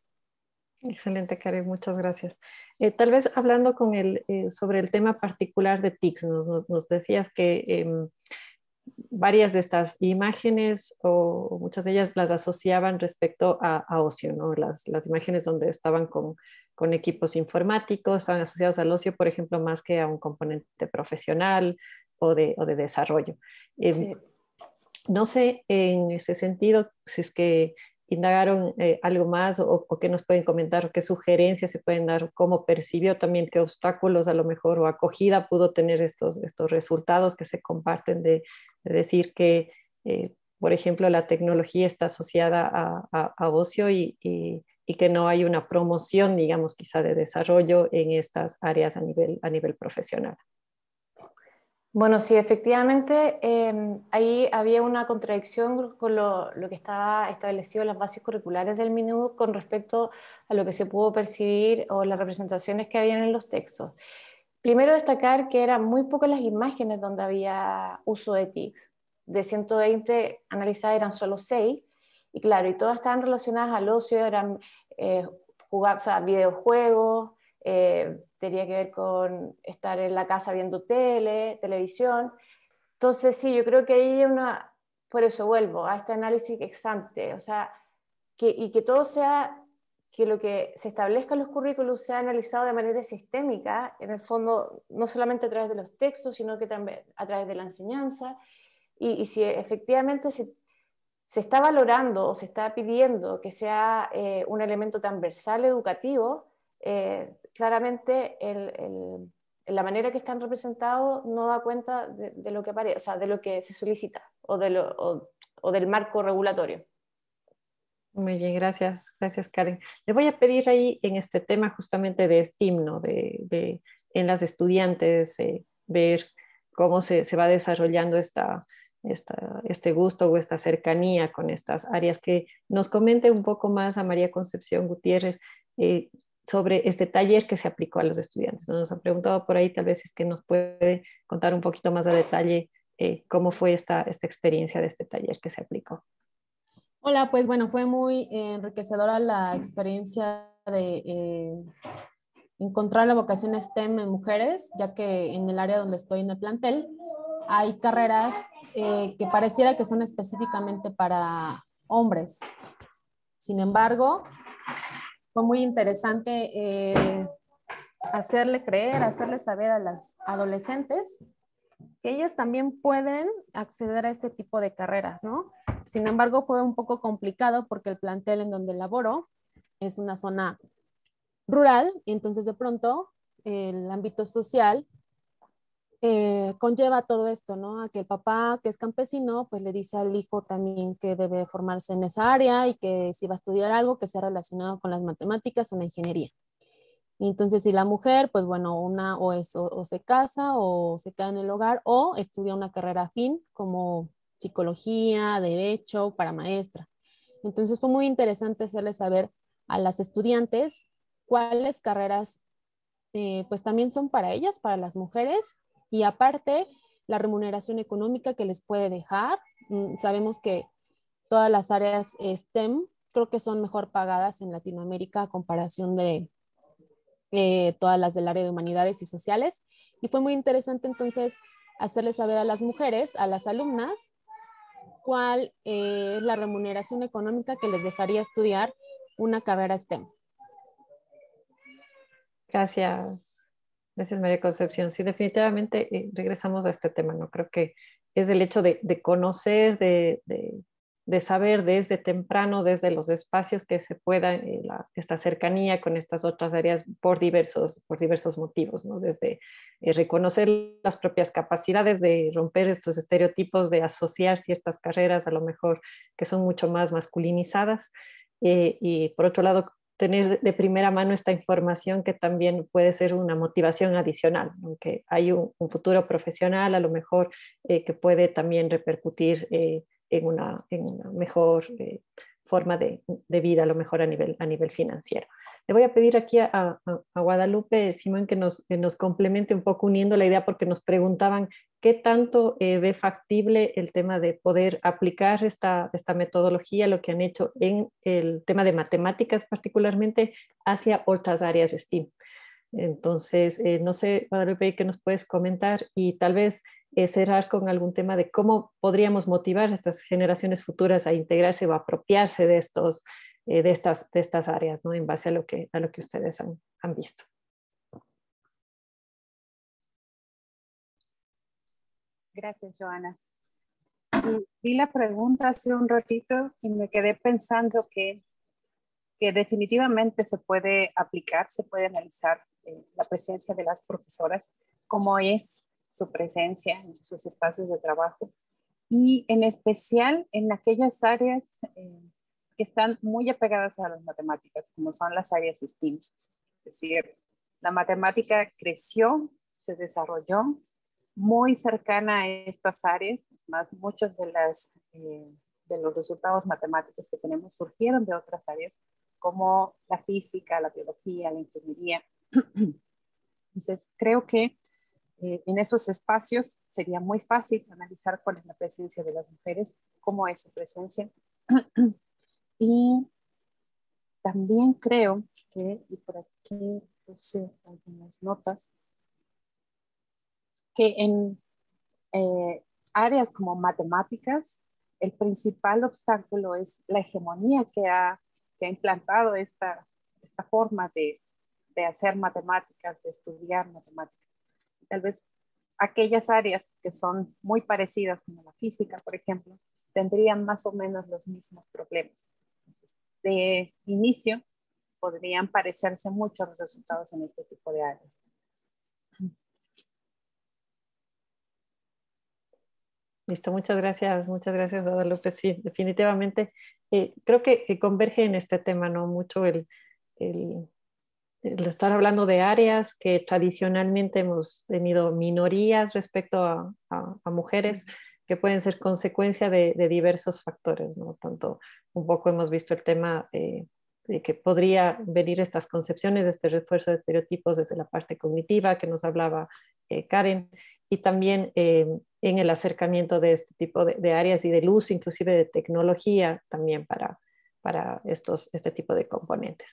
Excelente, Karen, muchas gracias. Eh, tal vez hablando con el, eh, sobre el tema particular de T I C S, nos, nos, nos decías que eh, varias de estas imágenes, o muchas de ellas las asociaban respecto a, a ocio, ¿no? Las, las imágenes donde estaban con, con equipos informáticos, estaban asociados al ocio, por ejemplo, más que a un componente profesional o de, o de desarrollo. Eh, sí. No sé en ese sentido si es que indagaron eh, algo más o, o qué nos pueden comentar, o qué sugerencias se pueden dar, cómo percibió también, qué obstáculos a lo mejor o acogida pudo tener estos, estos resultados que se comparten de, de decir que, eh, por ejemplo, la tecnología está asociada a, a, a ocio y, y, y que no hay una promoción, digamos, quizá de desarrollo en estas áreas a nivel, a nivel profesional. Bueno, sí, efectivamente, eh, ahí había una contradicción con lo, lo que estaba establecido en las bases curriculares del MINUC con respecto a lo que se pudo percibir o las representaciones que habían en los textos. Primero destacar que eran muy pocas las imágenes donde había uso de T I Cs. De ciento veinte analizadas eran solo seis, y claro, y todas estaban relacionadas al ocio, eran eh, jugar, o sea, videojuegos, eh, tenía que ver con estar en la casa viendo tele, televisión. Entonces sí, yo creo que ahí hay una, por eso vuelvo a este análisis ex ante, o sea, que, y que todo sea, que lo que se establezca en los currículos sea analizado de manera sistémica, en el fondo, no solamente a través de los textos, sino que también a través de la enseñanza, y, y si efectivamente se, se está valorando o se está pidiendo que sea eh, un elemento transversal educativo, eh, claramente el, el, la manera que están representados no da cuenta de, de lo que aparece, o sea, de lo que se solicita o, de lo, o, o del marco regulatorio. Muy bien, gracias, gracias Karen. Le voy a pedir ahí en este tema justamente de STEAM, ¿no? de, de, en las estudiantes, eh, ver cómo se, se va desarrollando esta, esta, este gusto o esta cercanía con estas áreas, que nos comente un poco más a María Concepción Gutiérrez eh, sobre este taller que se aplicó a los estudiantes. Nos ha preguntado por ahí, tal vez es que nos puede contar un poquito más a detalle eh, cómo fue esta, esta experiencia de este taller que se aplicó. Hola, pues bueno, fue muy eh, enriquecedora la experiencia de eh, encontrar la vocación STEM en mujeres, ya que en el área donde estoy en el plantel hay carreras eh, que pareciera que son específicamente para hombres. Sin embargo, fue muy interesante eh, hacerle creer, hacerle saber a las adolescentes que ellas también pueden acceder a este tipo de carreras, ¿no? Sin embargo, fue un poco complicado porque el plantel en donde laboro es una zona rural, y entonces de pronto el ámbito social eh, conlleva todo esto, ¿no? A que el papá, que es campesino, pues le dice al hijo también que debe formarse en esa área y que si va a estudiar algo que sea relacionado con las matemáticas o la ingeniería. Y entonces si la mujer, pues bueno, una o, es, o, o se casa o se queda en el hogar o estudia una carrera afín como psicología, derecho, para maestra. Entonces fue muy interesante hacerle saber a las estudiantes cuáles carreras eh, pues también son para ellas, para las mujeres, y aparte la remuneración económica que les puede dejar. Mm, sabemos que todas las áreas STEM creo que son mejor pagadas en Latinoamérica a comparación de eh, todas las del área de humanidades y sociales, y fue muy interesante entonces hacerles saber a las mujeres, a las alumnas, cuál eh, es la remuneración económica que les dejaría estudiar una carrera STEM. Gracias, gracias María Concepción. Sí, definitivamente eh, regresamos a este tema, ¿no? Creo que es el hecho de, de conocer, de, de, de saber desde temprano, desde los espacios que se pueda, eh, la, esta cercanía con estas otras áreas por diversos, por diversos motivos, ¿no? Desde eh, reconocer las propias capacidades, de romper estos estereotipos, de asociar ciertas carreras a lo mejor que son mucho más masculinizadas, eh, y por otro lado, tener de primera mano esta información que también puede ser una motivación adicional, aunque hay un, un futuro profesional a lo mejor eh, que puede también repercutir eh, en, una, en una mejor eh, forma de, de vida, a lo mejor a nivel, a nivel financiero. Le voy a pedir aquí a, a, a Guadalupe Simón que nos, que nos complemente un poco uniendo la idea, porque nos preguntaban qué tanto eh, ve factible el tema de poder aplicar esta, esta metodología, lo que han hecho en el tema de matemáticas particularmente, hacia otras áreas STEAM. Entonces, eh, no sé, Guadalupe, ¿qué nos puedes comentar? Y tal vez eh, cerrar con algún tema de cómo podríamos motivar a estas generaciones futuras a integrarse o a apropiarse de, estos, eh, de, estas, de estas áreas, ¿no? En base a lo que, a lo que ustedes han, han visto. Gracias, Joana. Sí, vi la pregunta hace un ratito y me quedé pensando que, que definitivamente se puede aplicar, se puede analizar eh, la presencia de las profesoras, cómo es su presencia en sus espacios de trabajo y en especial en aquellas áreas eh, que están muy apegadas a las matemáticas, como son las áreas STEAM. Es decir, la matemática creció, se desarrolló muy cercana a estas áreas, más muchos de, las, eh, de los resultados matemáticos que tenemos surgieron de otras áreas, como la física, la biología, la ingeniería. Entonces, creo que eh, en esos espacios sería muy fácil analizar cuál es la presencia de las mujeres, cómo es su presencia. Y también creo que, y por aquí puse algunas notas, que en eh, áreas como matemáticas, el principal obstáculo es la hegemonía que ha, que ha implantado esta, esta forma de, de hacer matemáticas, de estudiar matemáticas. Tal vez aquellas áreas que son muy parecidas, como la física, por ejemplo, tendrían más o menos los mismos problemas. Entonces, de inicio, podrían parecerse mucho los resultados en este tipo de áreas. Listo, muchas gracias, muchas gracias, Guadalupe. Sí, definitivamente eh, creo que, que converge en este tema, ¿no? Mucho el, el, el estar hablando de áreas que tradicionalmente hemos tenido minorías respecto a, a, a mujeres, que pueden ser consecuencia de, de diversos factores, ¿no? Tanto un poco hemos visto el tema eh, de que podría venir estas concepciones, este refuerzo de estereotipos desde la parte cognitiva que nos hablaba eh, Karen, y también eh, en el acercamiento de este tipo de, de áreas y del uso inclusive de tecnología también para, para estos, este tipo de componentes.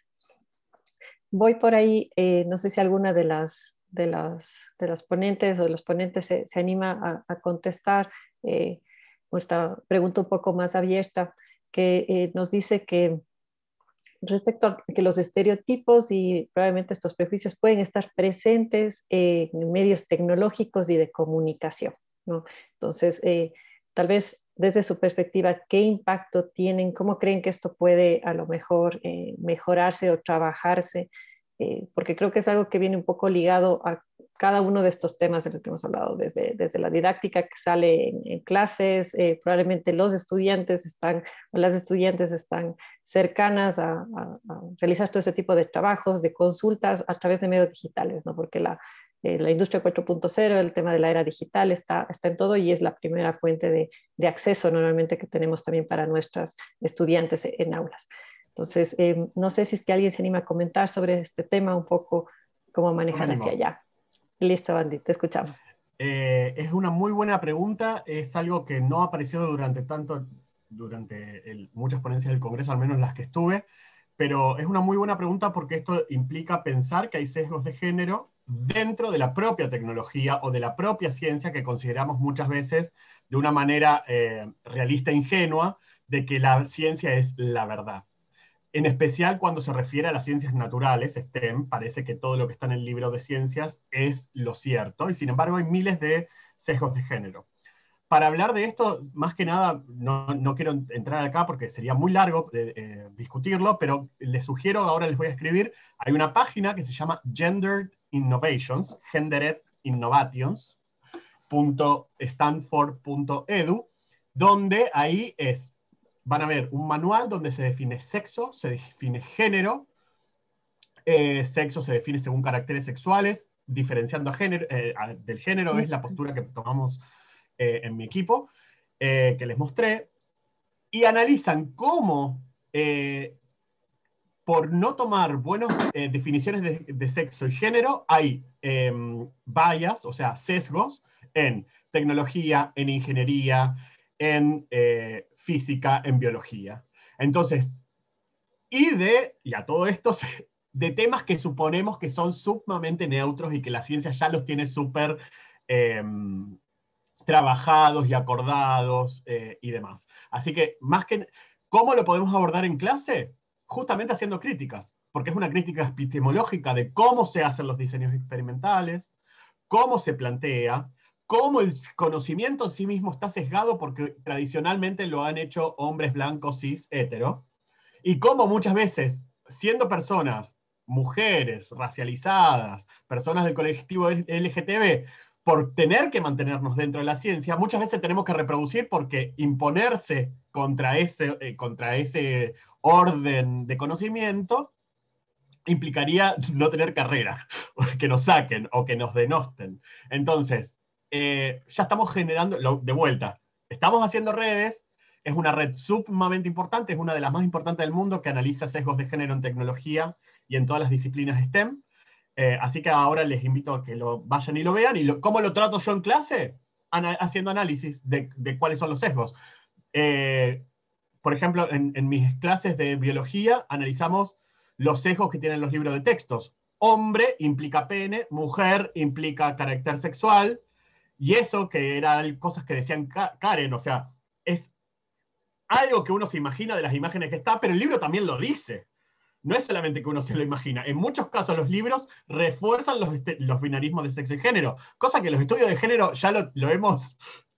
Voy por ahí, eh, no sé si alguna de las, de las, de las ponentes o de los ponentes se, se anima a, a contestar eh, esta pregunta un poco más abierta, que eh, nos dice que respecto a que los estereotipos y probablemente estos prejuicios pueden estar presentes eh, en medios tecnológicos y de comunicación, ¿no? Entonces, eh, tal vez desde su perspectiva, ¿qué impacto tienen? ¿Cómo creen que esto puede a lo mejor eh, mejorarse o trabajarse? Eh, porque creo que es algo que viene un poco ligado a cada uno de estos temas de los que hemos hablado, desde, desde la didáctica que sale en, en clases, eh, probablemente los estudiantes están, o las estudiantes están cercanas a, a, a realizar todo ese tipo de trabajos, de consultas a través de medios digitales, ¿no? Porque la, eh, la industria cuatro punto cero, el tema de la era digital está, está en todo y es la primera fuente de, de acceso normalmente que tenemos también para nuestros estudiantes en aulas. Entonces, eh, no sé si es que alguien se anima a comentar sobre este tema, un poco cómo manejar hacia allá. Listo, Andy, te escuchamos. Eh, es una muy buena pregunta, es algo que no apareció durante tanto, durante el, muchas ponencias del Congreso, al menos las que estuve, pero es una muy buena pregunta porque esto implica pensar que hay sesgos de género dentro de la propia tecnología o de la propia ciencia que consideramos muchas veces de una manera eh, realista e ingenua de que la ciencia es la verdad. En especial cuando se refiere a las ciencias naturales, STEM, parece que todo lo que está en el libro de ciencias es lo cierto, y sin embargo hay miles de sesgos de género. Para hablar de esto, más que nada, no, no quiero entrar acá porque sería muy largo eh, eh, discutirlo, pero les sugiero, ahora les voy a escribir, hay una página que se llama Gendered Innovations, Gendered Innovations punto stanford punto edu, donde ahí es van a ver un manual donde se define sexo, se define género, eh, sexo se define según caracteres sexuales, diferenciando a género, eh, del género es la postura que tomamos eh, en mi equipo, eh, que les mostré, y analizan cómo, eh, por no tomar buenas eh, definiciones de, de sexo y género, hay eh, bias, o sea, sesgos, en tecnología, en ingeniería, en eh, física, en biología. Entonces, y de, y a todo esto, de temas que suponemos que son sumamente neutros y que la ciencia ya los tiene súper eh, trabajados y acordados eh, y demás. Así que, más que, ¿cómo lo podemos abordar en clase? Justamente haciendo críticas, porque es una crítica epistemológica de cómo se hacen los diseños experimentales, cómo se plantea, cómo el conocimiento en sí mismo está sesgado porque tradicionalmente lo han hecho hombres blancos, cis, hetero, y cómo muchas veces, siendo personas, mujeres, racializadas, personas del colectivo L G T B, por tener que mantenernos dentro de la ciencia, muchas veces tenemos que reproducir porque imponerse contra ese, eh, contra ese orden de conocimiento implicaría no tener carrera, que nos saquen o que nos denosten. Entonces, eh, ya estamos generando, lo, de vuelta, estamos haciendo redes, es una red sumamente importante, es una de las más importantes del mundo que analiza sesgos de género en tecnología y en todas las disciplinas STEM. Eh, así que ahora les invito a que lo vayan y lo vean. ¿Y lo, cómo lo trato yo en clase? Ana, haciendo análisis de, de cuáles son los sesgos. Eh, por ejemplo, en, en mis clases de biología analizamos los sesgos que tienen los libros de textos. Hombre implica pene, mujer implica carácter sexual, y eso que eran cosas que decían Karen, o sea, es algo que uno se imagina de las imágenes que está, pero el libro también lo dice. No es solamente que uno se lo imagina. En muchos casos los libros refuerzan los, los binarismos de sexo y género, cosa que los estudios de género ya lo, lo hemos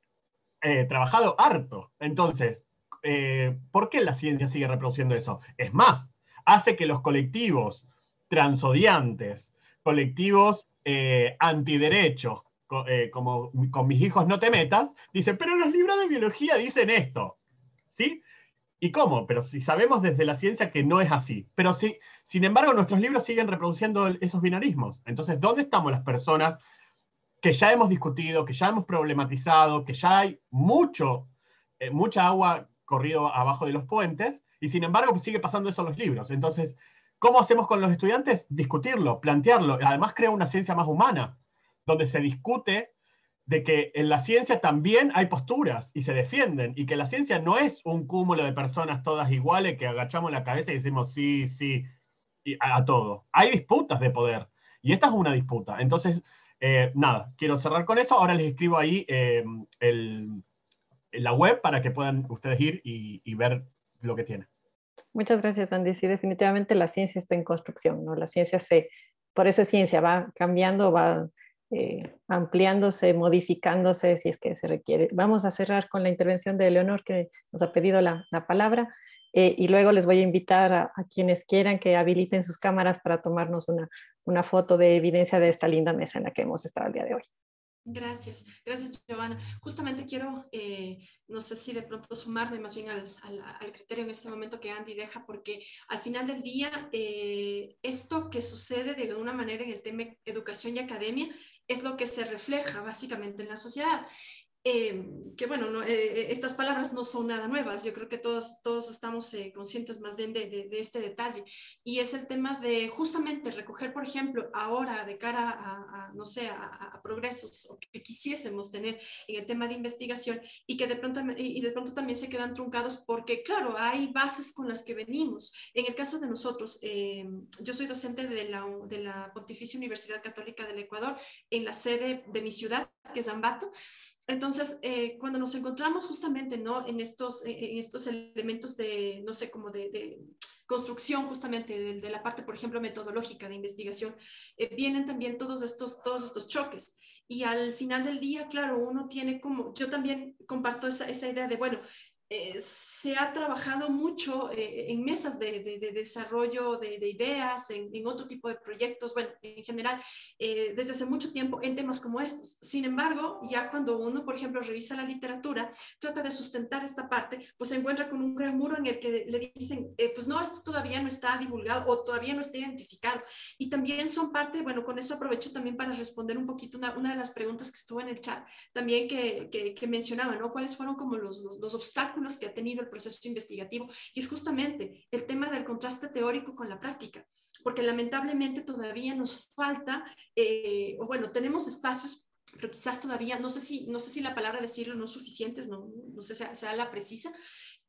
eh, trabajado harto. Entonces, eh, ¿por qué la ciencia sigue reproduciendo eso? Es más, hace que los colectivos transodiantes, colectivos eh, antiderechos, co eh, como con mis hijos no te metas, dicen, pero los libros de biología dicen esto. ¿Sí? ¿Y cómo? Pero si sabemos desde la ciencia que no es así. Pero sí, sin embargo, nuestros libros siguen reproduciendo esos binarismos. Entonces, ¿dónde estamos las personas que ya hemos discutido, que ya hemos problematizado, que ya hay mucho, eh, mucha agua corrido abajo de los puentes, y sin embargo sigue pasando eso en los libros? Entonces, ¿cómo hacemos con los estudiantes? Discutirlo, plantearlo. Además, crea una ciencia más humana, donde se discute de que en la ciencia también hay posturas y se defienden, y que la ciencia no es un cúmulo de personas todas iguales que agachamos la cabeza y decimos sí, sí, y a, a todo. Hay disputas de poder, y esta es una disputa. Entonces, eh, nada, quiero cerrar con eso. Ahora les escribo ahí eh, el, la web para que puedan ustedes ir y, y ver lo que tiene. Muchas gracias, Andy. Sí, definitivamente la ciencia está en construcción, ¿no? La ciencia se, por eso es ciencia, va cambiando, va eh, ampliándose, modificándose si es que se requiere. Vamos a cerrar con la intervención de Eleonor, que nos ha pedido la, la palabra, eh, y luego les voy a invitar a, a quienes quieran que habiliten sus cámaras para tomarnos una, una foto de evidencia de esta linda mesa en la que hemos estado el día de hoy. Gracias, gracias Giovanna. Justamente quiero, eh, no sé si de pronto sumarme más bien al, al, al criterio en este momento que Andy deja, porque al final del día eh, esto que sucede de alguna manera en el tema educación y academia es lo que se refleja básicamente en la sociedad. Eh, que bueno, no, eh, estas palabras no son nada nuevas, yo creo que todos, todos estamos eh, conscientes más bien de, de, de este detalle, y es el tema de justamente recoger, por ejemplo, ahora de cara a, a no sé, a, a progresos que quisiésemos tener en el tema de investigación, y que de pronto, y de pronto también se quedan truncados porque, claro, hay bases con las que venimos. En el caso de nosotros, eh, yo soy docente de la, de la Pontificia Universidad Católica del Ecuador, en la sede de mi ciudad, que es Ambato. Entonces, eh, cuando nos encontramos justamente, ¿no?, en, estos, en estos elementos de, no sé, como de, de construcción justamente de, de la parte, por ejemplo, metodológica de investigación, eh, vienen también todos estos, todos estos choques. Y al final del día, claro, uno tiene como, yo también comparto esa, esa idea de, bueno, Eh, se ha trabajado mucho eh, en mesas de, de, de desarrollo de, de ideas, en, en otro tipo de proyectos, bueno, en general, eh, desde hace mucho tiempo en temas como estos. Sin embargo, ya cuando uno, por ejemplo, revisa la literatura, trata de sustentar esta parte, pues se encuentra con un gran muro en el que le dicen, eh, pues no, esto todavía no está divulgado o todavía no está identificado. Y también son parte, bueno, con esto aprovecho también para responder un poquito una, una de las preguntas que estuvo en el chat, también que, que, que mencionaba, ¿no? ¿Cuáles fueron como los, los, los obstáculos que ha tenido el proceso investigativo? Y es justamente el tema del contraste teórico con la práctica, porque lamentablemente todavía nos falta, eh, o bueno, tenemos espacios, pero quizás todavía, no sé si, no sé si la palabra decirlo no es suficientes, no, no sé si sea, sea la precisa,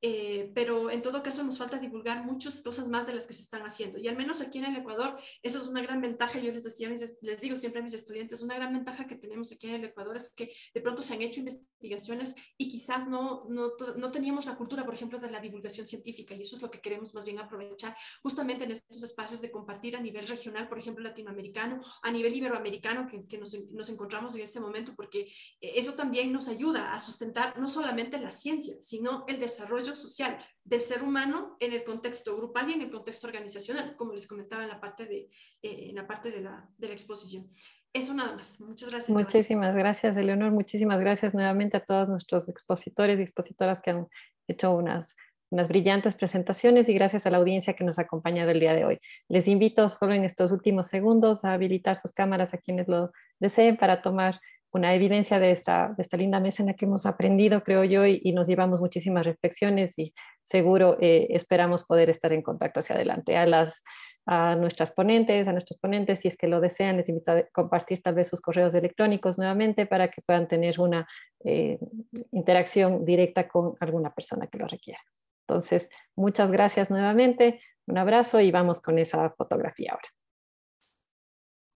Eh, pero en todo caso nos falta divulgar muchas cosas más de las que se están haciendo. Y al menos aquí en el Ecuador, esa es una gran ventaja. Yo les decía, les digo siempre a mis estudiantes, una gran ventaja que tenemos aquí en el Ecuador es que de pronto se han hecho investigaciones y quizás no, no, no teníamos la cultura, por ejemplo, de la divulgación científica. Y eso es lo que queremos más bien aprovechar justamente en estos espacios de compartir a nivel regional, por ejemplo, latinoamericano, a nivel iberoamericano, que, que nos, nos encontramos en este momento, porque eso también nos ayuda a sustentar no solamente la ciencia, sino el desarrollo social del ser humano en el contexto grupal y en el contexto organizacional, como les comentaba en la parte de, eh, en la, parte de, la, de la exposición. Eso nada más. Muchas gracias. Muchísimas Giovanna. gracias, Eleonor. Muchísimas gracias nuevamente a todos nuestros expositores y expositoras que han hecho unas, unas brillantes presentaciones, y gracias a la audiencia que nos ha acompañado el día de hoy. Les invito solo en estos últimos segundos a habilitar sus cámaras a quienes lo deseen para tomar una evidencia de esta, de esta linda mesa en la que hemos aprendido, creo yo, y, y nos llevamos muchísimas reflexiones, y seguro eh, esperamos poder estar en contacto hacia adelante. A, las, a nuestras ponentes, a nuestros ponentes, si es que lo desean, les invito a compartir tal vez sus correos electrónicos nuevamente para que puedan tener una eh, interacción directa con alguna persona que lo requiera. Entonces, muchas gracias nuevamente, un abrazo y vamos con esa fotografía ahora.